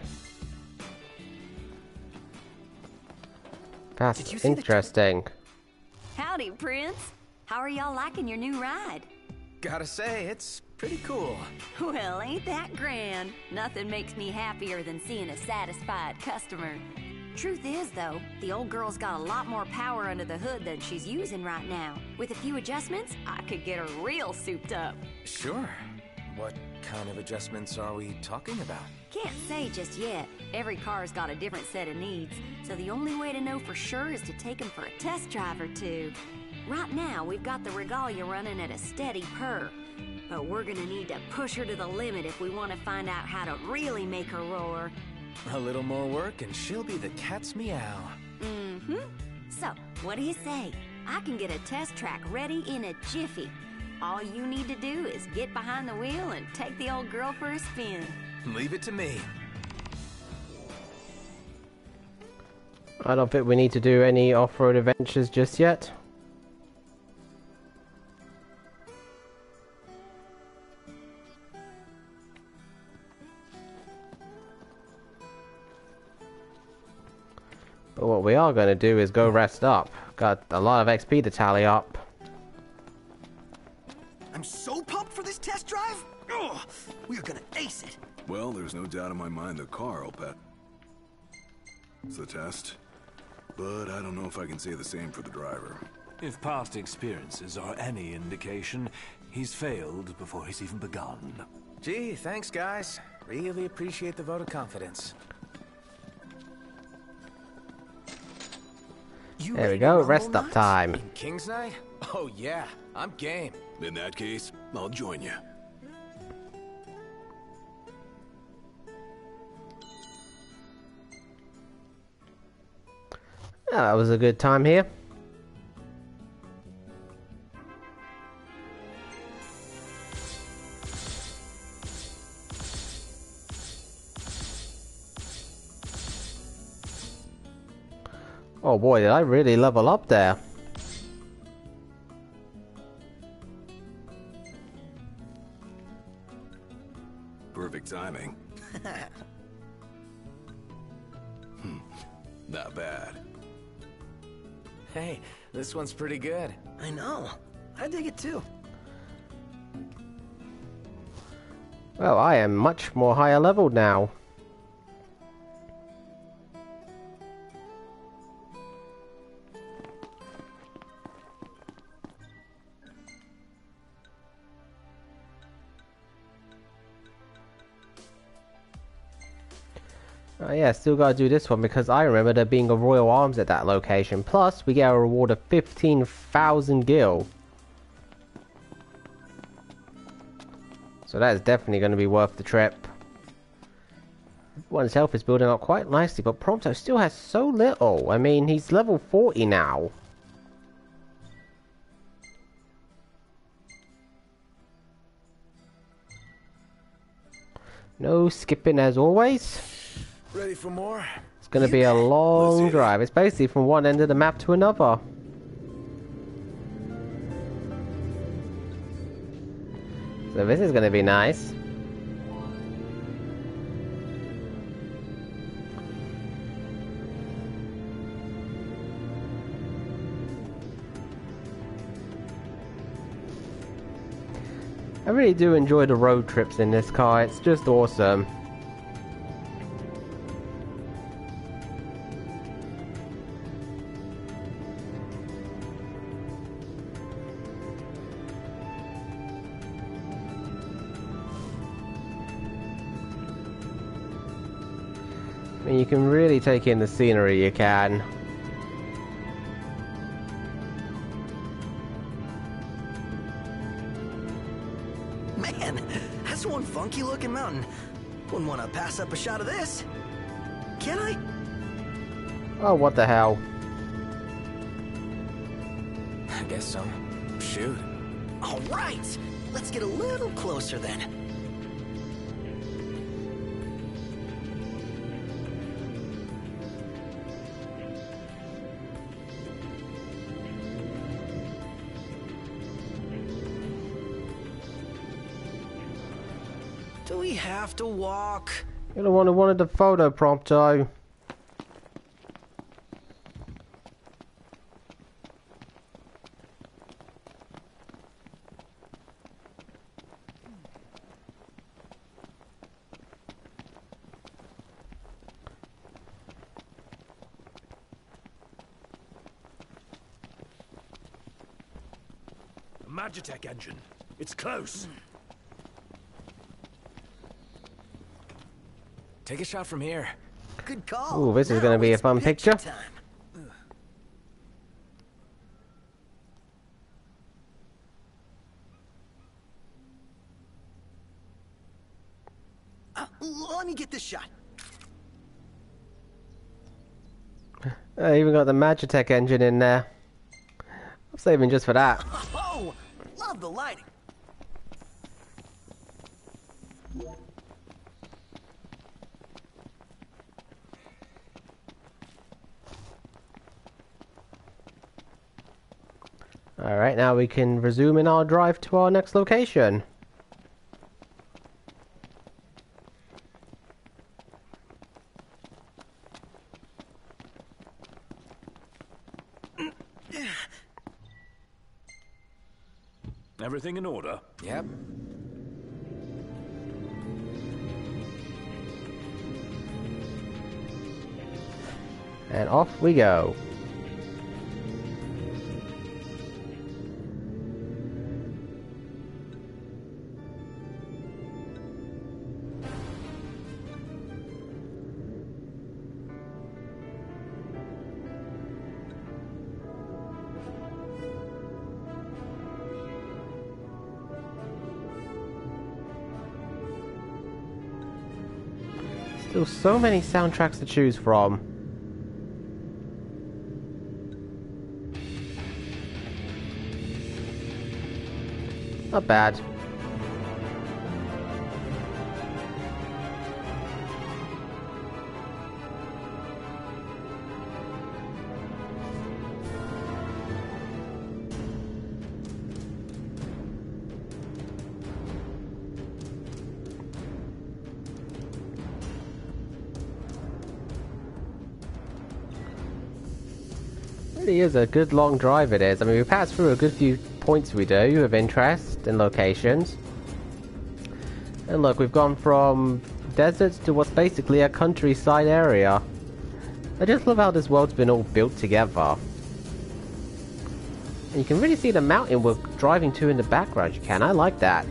Speaker 1: That's interesting.
Speaker 13: Howdy, Prince. How are y'all liking your new ride?
Speaker 10: Gotta say, it's pretty cool.
Speaker 13: Well, ain't that grand? Nothing makes me happier than seeing a satisfied customer. Truth is, though, the old girl's got a lot more power under the hood than she's using right now. With a few adjustments, I could get her real souped up.
Speaker 10: Sure. What kind of adjustments are we talking about?
Speaker 13: Can't say just yet. Every car's got a different set of needs, so the only way to know for sure is to take them for a test drive or two. Right now, we've got the Regalia running at a steady purr, but we're gonna need to push her to the limit if we want to find out how to really make her roar.
Speaker 10: A little more work and she'll be the cat's meow.
Speaker 13: Mm-hmm. So, what do you say? I can get a test track ready in a jiffy. All you need to do is get behind the wheel and take the old girl for a spin.
Speaker 10: Leave it to me.
Speaker 1: I don't think we need to do any off-road adventures just yet. But what we are going to do is go rest up. Got a lot of XP to tally up.
Speaker 2: I'm so pumped for this test drive. Ugh, we're gonna ace it.
Speaker 7: Well, there's no doubt in my mind the car will pass the test. But I don't know if I can say the same for the driver.
Speaker 4: If past experiences are any indication, he's failed before he's even begun.
Speaker 10: Gee, thanks, guys. Really appreciate the vote of confidence.
Speaker 1: There we go, rest up time.
Speaker 10: King's Night? Oh yeah, I'm game.
Speaker 7: In that case, I'll join you.
Speaker 1: Oh, that was a good time here. Oh boy, did I really level up there.
Speaker 7: Perfect timing. Not bad.
Speaker 10: Hey, this one's pretty good.
Speaker 2: I know. I dig it too.
Speaker 1: Well, I am much more higher leveled now. Oh yeah, still gotta do this one because I remember there being a Royal Arms at that location. Plus, we get a reward of 15,000 gil. So that is definitely going to be worth the trip. One's health is building up quite nicely, but Prompto still has so little. I mean, he's level 40 now. No skipping as always.
Speaker 10: Ready for more?
Speaker 1: It's going to be a long drive. It's basically from one end of the map to another. So this is going to be nice. I really do enjoy the road trips in this car. It's just awesome. I mean, you can really take in the scenery, you can.
Speaker 2: Man, that's one funky looking mountain. Wouldn't want to pass up a shot of this. Can I?
Speaker 1: Oh, what the hell?
Speaker 10: I guess so. Shoot.
Speaker 2: All right, let's get a little closer then. Do we have to walk?
Speaker 1: You're the one who wanted the photo, Prompto.
Speaker 12: The Magitech engine. It's close.
Speaker 10: Take a shot from here.
Speaker 2: Good call.
Speaker 1: Ooh, this is going to be a fun picture.
Speaker 2: Let me get this shot.
Speaker 1: I even got the Magitech engine in there. I'm saving just for that.
Speaker 2: Oh, love the lighting.
Speaker 1: Alright, now we can resume in our drive to our next location.
Speaker 12: Everything in order?
Speaker 10: Yep.
Speaker 1: And off we go. Still so many soundtracks to choose from. Not bad. really is a good long drive it is. I mean, we passed through a good few points we do of interest and locations. And look, we've gone from deserts to what's basically a countryside area. I just love how this world's been all built together. And you can really see the mountain we're driving to in the background, you can. I like that.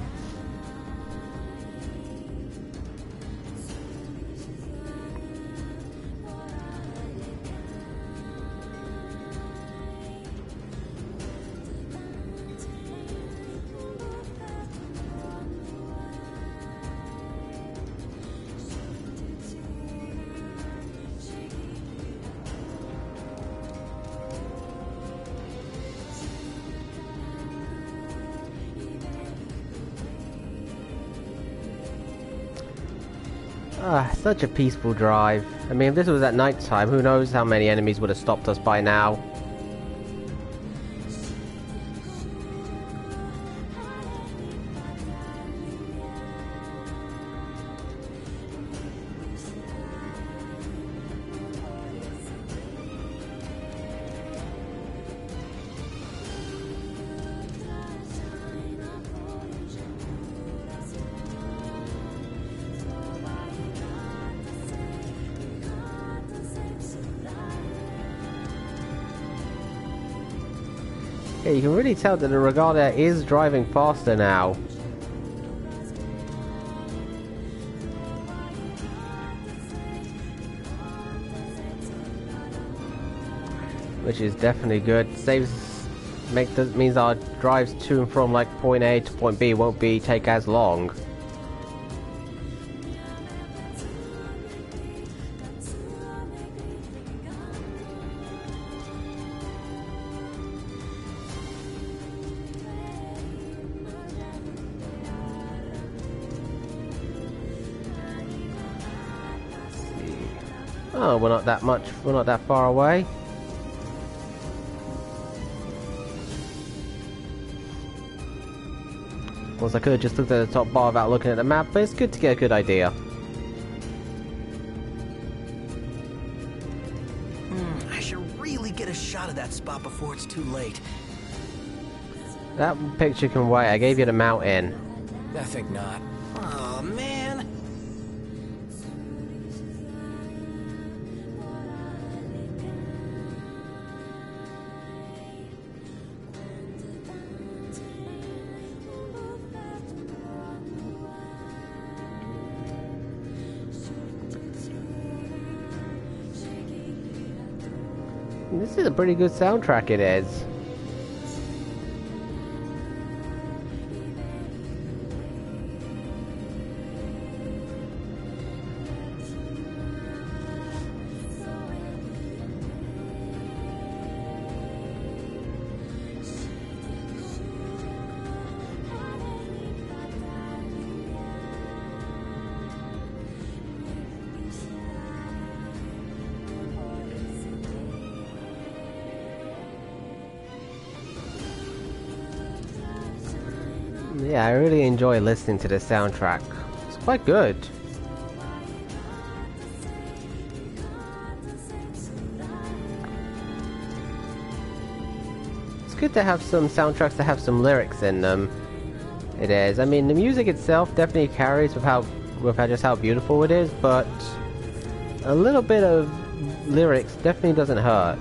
Speaker 1: Such a peaceful drive. I mean, if this was at night time, who knows how many enemies would have stopped us by now. Yeah, you can really tell that the Regatta is driving faster now. Which is definitely good. Means our drives to and from like point A to point B won't take as long. Oh, we're not that far away. Of course, I could have just looked at the top bar without looking at the map, but it's good to get a good idea.
Speaker 2: I should really get a shot of that spot before it's too late.
Speaker 1: That picture can wait. I gave you the mountain.
Speaker 10: I think not.
Speaker 2: Oh man.
Speaker 1: This is a pretty good soundtrack, it is. Yeah, I really enjoy listening to the soundtrack. It's quite good. It's good to have some soundtracks that have some lyrics in them. It is. I mean, the music itself definitely carries with just how beautiful it is, but a little bit of lyrics definitely doesn't hurt.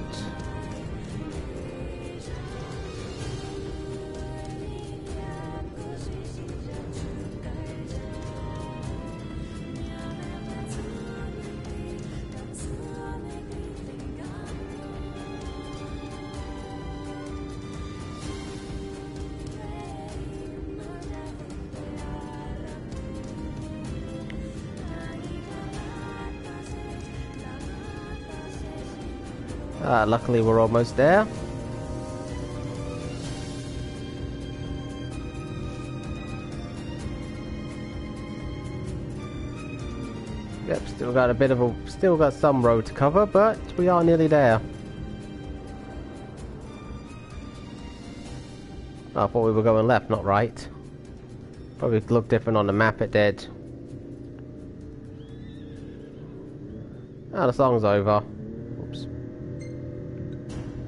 Speaker 1: Luckily we're almost there. Yep, still got some road to cover, but we are nearly there. I thought we were going left, not right. Probably looked different on the map, it did. Ah, the song's over. Oops.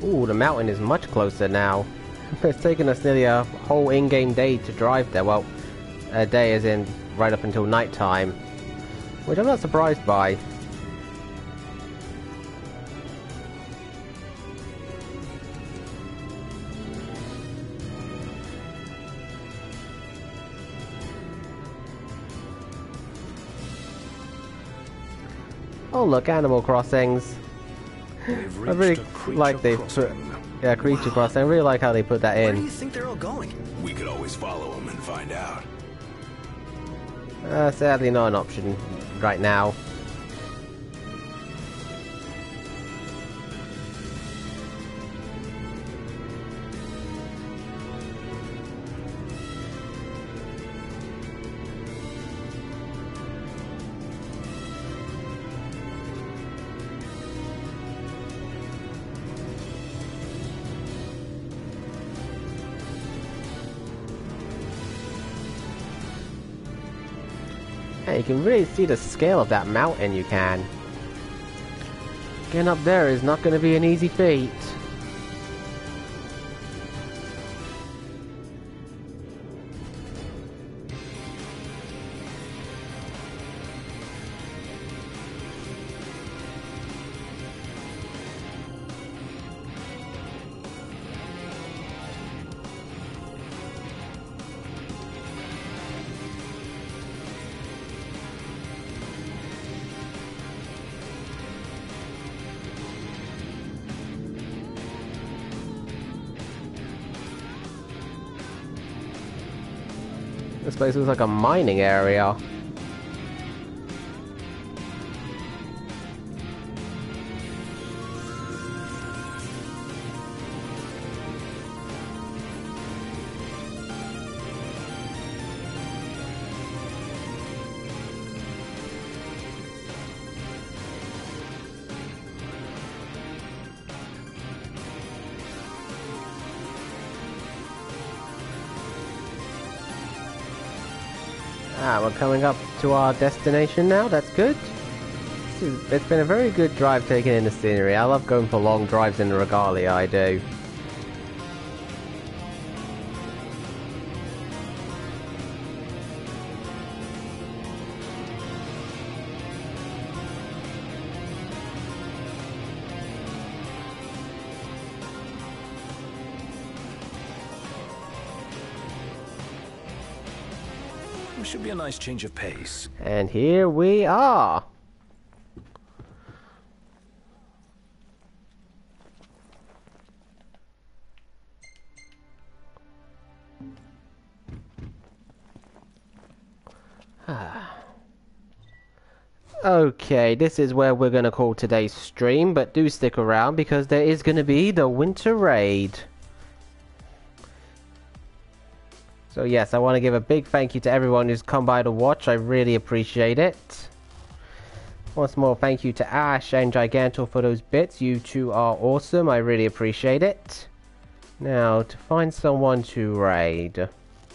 Speaker 1: Ooh, the mountain is much closer now. It's taken us nearly a whole in-game day to drive there. Well, a day as in right up until night time, which I'm not surprised by. Oh look, Animal Crossings. I really like they put, yeah, Creature Crossing. I really like how they put that in.
Speaker 10: Where do you think they're all going?
Speaker 7: We could always follow them and find out.
Speaker 1: Sadly not an option right now. Hey, you can really see the scale of that mountain, you can. Getting up there is not going to be an easy feat. This place looks like a mining area. Ah, we're coming up to our destination now, that's good. It's been a very good drive taking in the scenery. I love going for long drives in the Regalia, I do.
Speaker 4: Should be a nice change of pace.
Speaker 1: And here we are. Okay, this is where we're going to call today's stream, but do stick around because there is going to be the winter raid. So yes, I want to give a big thank you to everyone who's come by to watch. I really appreciate it. Once more, thank you to Ash and Gigantor for those bits. You two are awesome. I really appreciate it. Now, to find someone to raid.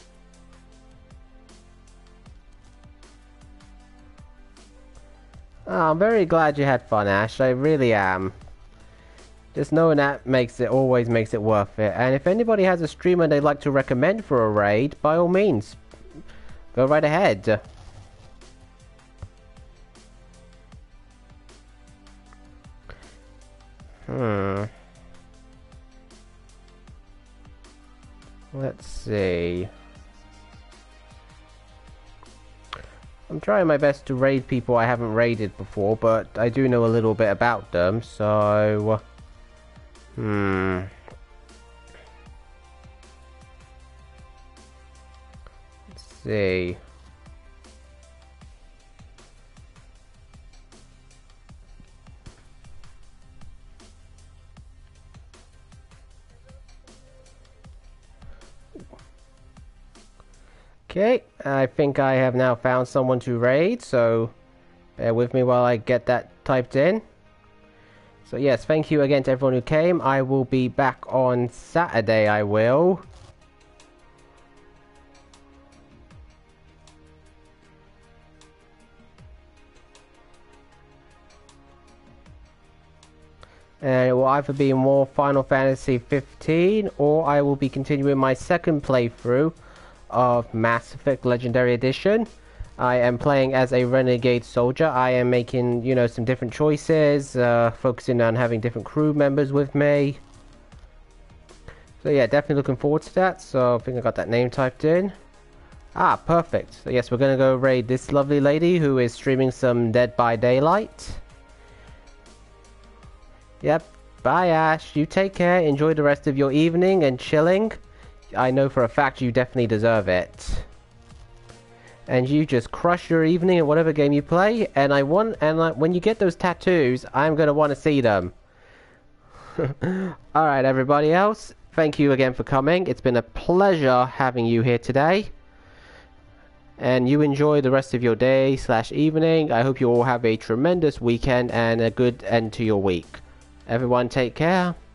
Speaker 1: Oh, I'm very glad you had fun, Ash. I really am. Just knowing that always makes it worth it. And if anybody has a streamer they'd like to recommend for a raid, by all means, go right ahead. Let's see. I'm trying my best to raid people I haven't raided before, but I do know a little bit about them, so... Let's see. Okay, I think I have now found someone to raid, so bear with me while I get that typed in. So yes, thank you again to everyone who came. I will be back on Saturday, I will. And it will either be more Final Fantasy 15 or I will be continuing my second playthrough of Mass Effect Legendary Edition. I am playing as a renegade soldier. I am making, you know, some different choices, focusing on having different crew members with me. So yeah, definitely looking forward to that. So I think I got that name typed in. Ah, perfect. So yes, we're going to go raid this lovely lady who is streaming some Dead by Daylight. Yep. Bye, Ash. You take care. Enjoy the rest of your evening and chilling. I know for a fact you definitely deserve it. And you just crush your evening in whatever game you play. And when you get those tattoos, I'm going to want to see them. Alright, everybody else. Thank you again for coming. It's been a pleasure having you here today. And you enjoy the rest of your day / evening. I hope you all have a tremendous weekend and a good end to your week. Everyone take care.